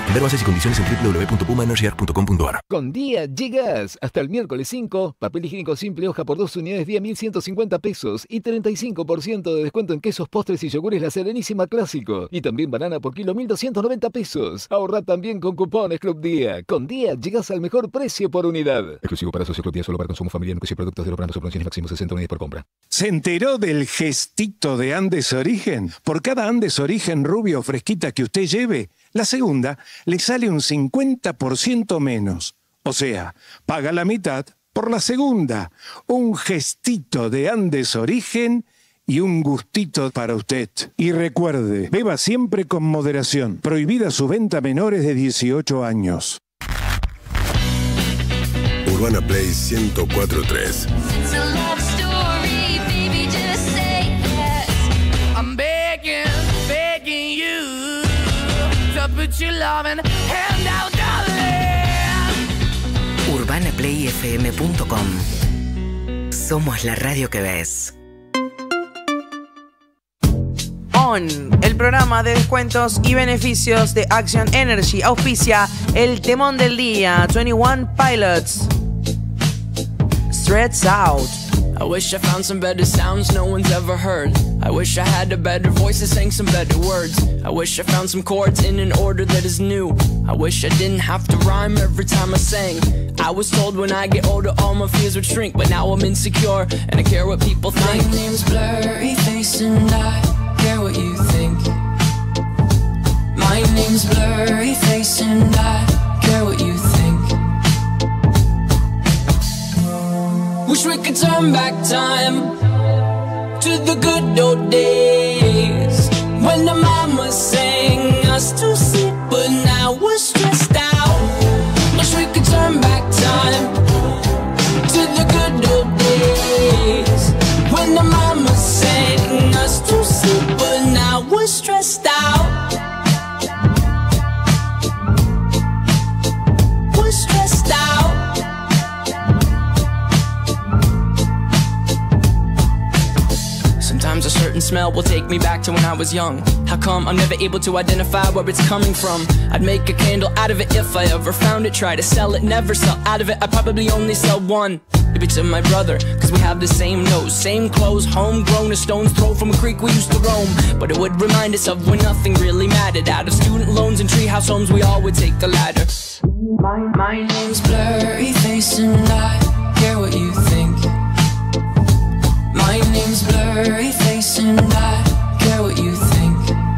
Ver bases y condiciones en www.pumaenergyair.com.ar. Con Día llegas hasta el miércoles 5. Papel higiénico simple hoja por 2 unidades día 1.150 pesos y 35% de descuento en quesos, postres y yogures La Serenísima Clásico. Y también banana por kilo 1.290 pesos. Ahorra también con cupones Club Día. Con Día llegas al mejor precio por unidad. Exclusivo para socios Club Día, solo para consumo familiar. No y productos de los brandos o promociones máximo 60 unidades por compra. ¿Se enteró del gestito de Andes Origen? Por cada Andes Origen rubio o fresquita que usted lleve, la segunda le sale un 50% menos. O sea, paga la mitad por la segunda. Un gestito de Andes Origen y un gustito para usted. Y recuerde, beba siempre con moderación. Prohibida su venta a menores de 18 años. Urbana Play 104.3. UrbanaPlayFM.com. Somos la radio que ves. On, el programa de descuentos y beneficios de Action Energy, auspicia el temón del día, 21 Pilots, Stretch Out. I wish I found some better sounds no one's ever heard. I wish I had a better voice that sang some better words. I wish I found some chords in an order that is new. I wish I didn't have to rhyme every time I sang. I was told when I get older all my fears would shrink, but now I'm insecure and I care what people think. My name's Blurryface and I care what you think. My name's Blurryface and I care what you think. Wish we could turn back time to the good old days when the mama sang us to sleep, but now we're stressed out. Wish we could turn back time to the good old days when the mama sang us to sleep, but now we're stressed out. We're stressed out. Sometimes a certain smell will take me back to when I was young. How come I'm never able to identify where it's coming from? I'd make a candle out of it if I ever found it. Try to sell it, never sell out of it. I'd probably only sell one. Maybe to my brother, cause we have the same nose, same clothes, homegrown, a stone's throw from a creek we used to roam. But it would remind us of when nothing really mattered. Out of student loans and treehouse homes, we all would take the ladder. My name's Blurryface and I care what you think. My name's Blurryface and I care what you think.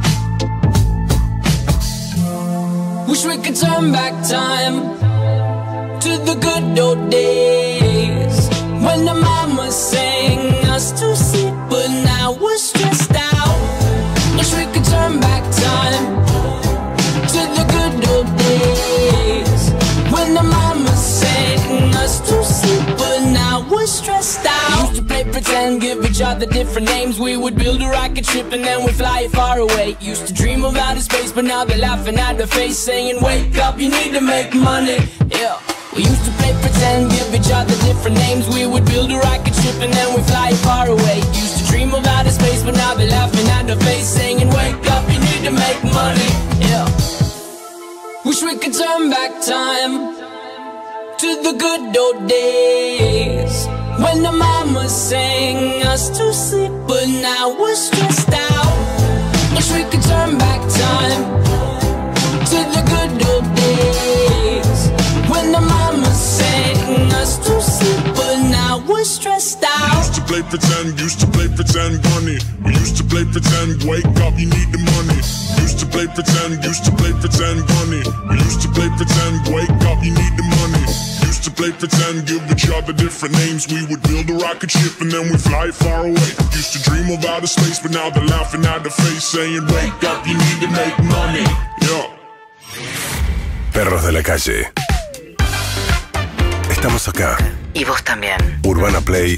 Wish we could turn back time to the good old days when the mama sang us to sleep, but now we're stressed out. Wish we could turn back time to the good old days when the mama sang us to sleep, but now we're stressed out. Used to play pretend, give each other different names. We would build a rocket ship and then we'd fly far away. Used to dream of outer space, but now they're laughing at the face, saying wake up, you need to make money. Yeah. We used to play pretend, give each other different names. We would build a rocket ship and then we'd fly far away. Used to dream of outer space, but now they're laughing at the face, saying wake up, you need to make money. Yeah. Wish we could turn back time to the good old days when the mama sang us to sleep, but now we're stressed out. Wish we could turn back time to the good old days when the mama sang us to sleep, but now we're stressed out. Used to play pretend bunny. We used to play pretend, wake up, you need the money. Used to play pretend bunny. We used to play pretend, wake up, you need the money. Used to play pretend, give each other different names. We would build a rocket ship and then we fly far away. Used to dream of outer space, but now they're laughing at the face, saying wake up, you need to make money. Yeah. Perros de la calle. Estamos acá. Y vos también. Urbana Play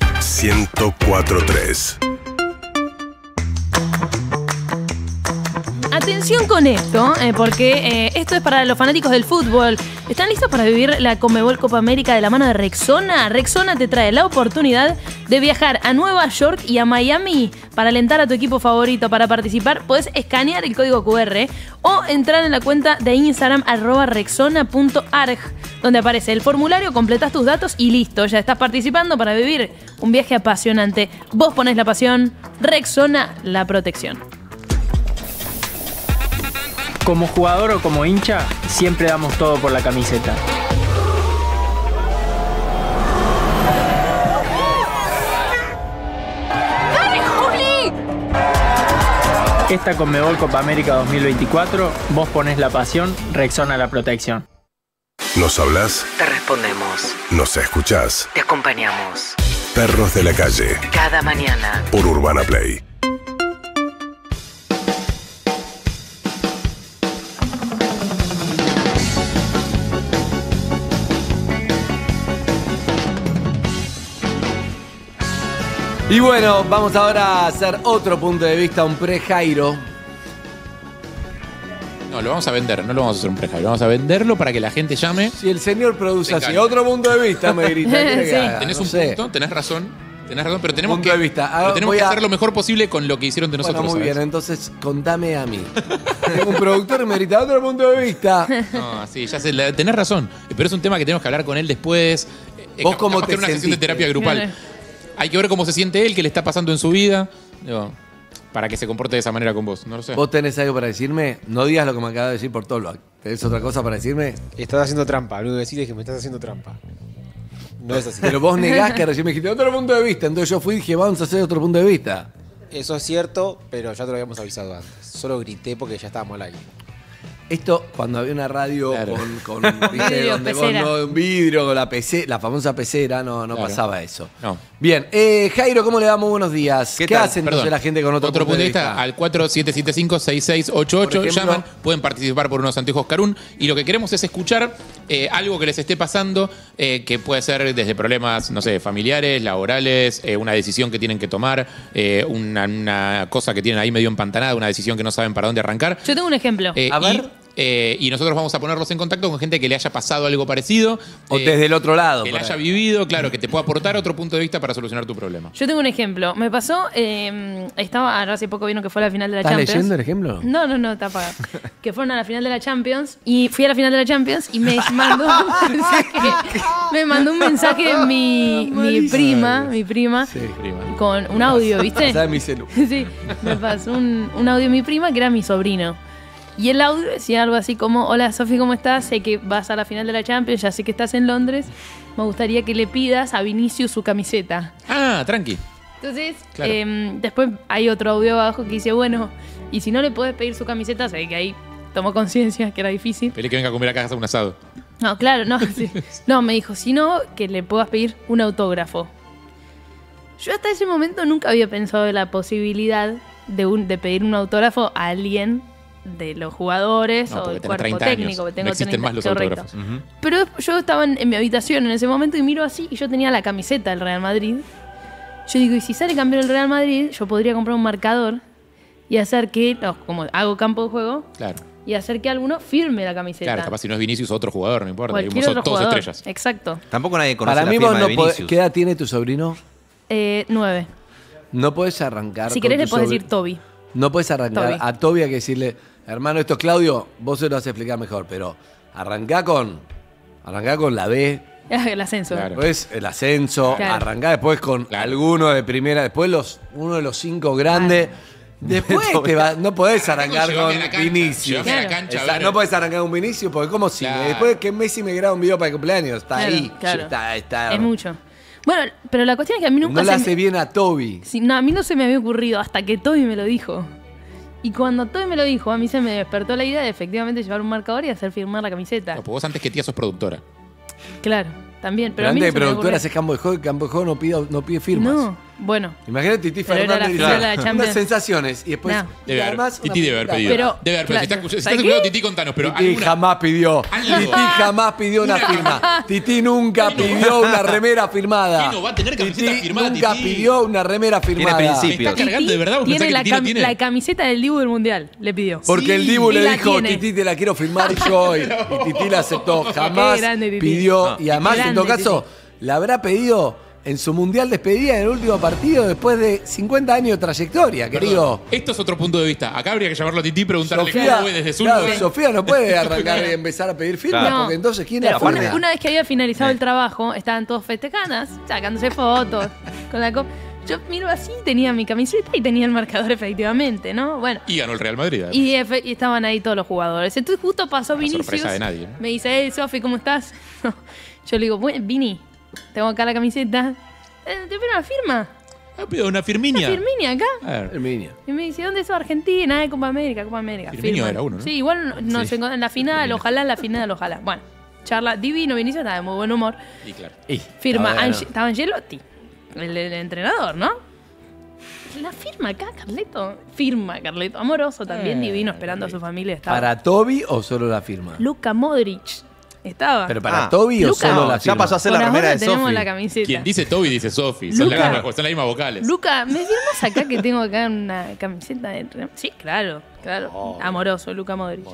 104.3. Atención atención con esto, porque esto es para los fanáticos del fútbol. ¿Están listos para vivir la Conmebol Copa América de la mano de Rexona? Rexona te trae la oportunidad de viajar a Nueva York y a Miami para alentar a tu equipo favorito. Para participar, podés escanear el código QR o entrar en la cuenta de Instagram @rexona.arg, donde aparece el formulario, completás tus datos y listo, ya estás participando para vivir un viaje apasionante. Vos ponés la pasión, Rexona la protección. Como jugador o como hincha, siempre damos todo por la camiseta. ¡Dale, Juli! Esta Conmebol Copa América 2024, vos ponés la pasión, Rexona la protección. ¿Nos hablas? Te respondemos. ¿Nos escuchás? Te acompañamos. Perros de la calle. Cada mañana. Por Urbana Play. Y bueno, vamos ahora a hacer otro punto de vista, un pre-Jairo. No, lo vamos a vender, no lo vamos a hacer un pre-Jairo. Vamos a venderlo para que la gente llame. Si el señor produce así, otro punto de vista, me grita. Sí. Tenés no un sé. punto, tenés razón, pero tenemos Punto que, de vista. pero tenemos Voy que a- hacer lo mejor posible con lo que hicieron de nosotros. Bueno, muy ¿sabes? bien, entonces contame a mí. Tengo un productor y me grita otro punto de vista. No, sí, ya sé, tenés razón. Pero es un tema que tenemos que hablar con él después. ¿Vos cómo capaz que te en una sesión de sentiste? terapia grupal. Hay que ver cómo se siente él, qué le está pasando en su vida. Digo, para que se comporte de esa manera con vos. No lo sé. ¿Vos tenés algo para decirme? No digas lo que me acabas de decir por todo. ¿Tenés otra cosa para decirme? Estás haciendo trampa. Lo único que decir es que me estás haciendo trampa. No es así. Pero vos negás que recién me dijiste otro punto de vista. Entonces yo fui y dije, vamos a hacer otro punto de vista. Eso es cierto, pero ya te lo habíamos avisado antes. Solo grité porque ya estábamos al aire. Esto, cuando había una radio Claro. con ¿viste? Vidrio, donde vos pecera. no, un vidrio, con la famosa pecera, no Claro. pasaba eso. No. Bien, Jairo, ¿cómo le damos? Buenos días. ¿Qué tal? hace entonces Perdón. la gente con otro punto de vista? Al 4775-6688. Por ejemplo. Llaman, pueden participar por unos anteojos Carún. Y lo que queremos es escuchar algo que les esté pasando, que puede ser desde problemas, no sé, familiares, laborales, una decisión que tienen que tomar, una cosa que tienen ahí medio empantanada, una decisión que no saben para dónde arrancar. Yo tengo un ejemplo. A ver. Y nosotros vamos a ponerlos en contacto con gente que le haya pasado algo parecido. O desde el otro lado. Que le por haya ahí. vivido, claro, que te pueda aportar otro punto de vista para solucionar tu problema. Yo tengo un ejemplo. Me pasó, estaba, ahora hace poco vino que fue a la final de la ¿Estás Champions. leyendo el ejemplo? No, está apagado. Que fueron a la final de la Champions y fui a la final de la Champions y me mandó un mensaje mi prima Sí. con un audio, ¿viste? Pasá de mi celu. Sí, me pasó un audio mi prima que era mi sobrino. Y el audio decía algo así como: hola Sofi, ¿cómo estás? Sé que vas a la final de la Champions, ya sé que estás en Londres. Me gustaría que le pidas a Vinicius su camiseta. Ah, tranqui. Entonces, Claro. después hay otro audio abajo que dice: bueno, y si no le podés pedir su camiseta, sé que ahí tomó conciencia que era difícil. Pele que venga a comer a casa un asado. No, claro, no. Sí. No, me dijo, si no, que le puedas pedir un autógrafo. Yo hasta ese momento nunca había pensado en la posibilidad de pedir un autógrafo a alguien de los jugadores No, o porque del tenés cuerpo 30 años. técnico. Que tengo No existen 30, más los correcto. autógrafos. Ujú. Pero yo estaba en mi habitación en ese momento y miro así y yo tenía la camiseta del Real Madrid. Yo digo, y si sale campeón el Real Madrid, yo podría comprar un marcador y hacer que, como hago campo de juego, Claro. y hacer que alguno firme la camiseta. Claro, capaz si no es Vinicius, otro jugador, no importa. Cualquier Son otro todos jugador. estrellas. Exacto. Tampoco nadie conoce Para la mí firma vos de no podés. Vinicius. ¿Qué edad tiene tu sobrino? 9. No podés arrancar. Si con querés tu le podés sobri- decir Toby. No podés arrancar Toby. a Toby a que decirle, hermano, esto es Claudio, vos se lo vas a explicar mejor, pero arrancá con la B, El ascenso. después el ascenso, Claro. arrancá después con alguno de primera, después uno de los 5 grandes. Después no podés arrancar Llévame con a la cancha, Vinicius. llévame a la cancha, a Exacto, ver. no podés arrancar con Vinicius porque como si Claro. después que Messi me graba un video para el cumpleaños, está Claro, ahí. claro. Está Es mucho. Bueno, pero la cuestión es que a mí nunca no le hace bien a Toby. Sí, no, a mí no se me había ocurrido hasta que Toby me lo dijo. Y cuando Toby me lo dijo, a mí se me despertó la idea de efectivamente llevar un marcador y hacer firmar la camiseta. No, pues vos antes que tía sos productora. Claro, también. Pero Pero a mí antes no de se me productora ocurrió. haces campo de juego, y campo de juego no pide firmas. No. Bueno. Imagínate Titi Pero era Fernández la final de la dice Champions. unas sensaciones y después. No. Y además, Titi debe haber pedido. Pero, debe haber pedido. claro, Si estás ¿sabes escuchando qué? Titi, contanos. Pero Titi alguna- jamás pidió. Algo. Titi jamás pidió una firma. Titi nunca pidió una remera firmada. ¿Qué no va a tener camiseta Titi firmada, nunca Titi? pidió una remera firmada. Me está cargando de verdad. ¿Vos Tiene pensás la, que Titi no tiene? la camiseta del Dibu del Mundial, le pidió. Porque el Dibu Y le la dijo, tiene. Titi, te la quiero firmar yo. Y Titi la aceptó. Jamás Qué grande, Titi. pidió. No. Y además, Grande, en todo caso, la habrá pedido en su mundial despedida en el último partido después de 50 años de trayectoria, querido. Esto es otro punto de vista. Acá habría que llamarlo a Titi y preguntarle Sofía, cómo fue desde su claro, Sofía no puede arrancar y empezar a pedir firmas, No. porque entonces ¿quién Pero la pone? una vez que había finalizado el trabajo, estaban todos festejadas, sacándose fotos con la copa. Yo miro así, tenía mi camiseta y tenía el marcador efectivamente, ¿no? Bueno. Y ganó el Real Madrid. además. Y estaban ahí todos los jugadores. Entonces justo pasó Vinicius. sorpresa de nadie, ¿no? Me dice, hey, Sofi, ¿cómo estás? Yo le digo, bueno, Vini, tengo acá la camiseta. ¿Te pido una firma? Pido una firminia. ¿Una firminia acá? A ver. Firminia. Y me dice, ¿dónde sos? Argentina, Copa América, Copa América. Firmino Firma. era uno, ¿no? Sí, igual nos encontramos en la final, ojalá en la final, ojalá. Bueno, charla divino, Vinicius estaba de muy buen humor. Y claro. Firma, bueno. estaba Angelotti, el entrenador, ¿no? La firma acá, Carleto. Firma, Carleto. Amoroso también, divino, esperando a su familia. Estaba. ¿Para Toby o solo la firma? Luka Modric. Estaba. ¿Pero para Toby o Luka. solo No, la ya firma? pasó a ser Por la remera ahora de tenemos Sofi. la camiseta. Quien dice Toby dice Sofi. Son Luca. las mismas vocales. Luca, ¿me firmas acá que tengo acá una camiseta de... Sí, claro, claro. Amoroso, Luka Modric.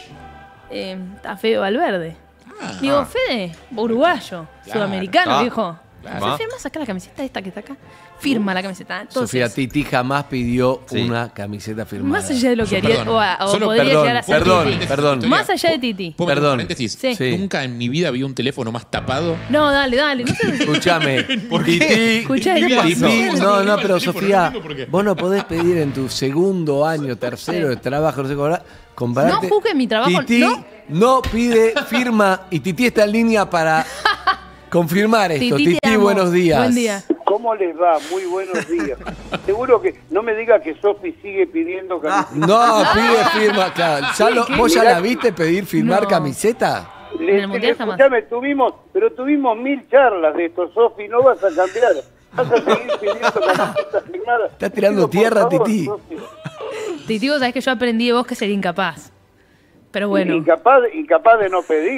Está Fede Valverde. Digo, Fede, uruguayo, sudamericano, Ah, viejo. claro. ¿Me firmas acá la camiseta esta que está acá? Firma la camiseta. Entonces, Sofía, Titi jamás pidió una camiseta firmada. más allá de lo que haría, o Solo- podría perdón, llegar a ser perdón, Titi. perdón. Más allá de Titi. ¿Puedo meter un Perdón. paréntesis? Sí. Nunca en mi vida vi un teléfono más tapado. No, dale, dale. No sé. Escúchame. ¿Por Titi, qué? Escuchá, En mi ¿qué vida pasó? no Titi, vamos a no, pedir no, el pero teléfono, Sofía, no entiendo por qué. vos no podés pedir en tu segundo año, tercero de trabajo, no sé cómo, compararte. No juzgue mi trabajo, Titi no pide firma y Titi está en línea para confirmar esto. Titi, te Titi, amo. buenos días. Buen día. ¿Cómo les va? Muy buenos días. Seguro que no me diga que Sofi sigue pidiendo camiseta. No, pide firma, claro. ¿Vos ya la viste pedir firmar No. camiseta? En el Mundial jamás. Escuchame, tuvimos 1000 charlas de esto, Sofi, no vas a cambiar. Vas a seguir pidiendo camisetas firmadas. Está tirando Te pido, tierra, por favor, Titi. Sofi. Titi, vos sabés que yo aprendí de vos que sería incapaz. Pero bueno. Incapaz de no pedir.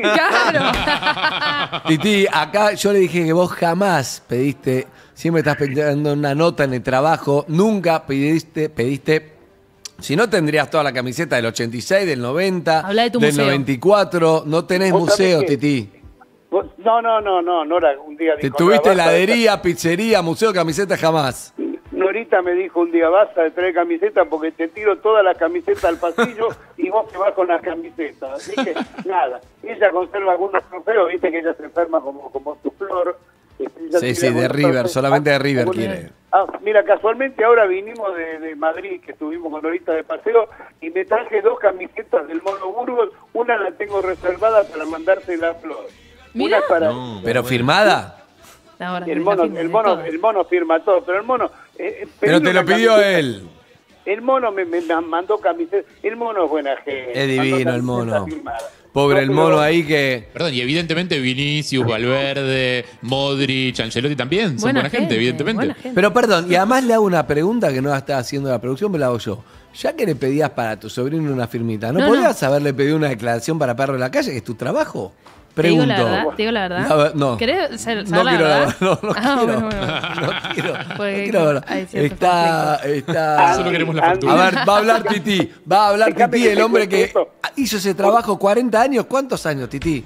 Claro. Titi, acá yo le dije que vos jamás pediste, siempre estás pidiendo una nota en el trabajo, nunca pediste, si no tendrías toda la camiseta del 86, del 90, Habla de tu del museo. 94, no tenés ¿Vos sabés museo, qué? Titi. No era un día. Te dijo, tuviste "Ahora basta de heladería, pizzería, museo, camiseta jamás. Norita me dijo un día, basta de traer camisetas porque te tiro todas las camisetas al pasillo y vos te vas con las camisetas. Así que, nada, ella conserva algunos trofeos, viste que ella se enferma como su flor. Ella Sí, tiene sí, de algunos River, trofeos. solamente de River Algunos- quiere. Mira, casualmente ahora vinimos de Madrid, que estuvimos con Norita de paseo, y me traje 2 camisetas del Mono Burgos, una la tengo reservada para mandarte la flor. Mirá. Una es para... ¿Pero firmada? Ahora, El la mono, firma el, de mono, todo. el mono firma todo, pero el mono... Pero pedí te una lo pidió camiseta. él. El mono me mandó camisetas. El mono es buena gente. Es divino mandó el mono. camisetas firmadas. Pobre No, el pero- mono ahí que... Perdón, y evidentemente Vinicius, Valverde, Modric, Ancelotti también. Son Buena buena gente, evidentemente. buena gente. Pero perdón, y además le hago una pregunta que no la está haciendo la producción, me la hago yo. Ya que le pedías para tu sobrino una firmita, ¿no, No, podrías haberle pedido una declaración para Perro de la Calle, que es tu trabajo? Te digo Pregunto. la verdad, te digo la verdad. No. ¿Querés saber No la quiero la verdad? verdad, no Ah, quiero. bueno. No quiero. Porque no quiero hablar. hay cierto Está. Solo queremos la A factura. ver, va a hablar Titi. Va a hablar Déjame Titi, que el te hombre cuente que esto. hizo ese trabajo 40 años. ¿Cuántos años, Titi?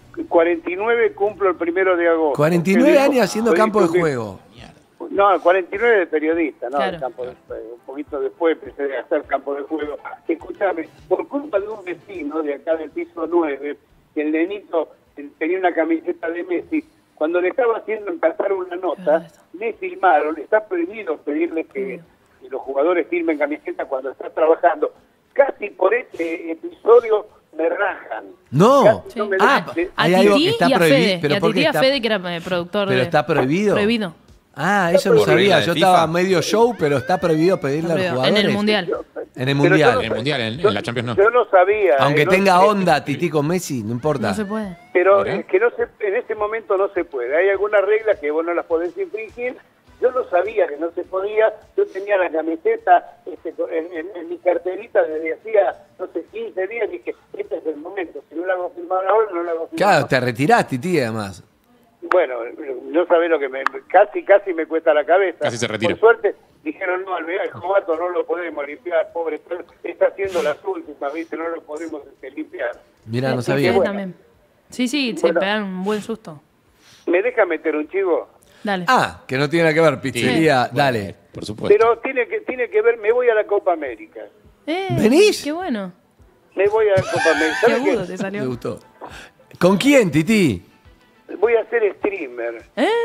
49 cumplo el 1 de agosto. 49 Periodismo- años haciendo periodismo campo de que- juego. No, 49 de periodista, ¿no? Claro. El campo de juego. Un poquito después empecé a hacer campo de juego. Escúchame, por culpa de un vecino de acá del piso 9, que el nenito tenía una camiseta de Messi, cuando le estaba haciendo empatar una nota, me filmaron. Está prohibido pedirle que los jugadores firmen camiseta cuando estás trabajando. Casi por este episodio me rajan. No. Casi no me Ah, dejan. A hay algo que Titi está y a prohibido. Fede. Pero Y a ¿por Titi qué y a está- Fede, que era productor Pero de... está prohibido. Prohibido. Ah, eso no Por regla sabía. de Yo FIFA. estaba medio show, pero está prohibido pedirle a los Prohibido. jugadores. En el Mundial. En el Pero Mundial. En el Mundial, en la Champions no. Yo no sabía. Aunque no tenga sé. onda Titi con Messi, no importa. No se puede. Pero Mirá. es que no se, en este momento no se puede. Hay algunas reglas que vos no las podés infringir Yo no sabía que no se podía, yo tenía la camiseta en mi carterita desde hacía, no sé, 15 días, dije, este es el momento, si no la hago firmar ahora, no la hago firmar. Claro, te retiraste, tía, además. Bueno, no sabés lo que casi me cuesta la cabeza. Casi se retira. Por suerte, dijeron, no, el Jovato no lo podemos limpiar, pobre, está haciendo las últimas, ¿viste? No lo podemos limpiar. Mirá, no sabía. También. Sí, se pegan un buen susto. ¿Me deja meter un chivo? Dale. Ah, que no tiene nada que ver, pizzería, Sí. dale. Bueno, por supuesto. Pero tiene que ver, me voy a la Copa América. ¿Venís? Qué bueno. Me voy a la Copa América. Qué ¿Sabes agudo qué? te salió. Me gustó. ¿Con quién, Titi? Voy a ser streamer.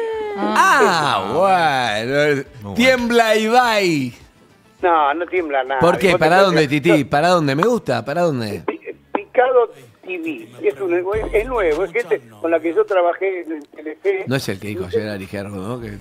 Bueno. Tiembla y bye. No tiembla nada. ¿Por qué? Vos te ¿Para pensás- dónde, Titi? ¿Para dónde? ¿Me gusta? ¿Para dónde? Picado TV. Es nuevo, es gente con la que yo trabajé en Telefe. No es el que dijo Gerard y Gerardo, ¿no? Que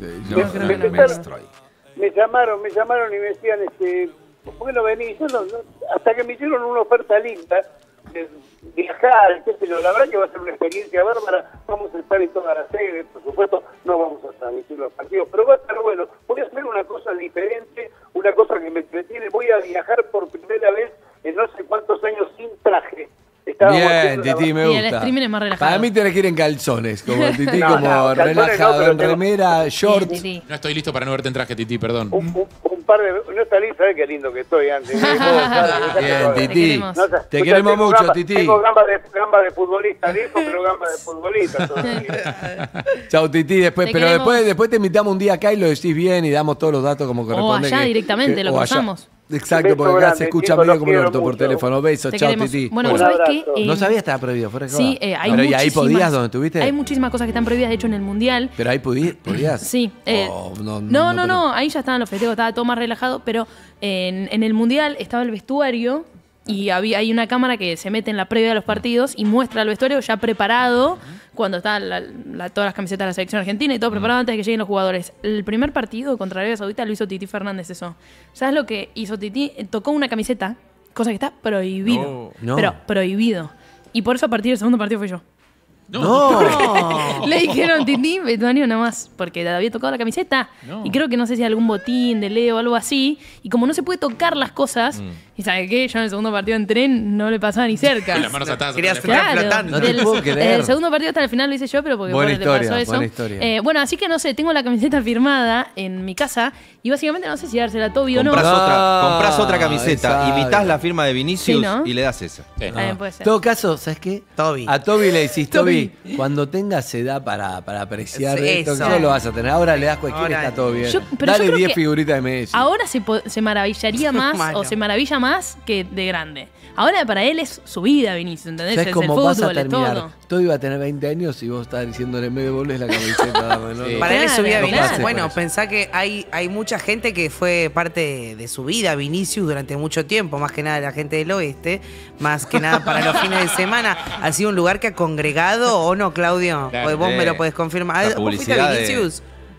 Me llamaron y me decían, ¿por qué no venís? Yo hasta que me hicieron una oferta linda de viajar, qué sé yo, la verdad que va a ser una experiencia bárbara, vamos a estar en todas las sedes, por supuesto, no vamos a transmitir los partidos, pero va a estar bueno, voy a hacer una cosa diferente, una cosa que me entretiene, voy a viajar por primera vez en no sé cuántos años sin traje. Bien, Titi, me Y el gusta. streaming es más relajado. Para mí tenés que ir en calzones, como Titi, No, como calzones no, relajado, pero en tengo- remera, short. No estoy listo para no verte en traje, Titi, perdón. Un par de... No está listo, ¿sabes qué lindo que estoy antes? Bien, Titi. No sé, Te queremos tengo mucho, gamba- Titi. Tengo gamba de futbolista, viejo, pero gamba de futbolista todavía. Chau, Titi, después, Te pero queremos. después te invitamos un día acá y lo decís bien y damos todos los datos como corresponde. allá directamente, lo o allá. cruzamos. Exacto, Beso porque acá grande, se escucha chicos, medio los como el quiero orto por mucho. teléfono. Besos, Te chao, queremos. Titi. Bueno, Un ¿sabes abrazo. qué? No sabía que estaba prohibido, fuera de Sí, joda. hay Pero ¿y ahí muchísimas- podías donde estuviste? Hay muchísimas cosas que están prohibidas, de hecho, en el Mundial. Pero ahí podías. Sí. Oh, No, ahí ya estaban los festejos, estaba todo más relajado, pero en el Mundial estaba el vestuario y hay una cámara que se mete en la previa de los partidos y muestra el vestuario ya preparado cuando está todas las camisetas de la selección argentina y todo preparado antes de que lleguen los jugadores. El primer partido contra Arabia Saudita lo hizo Titi Fernández eso. ¿Sabes lo que hizo Titi? Tocó una camiseta, cosa que está prohibido. No. Pero prohibido. Y por eso a partir del segundo partido fui yo. No. Le dijeron Titi, vestuario nada más, porque había tocado la camiseta. No. Y creo que no sé si algún botín de Leo o algo así. Y como no se puede tocar las cosas, y ¿sabe qué? Yo en el segundo partido en tren no le pasaba ni cerca. Con las manos atadas. Querías atrás de la estar espalda. flotando. No te puedo creer. El segundo partido hasta el final lo hice yo, pero porque Buena bueno, le historia, pasó eso. buena historia. Bueno, así que no sé, tengo la camiseta firmada en mi casa y básicamente no sé si dársela a Toby o no. Comprás otra camiseta, exacto. imitás la firma de Vinicius Sí, ¿no? y le das esa. Sí. Puede ser. En todo caso, ¿sabes qué? Toby. A Toby le decís, Toby, Toby. cuando tengas edad para apreciar Eso. esto, no lo vas a tener. Ahora le das cualquiera y Ahora- está todo bien. Pero Dale yo creo 10 que figuritas de Messi. Ahora se maravillaría más Malo. o se maravilla más que de grande. Ahora para él es su vida, Vinicius, ¿entendés? ¿Sabes Es el cómo vas a fútbol, es terminar? todo. Toby va a tener 20 años y vos estás diciéndole en medio de volés la camiseta. dame, ¿no? Sí. Para él es su vida Claro, Vinicius. claro. Bueno, pensá que hay mucha gente que fue parte de su vida Vinicius durante mucho tiempo, más que nada la gente del oeste, más que nada para los fines de semana. ¿Ha sido un lugar que ha congregado o no, Claudio? Claro. O vos me lo podés confirmar. La ¿Vos fuiste a publicidad de- Vinicius?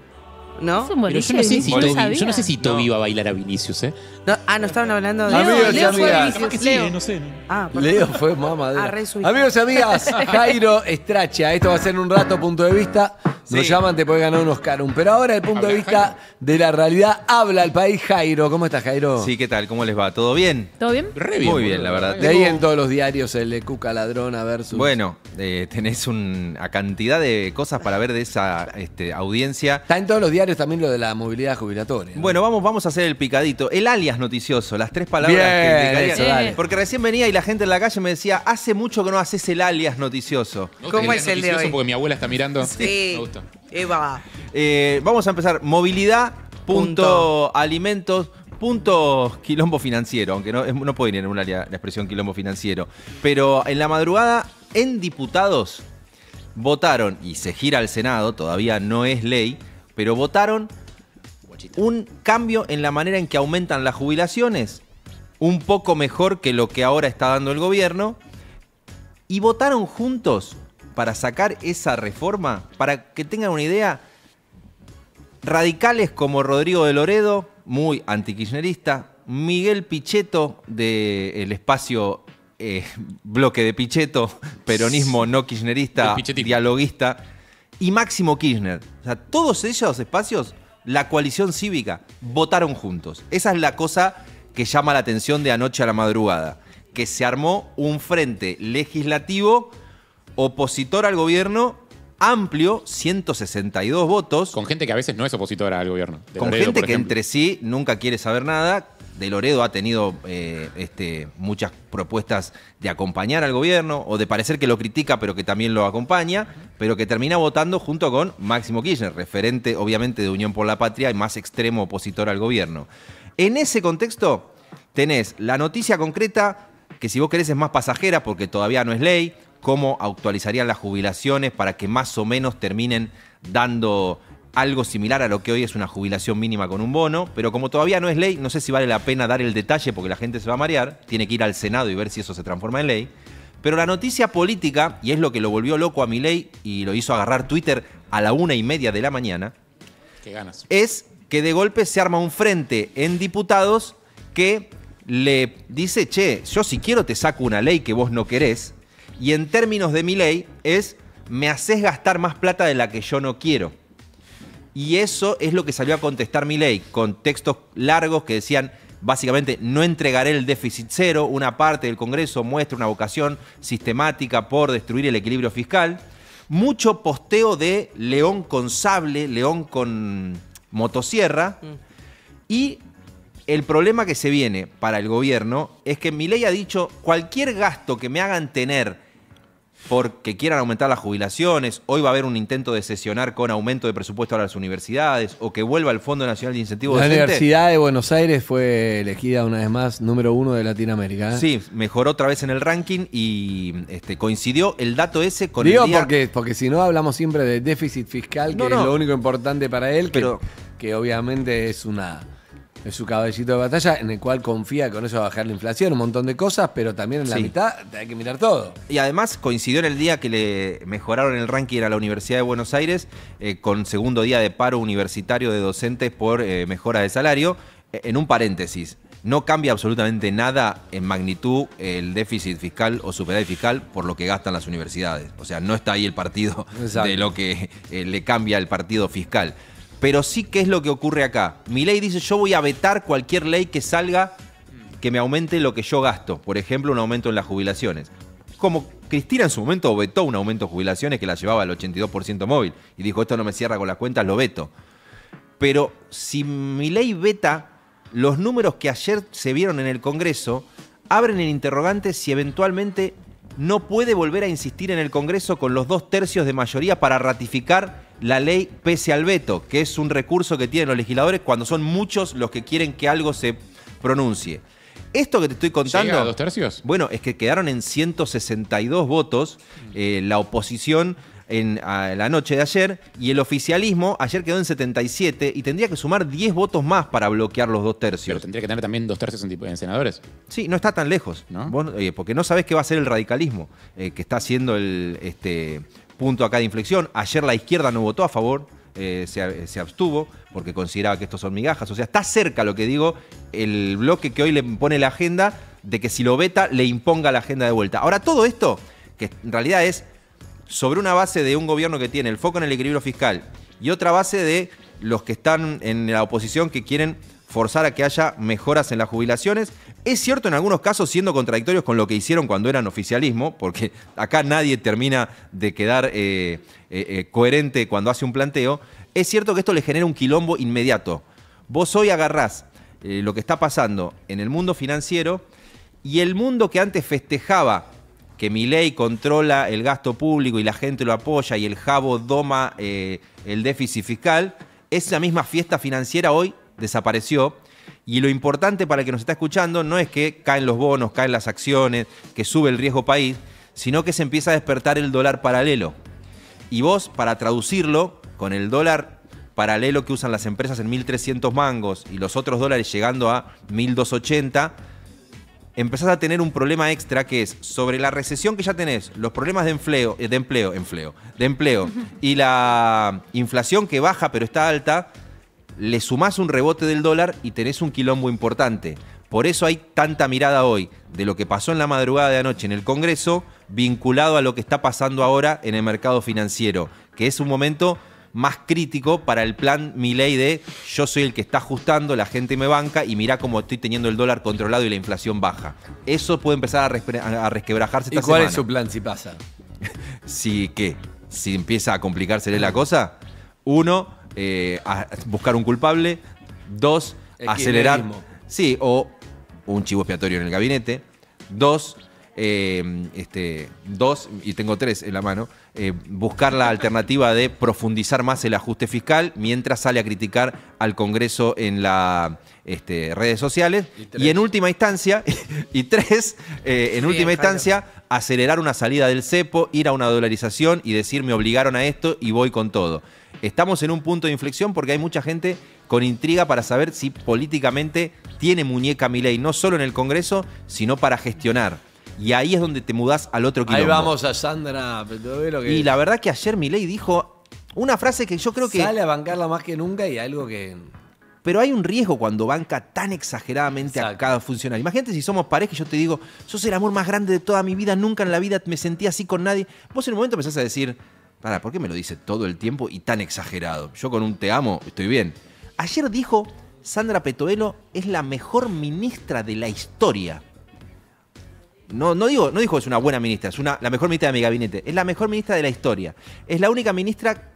¿No? Es un Pero boliche, yo no sé si Vinicius, Toby, sabía. yo no sé si Toby iba a bailar a Vinicius, ¿eh? No, no estaban hablando de Amigos y Leo fue amigas. Vinicius, Capaz que sí, Leo. no sé. Ah, Leo fue mamadera. re su hija. Amigos y amigas, Jairo Estracha. Esto va a ser en un rato punto de vista. Nos Sí. llaman, te puede ganar unos carum. Pero ahora el punto de Habla vista Jairo. de la realidad habla el país, Jairo. ¿Cómo estás, Jairo? Sí, ¿qué tal? ¿Cómo les va? ¿Todo bien? ¿Todo bien? Re bien. Muy bien, boludo. la verdad. De ahí en todos los diarios el de Cuca Ladrona versus... Bueno, tenés una cantidad de cosas para ver de esa audiencia. Está en todos los diarios también lo de la movilidad jubilatoria. ¿no? Bueno, vamos a hacer el picadito. El alias noticioso, las 3 palabras Bien, que implicarían. eso, dale. Porque recién venía y la gente en la calle me decía, hace mucho que no haces el alias noticioso. Me gusta ¿Cómo que es digas el de noticioso hoy? porque mi abuela está mirando. Sí. Me gusta. Eva. Vamos a empezar. Movilidad, punto alimentos, punto quilombo financiero. Aunque no puede ir en un área la expresión quilombo financiero. Pero en la madrugada, en diputados, votaron, y se gira al Senado, todavía no es ley, pero votaron un cambio en la manera en que aumentan las jubilaciones, un poco mejor que lo que ahora está dando el gobierno, y votaron juntos para sacar esa reforma, para que tengan una idea, radicales como Rodrigo de Loredo, muy antikirchnerista, Miguel Pichetto del espacio bloque de Pichetto, peronismo no kirchnerista, El pichetismo. dialoguista, y Máximo Kirchner. O sea, todos esos espacios la coalición cívica, votaron juntos. Esa es la cosa que llama la atención de anoche a la madrugada, que se armó un frente legislativo opositor al gobierno amplio, 162 votos. Con gente que a veces no es opositora al gobierno. De Con Loredo, gente por que ejemplo. entre sí nunca quiere saber nada. De Loredo ha tenido muchas propuestas de acompañar al gobierno o de parecer que lo critica pero que también lo acompaña, pero que termina votando junto con Máximo Kirchner, referente obviamente de Unión por la Patria y más extremo opositor al gobierno. En ese contexto tenés la noticia concreta, que si vos querés es más pasajera porque todavía no es ley, cómo actualizarían las jubilaciones para que más o menos terminen dando algo similar a lo que hoy es una jubilación mínima con un bono, pero como todavía no es ley, no sé si vale la pena dar el detalle porque la gente se va a marear, tiene que ir al Senado y ver si eso se transforma en ley. Pero la noticia política, y es lo que lo volvió loco a Milei y lo hizo agarrar Twitter a la 1:30 de la mañana, Qué ganas. es que de golpe se arma un frente en diputados que le dice, che, yo si quiero te saco una ley que vos no querés, y en términos de Milei es, me haces gastar más plata de la que yo no quiero. Y eso es lo que salió a contestar Milei, con textos largos que decían, básicamente, no entregaré el déficit cero, una parte del Congreso muestra una vocación sistemática por destruir el equilibrio fiscal. Mucho posteo de león con sable, león con motosierra. Y el problema que se viene para el gobierno es que Milei ha dicho, cualquier gasto que me hagan tener porque quieran aumentar las jubilaciones, hoy va a haber un intento de sesionar con aumento de presupuesto a las universidades, o que vuelva el Fondo Nacional de Incentivo La Docente. Universidad de Buenos Aires fue elegida una vez más número 1 de Latinoamérica. Sí, mejoró otra vez en el ranking y coincidió el dato ese con Digo el día... porque si no hablamos siempre de déficit fiscal, que es lo único importante para él, Pero- que obviamente es su caballito de batalla, en el cual confía que con eso va a bajar la inflación, un montón de cosas, pero también en la Sí. mitad hay que mirar todo. Y además coincidió en el día que le mejoraron el ranking a la Universidad de Buenos Aires con segundo día de paro universitario de docentes por mejora de salario. En un paréntesis, no cambia absolutamente nada en magnitud el déficit fiscal o superávit fiscal por lo que gastan las universidades. O sea, no está ahí el partido Exacto. de lo que le cambia el partido fiscal. Pero sí, ¿qué es lo que ocurre acá? Milei dice, yo voy a vetar cualquier ley que salga que me aumente lo que yo gasto. Por ejemplo, un aumento en las jubilaciones. Como Cristina en su momento vetó un aumento de jubilaciones que la llevaba al 82% móvil. Y dijo, esto no me cierra con las cuentas, lo veto. Pero si Milei veta, los números que ayer se vieron en el Congreso abren el interrogante si eventualmente no puede volver a insistir en el Congreso con los 2/3 de mayoría para ratificar la ley pese al veto, que es un recurso que tienen los legisladores cuando son muchos los que quieren que algo se pronuncie. Esto que te estoy contando... ¿Llega a 2/3? Bueno, es que quedaron en 162 votos la oposición a la noche de ayer, y el oficialismo ayer quedó en 77 y tendría que sumar 10 votos más para bloquear los 2/3. Pero tendría que tener también 2/3 en senadores. Sí, no está tan lejos, ¿No? Vos, porque no sabés qué va a ser el radicalismo, que está haciendo el punto acá de inflexión. Ayer la izquierda no votó a favor, se abstuvo porque consideraba que estos son migajas. O sea, está cerca, lo que digo, el bloque que hoy le pone la agenda de que si lo veta le imponga la agenda de vuelta. Ahora, todo esto, que en realidad es sobre una base de un gobierno que tiene el foco en el equilibrio fiscal y otra base de los que están en la oposición que quieren forzar a que haya mejoras en las jubilaciones. Es cierto en algunos casos siendo contradictorios con lo que hicieron cuando eran oficialismo, porque acá nadie termina de quedar coherente cuando hace un planteo. Es cierto que esto le genera un quilombo inmediato. Vos hoy agarrás lo que está pasando en el mundo financiero y el mundo que antes festejaba que Milei controla el gasto público y la gente lo apoya y el Jabo doma el déficit fiscal, esa misma fiesta financiera hoy desapareció. Y lo importante para el que nos está escuchando no es que caen los bonos, caen las acciones, que sube el riesgo país, sino que se empieza a despertar el dólar paralelo. Y vos, para traducirlo, con el dólar paralelo que usan las empresas en 1.300 mangos y los otros dólares llegando a 1.280, empezás a tener un problema extra que es sobre la recesión que ya tenés, los problemas de empleo y la inflación que baja pero está alta, le sumás un rebote del dólar y tenés un quilombo importante. Por eso hay tanta mirada hoy de lo que pasó en la madrugada de anoche en el Congreso vinculado a lo que está pasando ahora en el mercado financiero, que es un momento más crítico para el plan Milei de yo soy el que está ajustando, la gente me banca y mirá cómo estoy teniendo el dólar controlado y la inflación baja. Eso puede empezar a resquebrajarse esta ¿Y cuál semana. es su plan si pasa? Si empieza a complicársele la cosa, 1, a buscar un culpable. 2, acelerar. Sí, o un chivo expiatorio en el gabinete. 2, y tengo 3 en la mano, buscar la alternativa de profundizar más el ajuste fiscal mientras sale a criticar al Congreso en las redes sociales. Y en última instancia, y 3, en última instancia, acelerar una salida del cepo, ir a una dolarización y decir me obligaron a esto y voy con todo. Estamos en un punto de inflexión porque hay mucha gente con intriga para saber si políticamente tiene muñeca Milei, no solo en el Congreso, sino para gestionar. Y ahí es donde te mudás al otro quilombo. Ahí vamos a Sandra Petovelo. Y la verdad que ayer Milei dijo una frase que yo creo que... Sale a bancarla más que nunca y algo que... Pero hay un riesgo cuando banca tan exageradamente a cada funcionario. Imagínate si somos pareja y yo te digo, sos el amor más grande de toda mi vida, nunca en la vida me sentí así con nadie. Vos en un momento empezás a decir, para, ¿por qué me lo dice todo el tiempo y tan exagerado? Yo con un te amo estoy bien. Ayer dijo, Sandra Petovelo es la mejor ministra de la historia. No dijo que es una buena ministra, es la mejor ministra de mi gabinete. Es la mejor ministra de la historia. Es la única ministra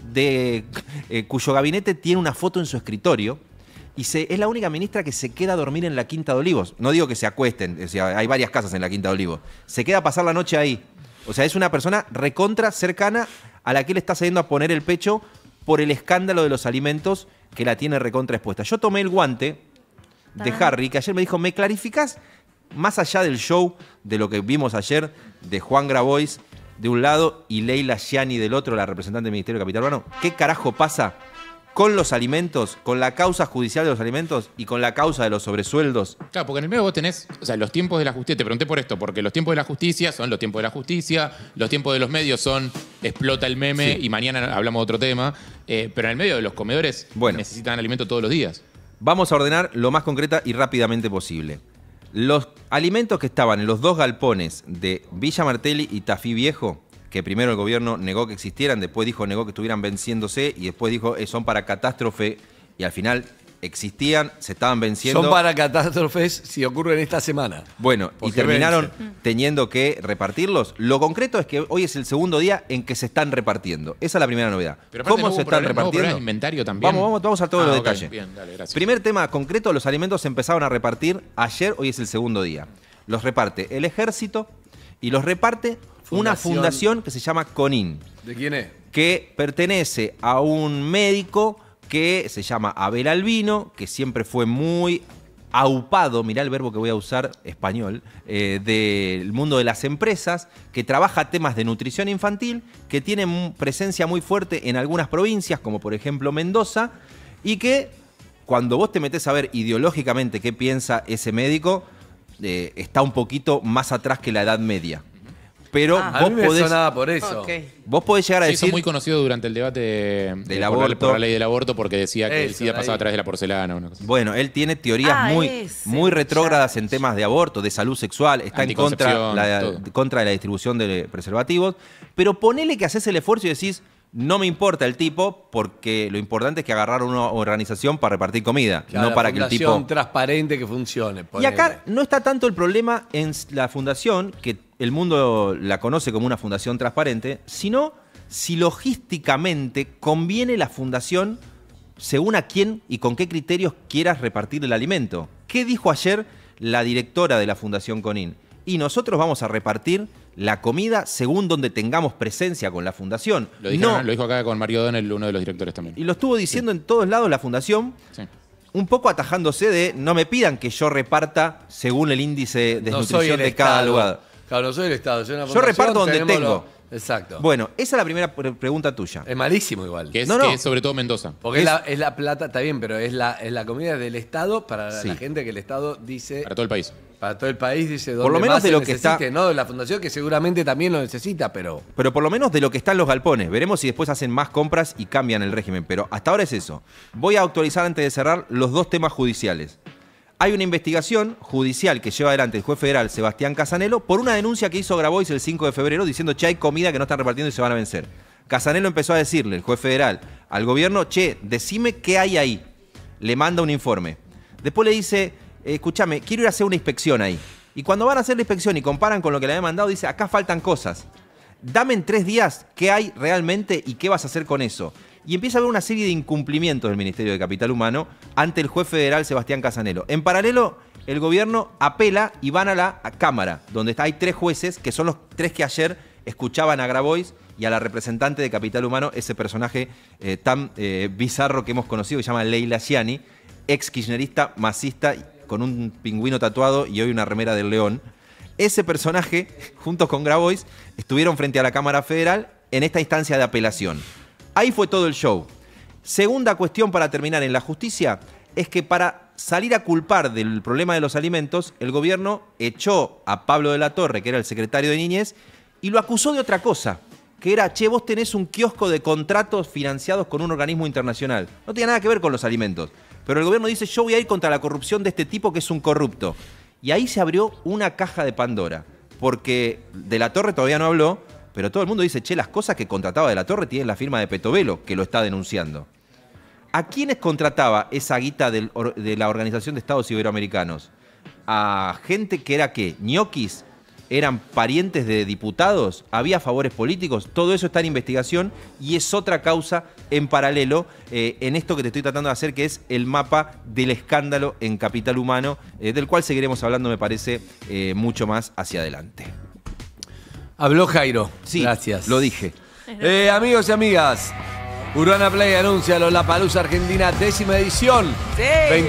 cuyo gabinete tiene una foto en su escritorio. Y es la única ministra que se queda a dormir en la Quinta de Olivos. No digo que se acuesten, o sea, hay varias casas en la Quinta de Olivos. Se queda a pasar la noche ahí. O sea, es una persona recontra cercana a la que él está saliendo a poner el pecho por el escándalo de los alimentos que la tiene recontra expuesta. Yo tomé el guante de Harry, que ayer me dijo, ¿me clarificás? Más allá del show de lo que vimos ayer de Juan Grabois de un lado y Leila Gianni del otro, la representante del Ministerio de Capital Urbano, ¿qué carajo pasa con los alimentos, con la causa judicial de los alimentos y con la causa de los sobresueldos? Claro, porque en el medio vos tenés, o sea, los tiempos de la justicia, te pregunté por esto, porque los tiempos de la justicia son los tiempos de la justicia, los tiempos de los medios son explota el meme y mañana hablamos de otro tema, pero en el medio de los comedores necesitan alimento todos los días. Vamos a ordenar lo más concreta y rápidamente posible. Los alimentos que estaban en los 2 galpones de Villa Martelli y Tafí Viejo, que primero el gobierno negó que existieran, después negó que estuvieran venciéndose y después dijo son para catástrofe y al final existían, se estaban venciendo. Son para catástrofes si ocurren esta semana. Bueno, y terminaron teniendo que repartirlos. Lo concreto es que hoy es el segundo día en que se están repartiendo. Esa es la primera novedad. Pero ¿Cómo se están repartiendo? ¿Nuevo inventario también? Vamos a todos los okay. detalles. Bien, dale, gracias. Primer tema concreto, los alimentos se empezaron a repartir ayer, hoy es el segundo día. Los reparte el Ejército y los reparte una fundación que se llama CONIN. ¿De quién es? Que pertenece a un médico que se llama Abel Albino, que siempre fue muy aupado, mirá el verbo que voy a usar, español, del mundo de las empresas, que trabaja temas de nutrición infantil, que tiene presencia muy fuerte en algunas provincias, como por ejemplo Mendoza, y que cuando vos te metés a ver ideológicamente qué piensa ese médico, está un poquito más atrás que la Edad Media. Pero vos podés, sonaba por eso. Vos podés llegar a decir... Hizo muy conocido durante el debate del aborto. Por la ley del aborto porque decía que el SIDA pasaba a través de la porcelana. Una cosa. Bueno, él tiene teorías muy retrógradas en temas de aborto, de salud sexual, está en contra de la distribución de preservativos, pero ponele que haces el esfuerzo y decís, no me importa el tipo, porque lo importante es que agarrar una organización para repartir comida, claro, no para que el tipo... Una transparente que funcione. Y acá no está tanto el problema en la fundación, que el mundo la conoce como una fundación transparente, sino si logísticamente conviene la fundación según a quién y con qué criterios quieras repartir el alimento. ¿Qué dijo ayer la directora de la Fundación CONIN? Y nosotros vamos a repartir la comida según donde tengamos presencia con la fundación. Lo dijo acá con Mario O'Donnell, uno de los directores también. Y lo estuvo diciendo en todos lados la fundación, un poco atajándose de no me pidan que yo reparta según el índice de desnutrición de cada lugar. Claro, no soy el Estado, soy una yo reparto donde tengo. Exacto. Bueno, esa es la primera pregunta tuya. Es malísimo igual. Que es sobre todo Mendoza. Porque es la plata, está bien, pero es la comida del Estado para la gente que el Estado dice... Para todo el país. Para todo el país dice por lo menos de lo que está, no de la fundación que seguramente también lo necesita, pero por lo menos de lo que está en los galpones. Veremos si después hacen más compras y cambian el régimen, pero hasta ahora es eso. Voy a actualizar antes de cerrar los 2 temas judiciales. Hay una investigación judicial que lleva adelante el juez federal Sebastián Casanelo por una denuncia que hizo Grabois el 5 de febrero diciendo que hay comida que no están repartiendo y se van a vencer. Casanelo empezó a decirle, el juez federal, al gobierno, che, decime qué hay ahí. Le manda un informe. Después le dice, escúchame, quiero ir a hacer una inspección ahí. Y cuando van a hacer la inspección y comparan con lo que le había mandado, dice, acá faltan cosas. Dame en 3 días qué hay realmente y qué vas a hacer con eso. Y empieza a haber una serie de incumplimientos del Ministerio de Capital Humano ante el juez federal Sebastián Casanelo. En paralelo, el gobierno apela y van a la Cámara, donde hay 3 jueces, que son los 3 que ayer escuchaban a Grabois y a la representante de Capital Humano, ese personaje tan bizarro que hemos conocido, que se llama Leila Gianni, ex kirchnerista, masista, con un pingüino tatuado y hoy una remera del león. Ese personaje, junto con Grabois, estuvieron frente a la Cámara Federal en esta instancia de apelación. Ahí fue todo el show. Segunda cuestión para terminar en la justicia es que para salir a culpar del problema de los alimentos, el gobierno echó a Pablo de la Torre, que era el secretario de Niñez, y lo acusó de otra cosa, que era, che, vos tenés un kiosco de contratos financiados con un organismo internacional. No tiene nada que ver con los alimentos. Pero el gobierno dice, yo voy a ir contra la corrupción de este tipo que es un corrupto. Y ahí se abrió una caja de Pandora, porque de la Torre todavía no habló, pero todo el mundo dice, che, las cosas que contrataba de la Torre tienen la firma de Petovelo, que lo está denunciando. ¿A quiénes contrataba esa guita de la Organización de Estados Iberoamericanos? ¿A gente que era qué? ¿Ñoquis? ¿Eran parientes de diputados? ¿Había favores políticos? Todo eso está en investigación y es otra causa en paralelo en esto que te estoy tratando de hacer, que es el mapa del escándalo en Capital Humano, del cual seguiremos hablando, me parece, mucho más hacia adelante. Habló Jairo. Sí, gracias. Lo dije. Amigos y amigas, Urbana Play anuncia Lollapalooza Argentina, 10ª edición. Sí.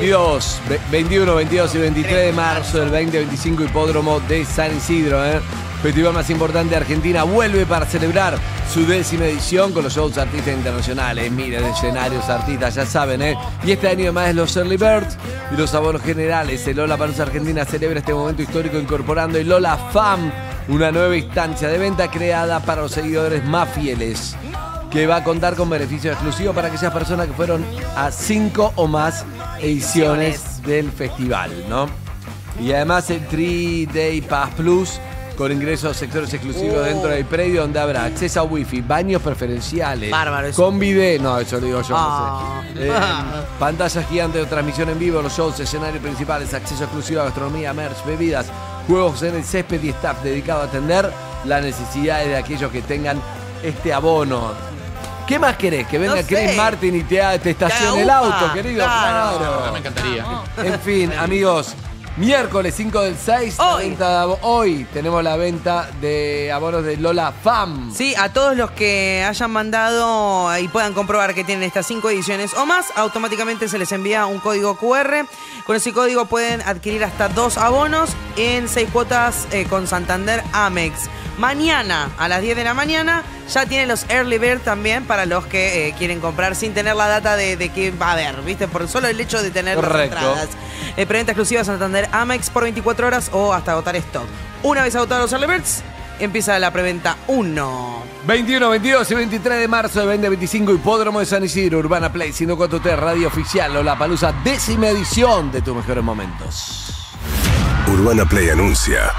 21, 22 y 23 de marzo del 2025, Hipódromo de San Isidro. Festival más importante de Argentina vuelve para celebrar su 10ª edición con los shows artistas internacionales, miles de escenarios, artistas, ya saben, Y este año además los Early Birds y los abonos generales. El Lollapalooza Argentina celebra este momento histórico incorporando el Lola Fam, una nueva instancia de venta creada para los seguidores más fieles, que va a contar con beneficios exclusivos para aquellas personas que fueron a 5 o más ediciones del festival, ¿no? Y además el 3-Day Pass Plus, con ingresos a sectores exclusivos dentro del predio, donde habrá acceso a wifi, baños preferenciales, con video, no, eso lo digo yo, no sé. Pantallas gigantes de transmisión en vivo, los shows, escenarios principales, acceso exclusivo a gastronomía, merch, bebidas, juegos en el césped y staff dedicado a atender las necesidades de aquellos que tengan este abono. ¿Qué más querés? Que venga Chris Martin y te estacione el auto, querido. Claro. Me encantaría. En fin, amigos, miércoles 5 del 6, hoy tenemos la venta de abonos de Lola Fam. Sí, a todos los que hayan mandado y puedan comprobar que tienen estas 5 ediciones o más, automáticamente se les envía un código QR. Con ese código pueden adquirir hasta 2 abonos en 6 cuotas con Santander Amex. Mañana a las 10 de la mañana ya tienen los Early Bird también para los que quieren comprar sin tener la data de que va a haber, ¿viste? Por solo el hecho de tener las entradas. Preventa exclusiva Santander Amex por 24 horas o hasta agotar stock. Una vez agotados los Early Birds, empieza la preventa 1. 21, 22 y 23 de marzo de 2025, Hipódromo de San Isidro, Urbana Play 104.3, Radio Oficial, Lollapalooza, 10ª edición de tus mejores momentos. Urbana Play anuncia.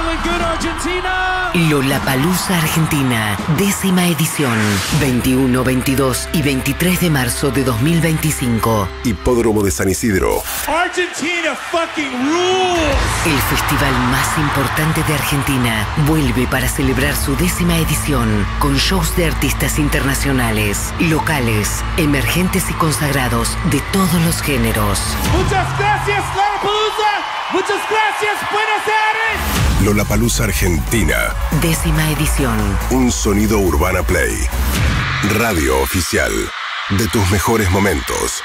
Lollapalooza Argentina, 10ª edición, 21, 22 y 23 de marzo de 2025. Hipódromo de San Isidro. Argentina fucking rules. El festival más importante de Argentina vuelve para celebrar su 10ª edición con shows de artistas internacionales, locales, emergentes y consagrados de todos los géneros. Muchas gracias, Lollapalooza. Muchas gracias, Buenos Aires. Lollapalooza Argentina. 10ª edición. Un sonido Urbana Play. Radio oficial de tus mejores momentos.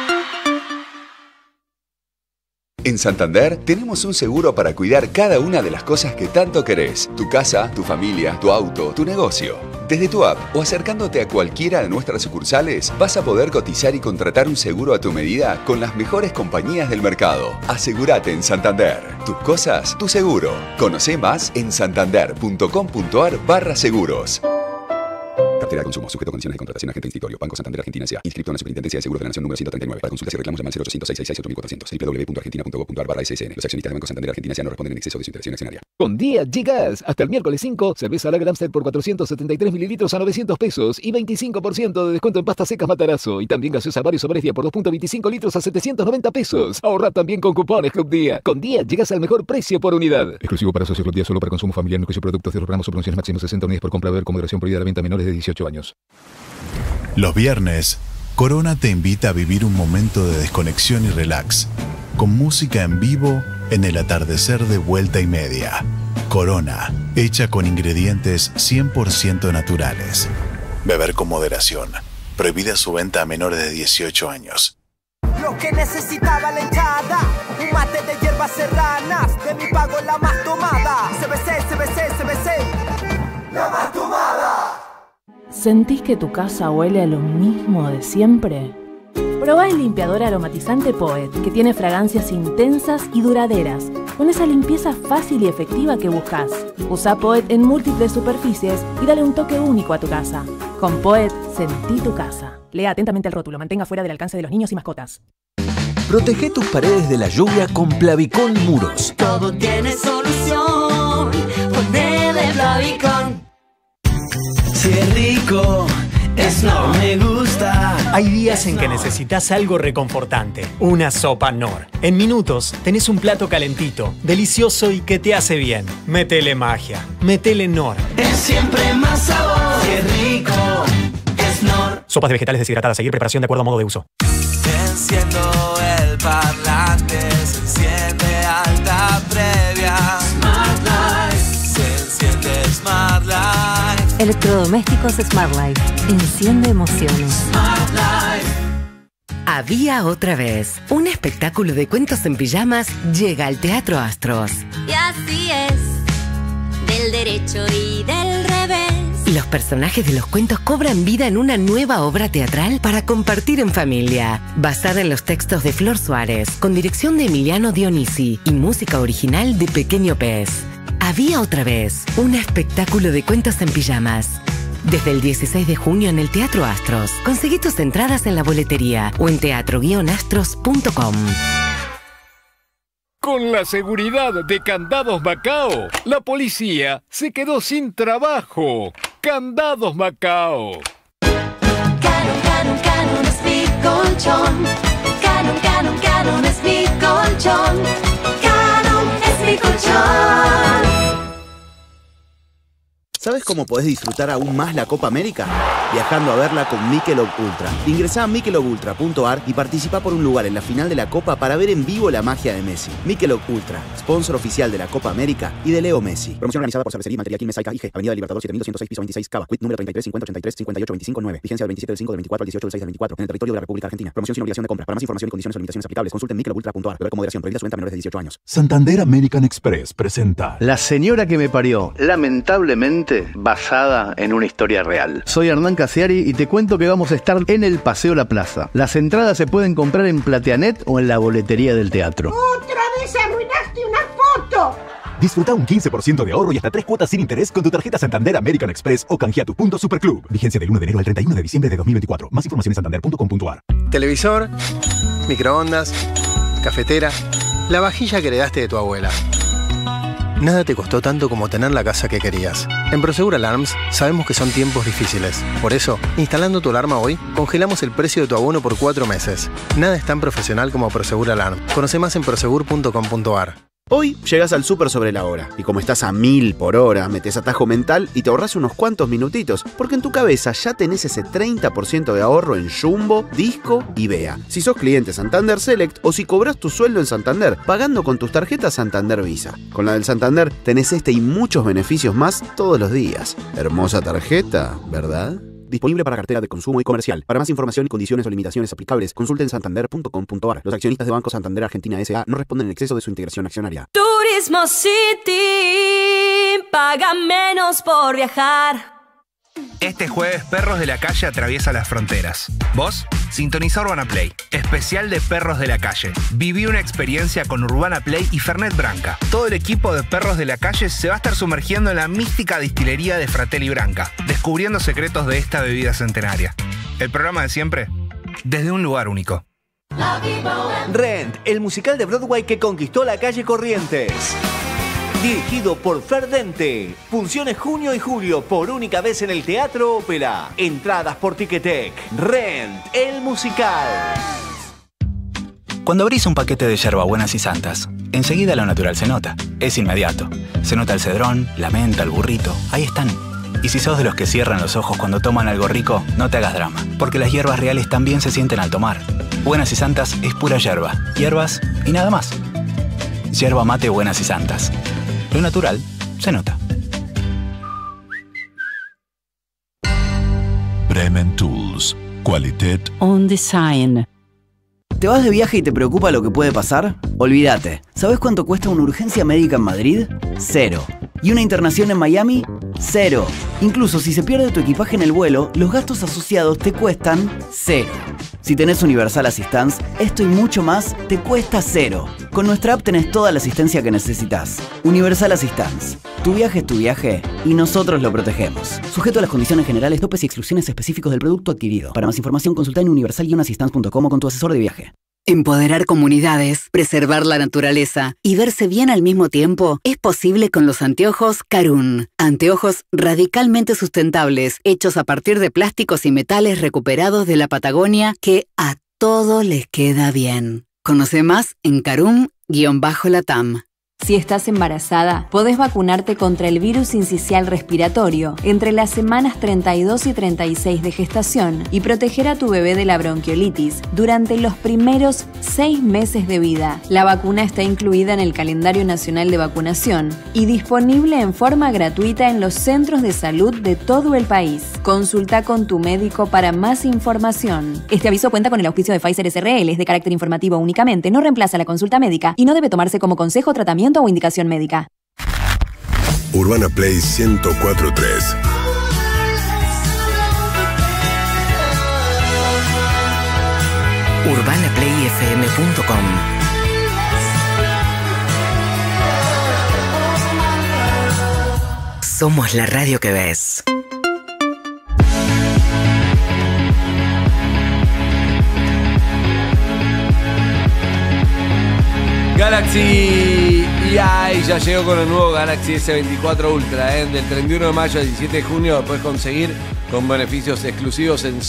En Santander tenemos un seguro para cuidar cada una de las cosas que tanto querés. Tu casa, tu familia, tu auto, tu negocio. Desde tu app o acercándote a cualquiera de nuestras sucursales, vas a poder cotizar y contratar un seguro a tu medida con las mejores compañías del mercado. Asegúrate en Santander. Tus cosas, tu seguro. Conocé más en santander.com.ar/seguros. Cartera de consumo, sujeto a condiciones de contratación. Agente inscriptorio. Banco Santander Argentina S.A. Inscripto en la Superintendencia de Seguros de la Nación número 139. Para consultas y reclamos llama al 0800-666-8400. www.argentina.gov.ar/SSN. Los accionistas de Banco Santander Argentina S.A. no responden en exceso de su interacción accionaria. Con Día llegas hasta el miércoles 5, cerveza Lager Amstel por 473 mililitros a 900 pesos y 25% de descuento en pastas secas Matarazzo. Y también gaseosa Varios Brescia por 2.25 litros a 790 pesos. Ahorra también con cupones Club Día. Con Día llegas al mejor precio por unidad. Exclusivo para socios Club Día, solo para consumo familiar. No exclusivo productos de los ramos o promociones máximo 60 unidades por compra. Beber con moderación, prohibida la venta a menores de 18 años. Los viernes, Corona te invita a vivir un momento de desconexión y relax. Con música en vivo en el atardecer de Vuelta y Media. Corona, hecha con ingredientes 100% naturales. Beber con moderación. Prohibida su venta a menores de 18 años. Lo que necesitaba la hinchada, un mate de hierbas serranas, de mi pago la más tomada. CBC, la más tomada. ¿Sentís que tu casa huele a lo mismo de siempre? Probá el limpiador aromatizante Poet, que tiene fragancias intensas y duraderas, con esa limpieza fácil y efectiva que buscas. Usa Poet en múltiples superficies y dale un toque único a tu casa. Con Poet, sentí tu casa. Lea atentamente el rótulo, mantenga fuera del alcance de los niños y mascotas. Protege tus paredes de la lluvia con Plavicón Muros. Todo tiene solución, ponele Plavicón. Si es rico, Snor me gusta. Hay días en que necesitas algo reconfortante. Una sopa Nor. En minutos tenés un plato calentito, delicioso y que te hace bien. Métele magia. Métele Nor. Es siempre más sabor. Si es rico, Snor. Sopas de vegetales deshidratadas. Seguir preparación de acuerdo a modo de uso. Enciendo el parlante, se enciende alta previa. Smart Life. Se enciende Smart Life. Electrodomésticos Smart Life. Enciende emociones. Smart Life. Había otra vez. Un espectáculo de cuentos en pijamas llega al Teatro Astros. Y así es, del derecho y del revés. Los personajes de los cuentos cobran vida en una nueva obra teatral para compartir en familia. Basada en los textos de Flor Suárez, con dirección de Emiliano Dionisi y música original de Pequeño Pez. Había otra vez. Un espectáculo de cuentos en pijamas. Desde el 16 de junio en el Teatro Astros. Conseguí tus entradas en la boletería o en teatro-astros.com. Con la seguridad de Candados Macao, la policía se quedó sin trabajo. Candados Macao. Canon es mi colchón. Canon es mi colchón. Canon es mi colchón. ¿Sabes cómo podés disfrutar aún más la Copa América? Viajando a verla con Michelob Ultra. Ingresá a michelobultra.ar y participa por un lugar en la final de la Copa para ver en vivo la magia de Messi. Michelob Ultra, sponsor oficial de la Copa América y de Leo Messi. Promoción organizada por Cervecería Maltería Quilmes Saica IG, Avenida Libertador 7206, piso 26, Cava. Quit número 33 50 83 58 25 9. Vigencia del 27 del 5 del 24 al 18 del 6 del 24 en el territorio de la República Argentina. Promoción sin obligación de compra. Para más información y condiciones o limitaciones aplicables, consulten michelobultra.ar. Beber con moderación. Prohibida su venta a menores de 18 años. Santander American Express presenta La señora que me parió, lamentablemente basada en una historia real. Soy Hernán Casiari y te cuento que vamos a estar en el Paseo La Plaza. Las entradas se pueden comprar en Plateanet o en la boletería del teatro. ¡Otra vez arruinaste una foto! Disfruta un 15% de ahorro y hasta 3 cuotas sin interés con tu tarjeta Santander American Express o canjea tu punto Superclub. Vigencia del 1 de enero al 31 de diciembre de 2024. Más información en santander.com.ar. Televisor, microondas, cafetera, la vajilla que heredaste de tu abuela. Nada te costó tanto como tener la casa que querías. En Prosegur Alarms sabemos que son tiempos difíciles. Por eso, instalando tu alarma hoy, congelamos el precio de tu abono por 4 meses. Nada es tan profesional como Prosegur Alarm. Conoce más en prosegur.com.ar. Hoy llegas al súper sobre la hora y como estás a 1000 por hora, metes atajo mental y te ahorras unos cuantos minutitos, porque en tu cabeza ya tenés ese 30% de ahorro en Jumbo, Disco y Bea. Si sos cliente Santander Select o si cobras tu sueldo en Santander, pagando con tus tarjetas Santander Visa. Con la del Santander tenés este y muchos beneficios más todos los días. Hermosa tarjeta, ¿verdad? Disponible para cartera de consumo y comercial. Para más información y condiciones o limitaciones aplicables, consulten santander.com.ar. Los accionistas de Banco Santander Argentina S.A. no responden en exceso de su integración accionaria. Turismo City, paga menos por viajar. Este jueves, Perros de la Calle atraviesa las fronteras. ¿Vos? Sintoniza Urbana Play. Especial de Perros de la Calle. Viví una experiencia con Urbana Play y Fernet Branca. Todo el equipo de Perros de la Calle se va a estar sumergiendo en la mística destilería de Fratelli Branca, descubriendo secretos de esta bebida centenaria. El programa de siempre, desde un lugar único. Rent, el musical de Broadway que conquistó la calle Corrientes. Dirigido por Fer Dente. Funciones junio y julio por única vez en el Teatro Ópera. Entradas por Ticketek. Rent, el musical. Cuando abrís un paquete de yerbabuenas y santas, enseguida lo natural se nota. Es inmediato. Se nota el cedrón, la menta, el burrito. Ahí están. Y si sos de los que cierran los ojos cuando toman algo rico, no te hagas drama. Porque las hierbas reales también se sienten al tomar. Buenas y Santas es pura yerba. Hierbas y nada más. Yerba mate Buenas y Santas. Lo natural se nota. Bremen Tools. Qualität On Design. ¿Te vas de viaje y te preocupa lo que puede pasar? Olvídate. ¿Sabes cuánto cuesta una urgencia médica en Madrid? 0. ¿Y una internación en Miami? 0. Incluso si se pierde tu equipaje en el vuelo, los gastos asociados te cuestan 0. Si tenés Universal Assistance, esto y mucho más te cuesta 0. Con nuestra app tenés toda la asistencia que necesitas. Universal Assistance. Tu viaje es tu viaje y nosotros lo protegemos. Sujeto a las condiciones generales, topes y exclusiones específicos del producto adquirido. Para más información, consulta en universal-assistance.com o con tu asesor de viaje. Empoderar comunidades, preservar la naturaleza y verse bien al mismo tiempo es posible con los anteojos Karun. Anteojos radicalmente sustentables, hechos a partir de plásticos y metales recuperados de la Patagonia que a todo les queda bien. Conoce más en Karun-Latam. Si estás embarazada, podés vacunarte contra el virus sincicial respiratorio entre las semanas 32 y 36 de gestación y proteger a tu bebé de la bronquiolitis durante los primeros 6 meses de vida. La vacuna está incluida en el calendario nacional de vacunación y disponible en forma gratuita en los centros de salud de todo el país. Consulta con tu médico para más información. Este aviso cuenta con el auspicio de Pfizer SRL, es de carácter informativo únicamente, no reemplaza la consulta médica y no debe tomarse como consejo, tratamiento o indicación médica. Urbana Play 104.3. UrbanaPlayFM.com. Somos la radio que ves. Galaxy EI ya llegó con el nuevo Galaxy S24 Ultra. Del 31 de mayo al 17 de junio lo puedes conseguir con beneficios exclusivos en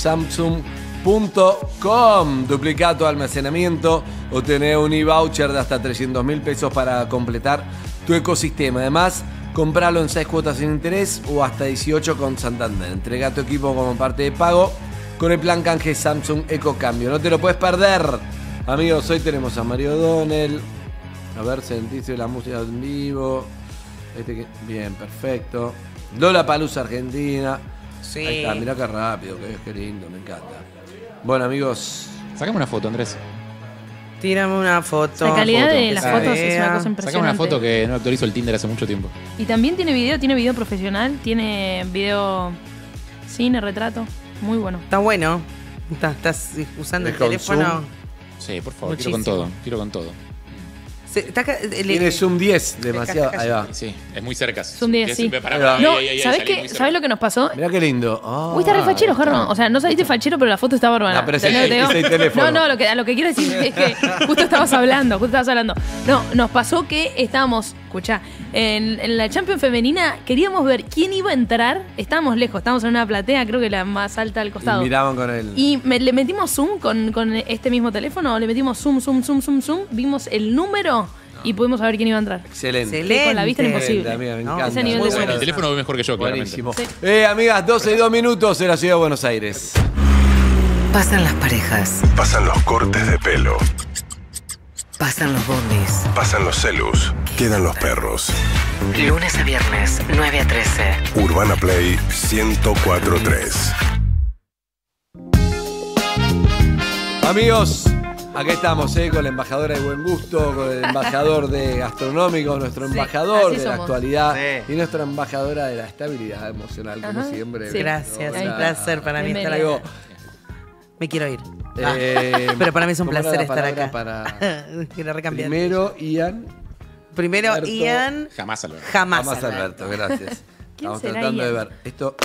Samsung.com. Duplica tu almacenamiento o tener un e-voucher de hasta 300.000 pesos para completar tu ecosistema. Además, compralo en 6 cuotas sin interés o hasta 18 con Santander. Entrega tu equipo como parte de pago con el plan canje Samsung Eco Cambio. No te lo puedes perder. Amigos, hoy tenemos a Mario O'Donnell. A ver, sentiste la música en vivo. Bien, perfecto. Lollapalooza Argentina. Sí. Ahí está, mirá qué rápido, qué lindo, me encanta. Bueno, amigos. Sacame una foto, Andrés. Tírame una foto. La calidad de las fotos es una cosa impresionante. Sacame una foto que no actualizo el Tinder hace mucho tiempo. Y también tiene video profesional, tiene video cine, retrato. Muy bueno. Está bueno. Estás usando el teléfono. Zoom. Sí, por favor, Muchísimo. quiero con todo. Tiene Zoom 10, demasiado. Ahí va. Sí, es muy cerca. Zoom 10, sí. No, ¿sabés lo que nos pasó? Mirá qué lindo. Uy, está re fachero, Jarro. O sea, no saliste fachero, pero la foto está bárbara. No, pero es el teléfono. No, lo que quiero decir es que justo estabas hablando. No, nos pasó que estábamos, escuchá, en la Champions femenina queríamos ver quién iba a entrar. Estábamos lejos, estábamos en una platea, creo que la más alta al costado. Y miraban con él. Y le metimos zoom con este mismo teléfono, le metimos zoom, vimos el número y pudimos saber quién iba a entrar. Excelente. Que con la vista era imposible. Amiga, me encanta. Ese nivel de bueno, el teléfono ve mejor que yo, claramente. Buenísimo. Sí. Amigas, 12 y 2 minutos en la ciudad de Buenos Aires. Pasan las parejas. Pasan los cortes de pelo. Pasan los bondis. Pasan los celus. Quedan los perros. Lunes a viernes, 9 a 13. Urbana Play 104.3. Amigos, Acá estamos, con la embajadora de Buen Gusto, con el embajador de Gastronómico, nuestro embajador así de la somos. actualidad y nuestra embajadora de la estabilidad emocional, como Ajá. siempre. Sí. Gracias, Hola. un placer para mí estar Bienvenida. acá. Me quiero ir. Pero para mí es un ¿cómo era placer la estar palabra acá. para- Quiero recambiar. Primero, Alberto. Ian. Jamás Alberto. Jamás Alberto, gracias. ¿Quién Estamos será tratando de Ian? ver. Esto.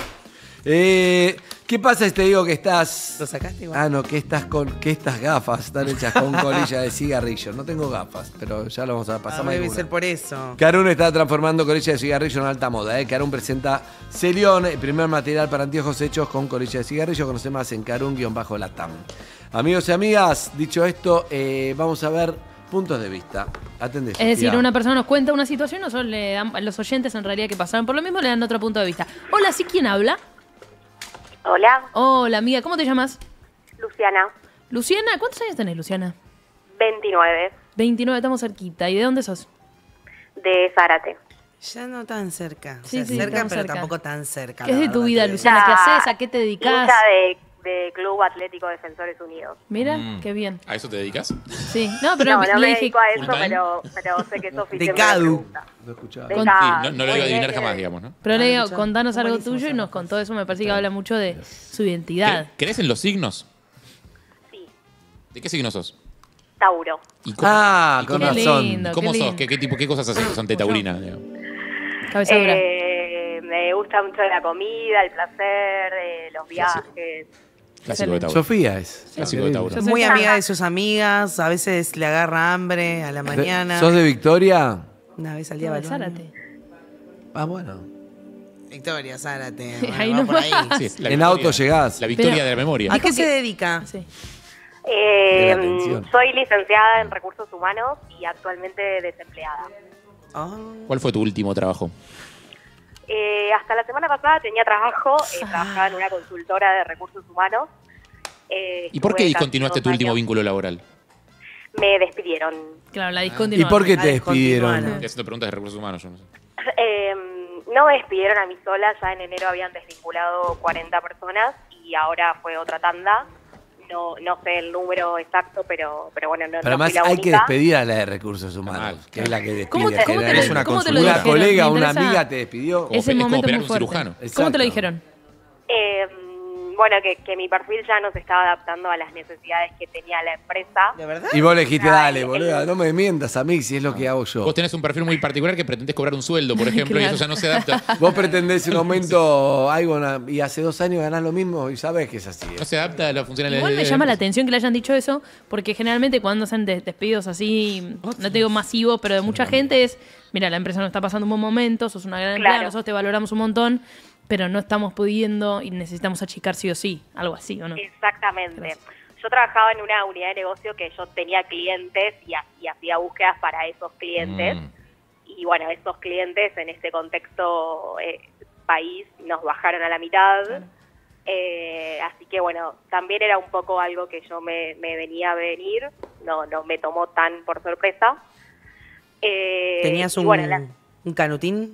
¿Qué pasa si te digo que estás. ¿Lo sacaste igual? Ah, no, que estas gafas están hechas con colilla de cigarrillo. No tengo gafas, pero ya lo vamos a pasar. Debe ser por eso. Carún está transformando colilla de cigarrillo en alta moda. Carún presenta Celión, el primer material para anteojos hechos con colilla de cigarrillo. Conoce más en Carún-Latam. Amigos y amigas, dicho esto, vamos a ver puntos de vista. Atendé, Es decir, Sofía. una persona nos cuenta una situación, nosotros le dan, los oyentes en realidad que pasaron por lo mismo le dan otro punto de vista. Hola, ¿sí quién habla? Hola, Hola, amiga, ¿cómo te llamas? Luciana, Luciana, ¿cuántos años tenés, Luciana? 29, 29, estamos cerquita. ¿Y de dónde sos? de Zárate. Ya no tan cerca. O Sí, sea, sí, cerca, estamos pero cerca. tampoco tan cerca. ¿Qué es la de tu verdad vida, que- Luciana? ¿Qué haces? ¿A qué te dedicas? Hincha de Club Atlético Defensores Unidos. Mira, qué bien. ¿A eso te dedicas? Sí, no, pero no, no le me dije... dedico a eso, Full time. pero sé que Sofi De siempre me Cadu. pregunta. Lo escuchaba. De Con- Cadu. Sí, no lo iba a Muy adivinar bien. jamás, digamos, ¿no? Pero le digo, escuchá. contanos algo Buenísimo, tuyo y nos contó eso, me parece que habla mucho de su identidad. ¿Crees en los signos? Sí, ¿De qué signo sos? Tauro. ¿Y cómo, Ah, y con Qué razón. lindo, cómo qué sos? lindo. ¿Qué cosas haces que son de taurina? digamos? Cabeza dura. Me gusta mucho la comida, el placer, los viajes. Clásico de Tauro. Sofía es. Clásico de Tauro. Yo soy Muy fan. amiga de sus amigas, a veces le agarra hambre a la mañana. ¿Sos de Victoria? Una vez al día No, va de al baño. Zárate. Ah, bueno. Victoria, Zárate. Ahí va no por ahí. va. Sí, la En victoria- auto llegás. La victoria Pero- de la memoria. ¿A qué Dijo se que- dedica? Sí. De la atención. Soy licenciada en Recursos Humanos y actualmente desempleada. Oh. ¿Cuál fue tu último trabajo? Hasta la semana pasada tenía trabajo, trabajaba en una consultora de recursos humanos. ¿Y por qué Estuve casi discontinuaste 2 tu último años. vínculo laboral? Me despidieron. Claro, la ¿Y discontinuaron. por qué La te despidieron? descontinuaron. Estoy haciendo preguntas de recursos humanos, yo no sé. No me despidieron a mí sola, ya en enero habían desvinculado 40 personas y ahora fue otra tanda. No sé el número exacto, pero bueno, no, Pero no además fui la hay que única. despedir a la de recursos humanos, Mal, que es la que despide. ¿Cómo te, cómo te generalmente. lo, una cómo te lo Una dijeron? colega, Me una interesa amiga te despidió. Como ese es como momento operar muy un fuerte. cirujano. ¿Cómo te Exacto. lo dijeron? Bueno, que mi perfil ya no se estaba adaptando a las necesidades que tenía la empresa. ¿De verdad? Y vos le dijiste, Ay, dale, boludo, no me mientas a mí si es lo que hago yo. Vos tenés un perfil muy particular que pretendés cobrar un sueldo, por ejemplo, y Claro. eso ya no se adapta. Vos pretendés un aumento algo y hace 2 años ganás lo mismo y sabés que es así. No se adapta a la funcionalidad. Igual me llama la atención que le hayan dicho eso, porque generalmente cuando hacen despidos así, no te digo masivos, pero de mucha gente es, mira, la empresa no está pasando un buen momento, sos una gran empleada, Claro. nosotros te valoramos un montón, pero no estamos pudiendo y necesitamos achicar sí o sí, algo así, ¿o no? Exactamente. Gracias. Yo trabajaba en una unidad de negocio que yo tenía clientes y hacía búsquedas para esos clientes. Y bueno, esos clientes en este contexto país nos bajaron a la mitad. Así que bueno, también era un poco algo que yo me venía a venir. No me tomó tan por sorpresa. ¿Tenías y un, bueno, un canutín?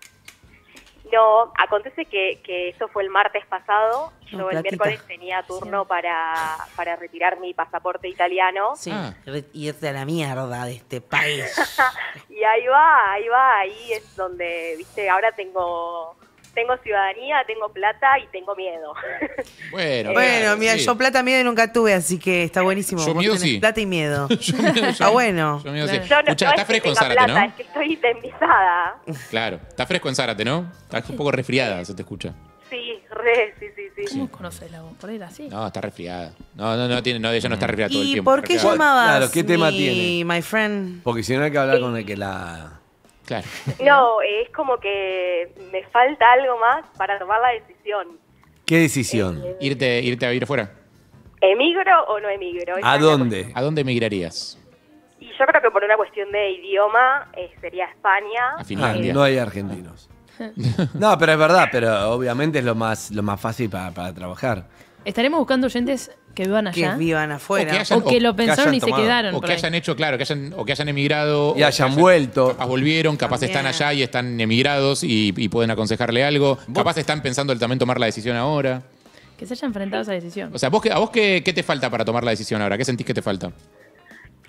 No, acontece que esto fue el martes pasado. Yo No, el platita. miércoles tenía turno para retirar mi pasaporte italiano. Sí, irte a la mierda de este país. Y ahí es donde, viste, ahora tengo ciudadanía, tengo plata y tengo miedo. Bueno, Bueno, mira, sí. yo plata, miedo nunca tuve, así que está buenísimo. Yo Vos miedo tenés sí. plata y miedo. Yo miedo, Está bueno. Yo miedo sí. Yo no, Escuchá, no está es que fresco en tenga Zárate, plata, ¿no? es que estoy indemnizada. Claro, está fresco en Zárate, ¿no? Estás un poco resfriada, se te escucha. Sí, sí. ¿Cómo conoces la voz? ¿Por ahí así? No, está resfriada. No tiene, no, ella no está resfriada todo el ¿Y tiempo. por qué resfriada. llamabas Claro, ¿qué tema mi, tiene? my friend? Porque si no hay que hablar con el que la... Claro. No, es como que me falta algo más para tomar la decisión. ¿Qué decisión? ¿Irte a vivir fuera? ¿Emigro o no emigro? Esa ¿A es la dónde? ¿A dónde emigrarías? Y yo creo que por una cuestión de idioma sería España. A Finlandia. No hay argentinos. No, pero es verdad, pero obviamente es lo más fácil para trabajar. Estaremos buscando oyentes que vivan allá. Que vivan afuera. O que lo pensaron y se tomado. quedaron. O por que ahí. hayan hecho, claro, que hayan emigrado. Y o hayan que vuelto. Capaz volvieron, capaz También. están allá y están emigrados y pueden aconsejarle algo. Capaz están pensando también tomar la decisión ahora. Que se haya enfrentado a esa decisión. O sea, ¿a vos qué te falta para tomar la decisión ahora? ¿Qué sentís que te falta?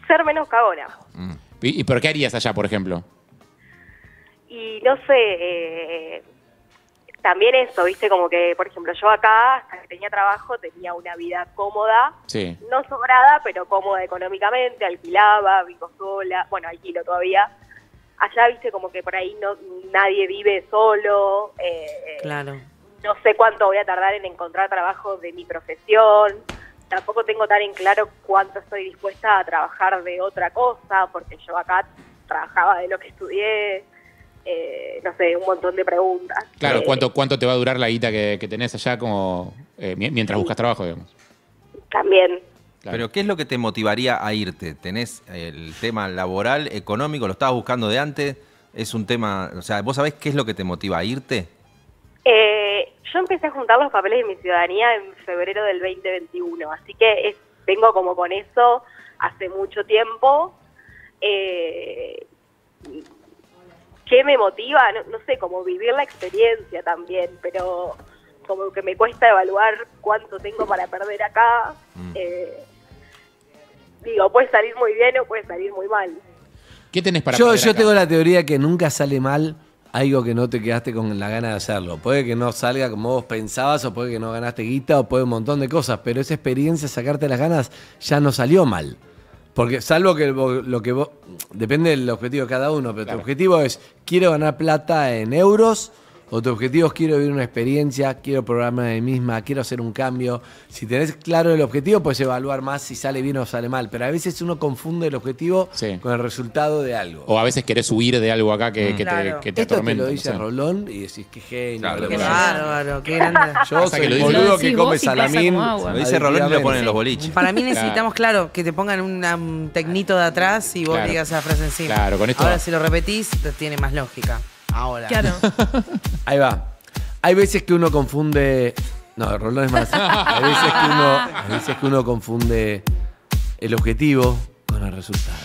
ser menos cagona. ¿Y por qué harías allá, por ejemplo? Y no sé, también eso, viste, como que, por ejemplo, yo acá, hasta que tenía trabajo, tenía una vida cómoda, Sí. no sobrada, pero cómoda económicamente, alquilaba, vivo sola, bueno, alquilo todavía. Allá, viste, como que por ahí nadie vive solo. Claro. No sé cuánto voy a tardar en encontrar trabajo de mi profesión. Tampoco tengo tan en claro cuánto estoy dispuesta a trabajar de otra cosa, porque yo acá trabajaba de lo que estudié. No sé, un montón de preguntas. Claro, ¿cuánto te va a durar la guita que tenés allá como mientras buscas trabajo, digamos? También. Pero ¿qué es lo que te motivaría a irte? ¿Tenés el tema laboral, económico? ¿Lo estabas buscando de antes? ¿Es un tema, o sea, vos sabés qué es lo que te motiva a irte? Yo empecé a juntar los papeles de mi ciudadanía en febrero del 2021, así que vengo como con eso hace mucho tiempo. ¿Qué me motiva? No sé, como vivir la experiencia también, pero como que me cuesta evaluar cuánto tengo para perder acá. Digo, puede salir muy bien o puede salir muy mal. ¿Qué tenés para Yo perder acá? tengo la teoría que nunca sale mal algo que no te quedaste con la gana de hacerlo. Puede que no salga como vos pensabas, o puede que no ganaste guita, o puede un montón de cosas, pero esa experiencia, sacarte las ganas, ya no salió mal. Porque salvo que lo que vos... Depende del objetivo de cada uno, pero tu objetivo es, quiero ganar plata en euros, o tu objetivo es, quiero vivir una experiencia, quiero programarme a mí misma, quiero hacer un cambio. Si tenés claro el objetivo, puedes evaluar más si sale bien o sale mal. Pero a veces uno confunde el objetivo con el resultado de algo. O a veces querés huir de algo acá que Claro. te Esto atormenta. te lo dice no sé. Rolón y decís, qué genio. Claro, Qué bárbaro, qué grande. Yo Pasa soy que lo el dice- boludo lo que decís come vos y pasa salamín. como agua. Lo dice Rolón y lo ponen en los boliches. Para mí necesitamos, claro, que te pongan un tecnito de atrás y vos Claro. digas esa frase encima. Claro, con esto- Ahora si lo repetís, te tiene más lógica. Ahora. Claro. Ahí va. Hay veces que uno confunde... No, Rolón es más. Hay veces que uno confunde el objetivo con el resultado.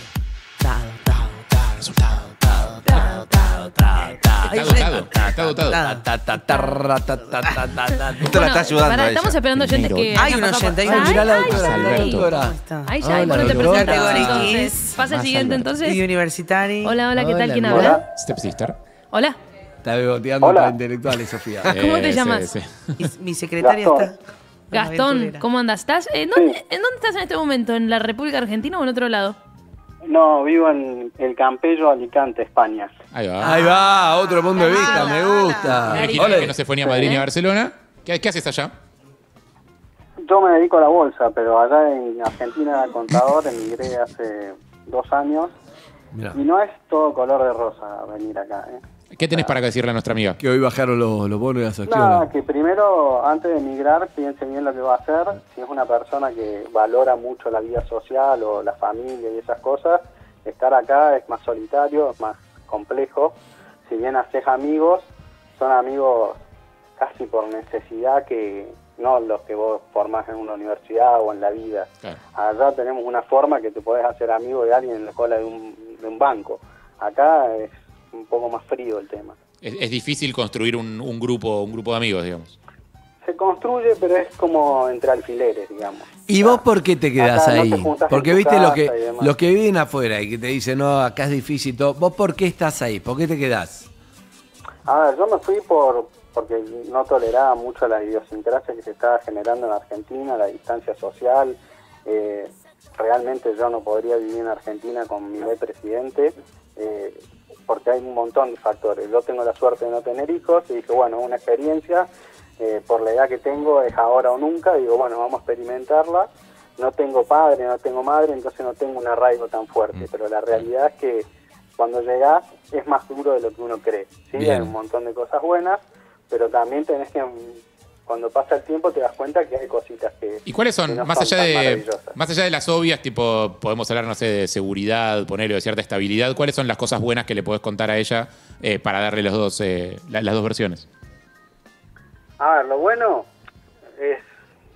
Está dotado. Esto la está ayudando Pará, a ella. estamos esperando oyentes que... Hay un oyente, hay un- Mirá la Ay, doctora, mirá la ay, doctora. Ay, ya, Hola, bueno, te doctora. presentamos Category entonces. Kids. Pasa el Más siguiente Alberto. entonces. Y Universitari. Hola, ¿qué tal? ¿Quién Hola, habla? Stepsister. Hola. Está beboteando Hola. para intelectuales, Sofía. ¿Cómo te llamas? Y mi secretaria está. Gastón, aventurera. ¿cómo andas? ¿Estás? ¿En dónde estás en este momento? ¿En la República Argentina o en otro lado? No, vivo en el Campello, Alicante, España. Ahí va. Ahí va, otro punto de vista, me gusta. Original, que no se fue ni a Madrid ni a Barcelona. ¿Qué haces allá? Yo me dedico a la bolsa, pero allá en Argentina era contador, emigré hace 2 años. Mirá. Y no es todo color de rosa venir acá, ¿eh? ¿Qué tenés para decirle a nuestra amiga? Que hoy bajaron los bonos y las acciones. Nada, que primero, antes de emigrar, piense bien lo que va a hacer. Si es una persona que valora mucho la vida social o la familia y esas cosas, estar acá es más solitario, es más complejo. Si bien haces amigos, son amigos casi por necesidad, que no los que vos formás en una universidad o en la vida. Claro. Allá tenemos una forma que te podés hacer amigo de alguien en la cola de un banco. Acá es un poco más frío el tema. Es difícil construir un grupo de amigos, digamos. Se construye, pero es como entre alfileres, digamos. ¿Y vos por qué te quedás Acá no ahí? te juntás Porque en tu viste casa y demás. los que viven afuera y que te dicen, no, acá es difícil todo. ¿Vos por qué estás ahí? ¿Por qué te quedás? A ver, yo me fui porque no toleraba mucho la idiosincrasia que se estaba generando en Argentina, la distancia social. Realmente yo no podría vivir en Argentina con mi presidente, porque hay un montón de factores. Yo tengo la suerte de no tener hijos y dije, bueno, una experiencia, por la edad que tengo es ahora o nunca. Digo, bueno, vamos a experimentarla. No tengo padre, no tengo madre, entonces no tengo un arraigo tan fuerte, pero la realidad es que cuando llegás es más duro de lo que uno cree. Sí, Bien. hay un montón de cosas buenas, pero también tenés que, cuando pasa el tiempo te das cuenta que hay cositas que... ¿Y cuáles que son, no más son allá tan de maravillosas. más allá de las obvias, tipo, podemos hablar, no sé, de seguridad, ponerle, de cierta estabilidad, ¿cuáles son las cosas buenas que le podés contar a ella para darle los dos, las dos versiones? A ver, lo bueno es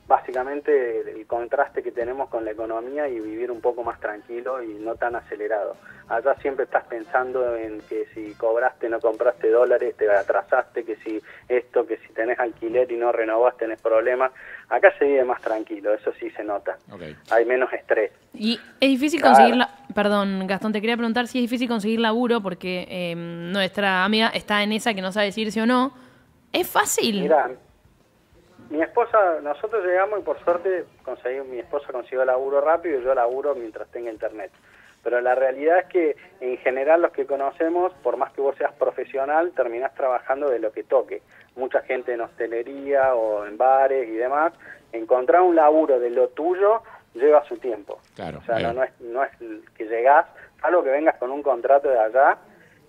básicamente el contraste que tenemos con la economía y vivir un poco más tranquilo y no tan acelerado. Allá siempre estás pensando en que si cobraste, no compraste dólares, te atrasaste, que si esto, que si tenés alquiler y no renovás, tenés problemas. Acá se vive más tranquilo, eso sí se nota. Hay menos estrés. Y es difícil conseguir Perdón, Gastón, te quería preguntar si es difícil conseguir laburo porque nuestra amiga está en esa que no sabe decir sí o no. ¿Es fácil? Mira, mi esposa, nosotros llegamos y por suerte mi esposa consiguió laburo rápido y yo laburo mientras tenga internet. Pero la realidad es que en general los que conocemos, por más que vos seas profesional, terminás trabajando de lo que toque. Mucha gente en hostelería o en bares y demás, encontrar un laburo de lo tuyo lleva su tiempo. Claro, o sea, no es que llegás, algo que vengas con un contrato de allá,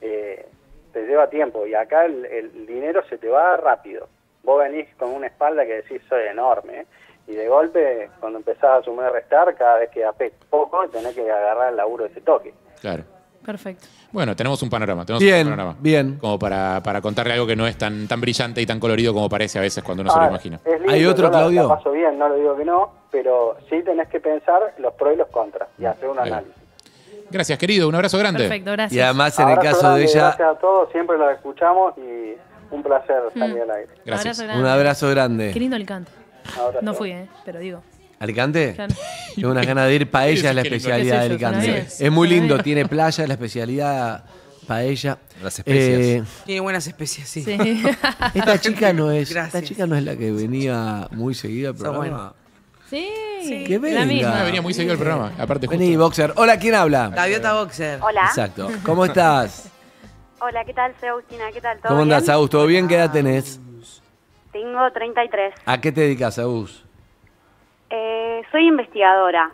te lleva tiempo. Y acá el dinero se te va rápido. Vos venís con una espalda que decís, soy enorme, y de golpe, cuando empezás a sumar y restar, cada vez queda poco, tenés que agarrar el laburo de ese toque. Claro. Perfecto. Bueno, tenemos un panorama. Bien. Como para contarle algo que no es tan brillante y tan colorido como parece a veces cuando uno se lo imagina. Es lindo, ¿Hay otro, Claudio? La paso bien, no lo digo que no, pero sí tenés que pensar los pros y los contras y hacer un análisis. Gracias, querido. Un abrazo grande. Perfecto, gracias. Y además, en el caso grande, de ella... Gracias a todos, siempre los escuchamos y un placer salir al aire. Gracias. Un abrazo grande. Qué lindo Alicante. No fui, pero digo. ¿Alicante? Claro. Tengo unas ganas de ir. Paella es la especialidad de Alicante. Es muy lindo, tiene playa, es la especialidad paella. Las especias. Tiene buenas especias, sí. Esta chica no es Gracias. esta chica no es la que venía muy seguida al programa. Sí. Que venga. La misma. Venía muy seguido el programa. Aparte, Vení, Boxer. Hola, ¿quién habla? Gaviota Boxer. Hola. Exacto. ¿Cómo estás? Hola, ¿qué tal? Soy Agustina, ¿qué tal? ¿Todo ¿Cómo andás, bien? Agus? ¿Todo bien? ¿Qué edad tenés? Tengo 33. ¿A qué te dedicas, Agus? Soy investigadora.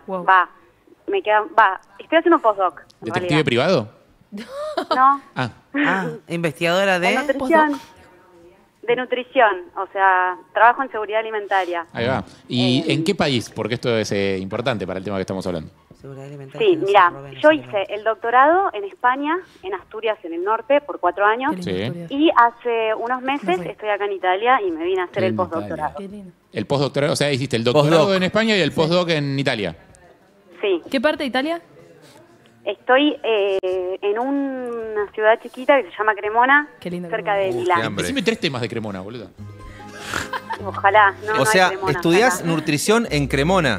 Estoy haciendo un postdoc. en ¿Detective realidad. privado? No, Investigadora de de... nutrición. De nutrición, o sea, trabajo en seguridad alimentaria. Ahí va. ¿Y en qué país? Porque esto es importante para el tema que estamos hablando. Sí, mira, yo hice el doctorado en España, en Asturias, en el norte, por 4 años. Sí. Y hace unos meses estoy acá en Italia y me vine a hacer el postdoctorado. El postdoctorado, o sea, hiciste el doctorado en España y el postdoc en Italia. Sí. ¿Qué parte de Italia? Estoy en una ciudad chiquita que se llama Cremona, cerca de Milán. Decime 3 temas de Cremona, boludo. Ojalá, no, O sea, hay Cremona estudiás acá. nutrición en Cremona.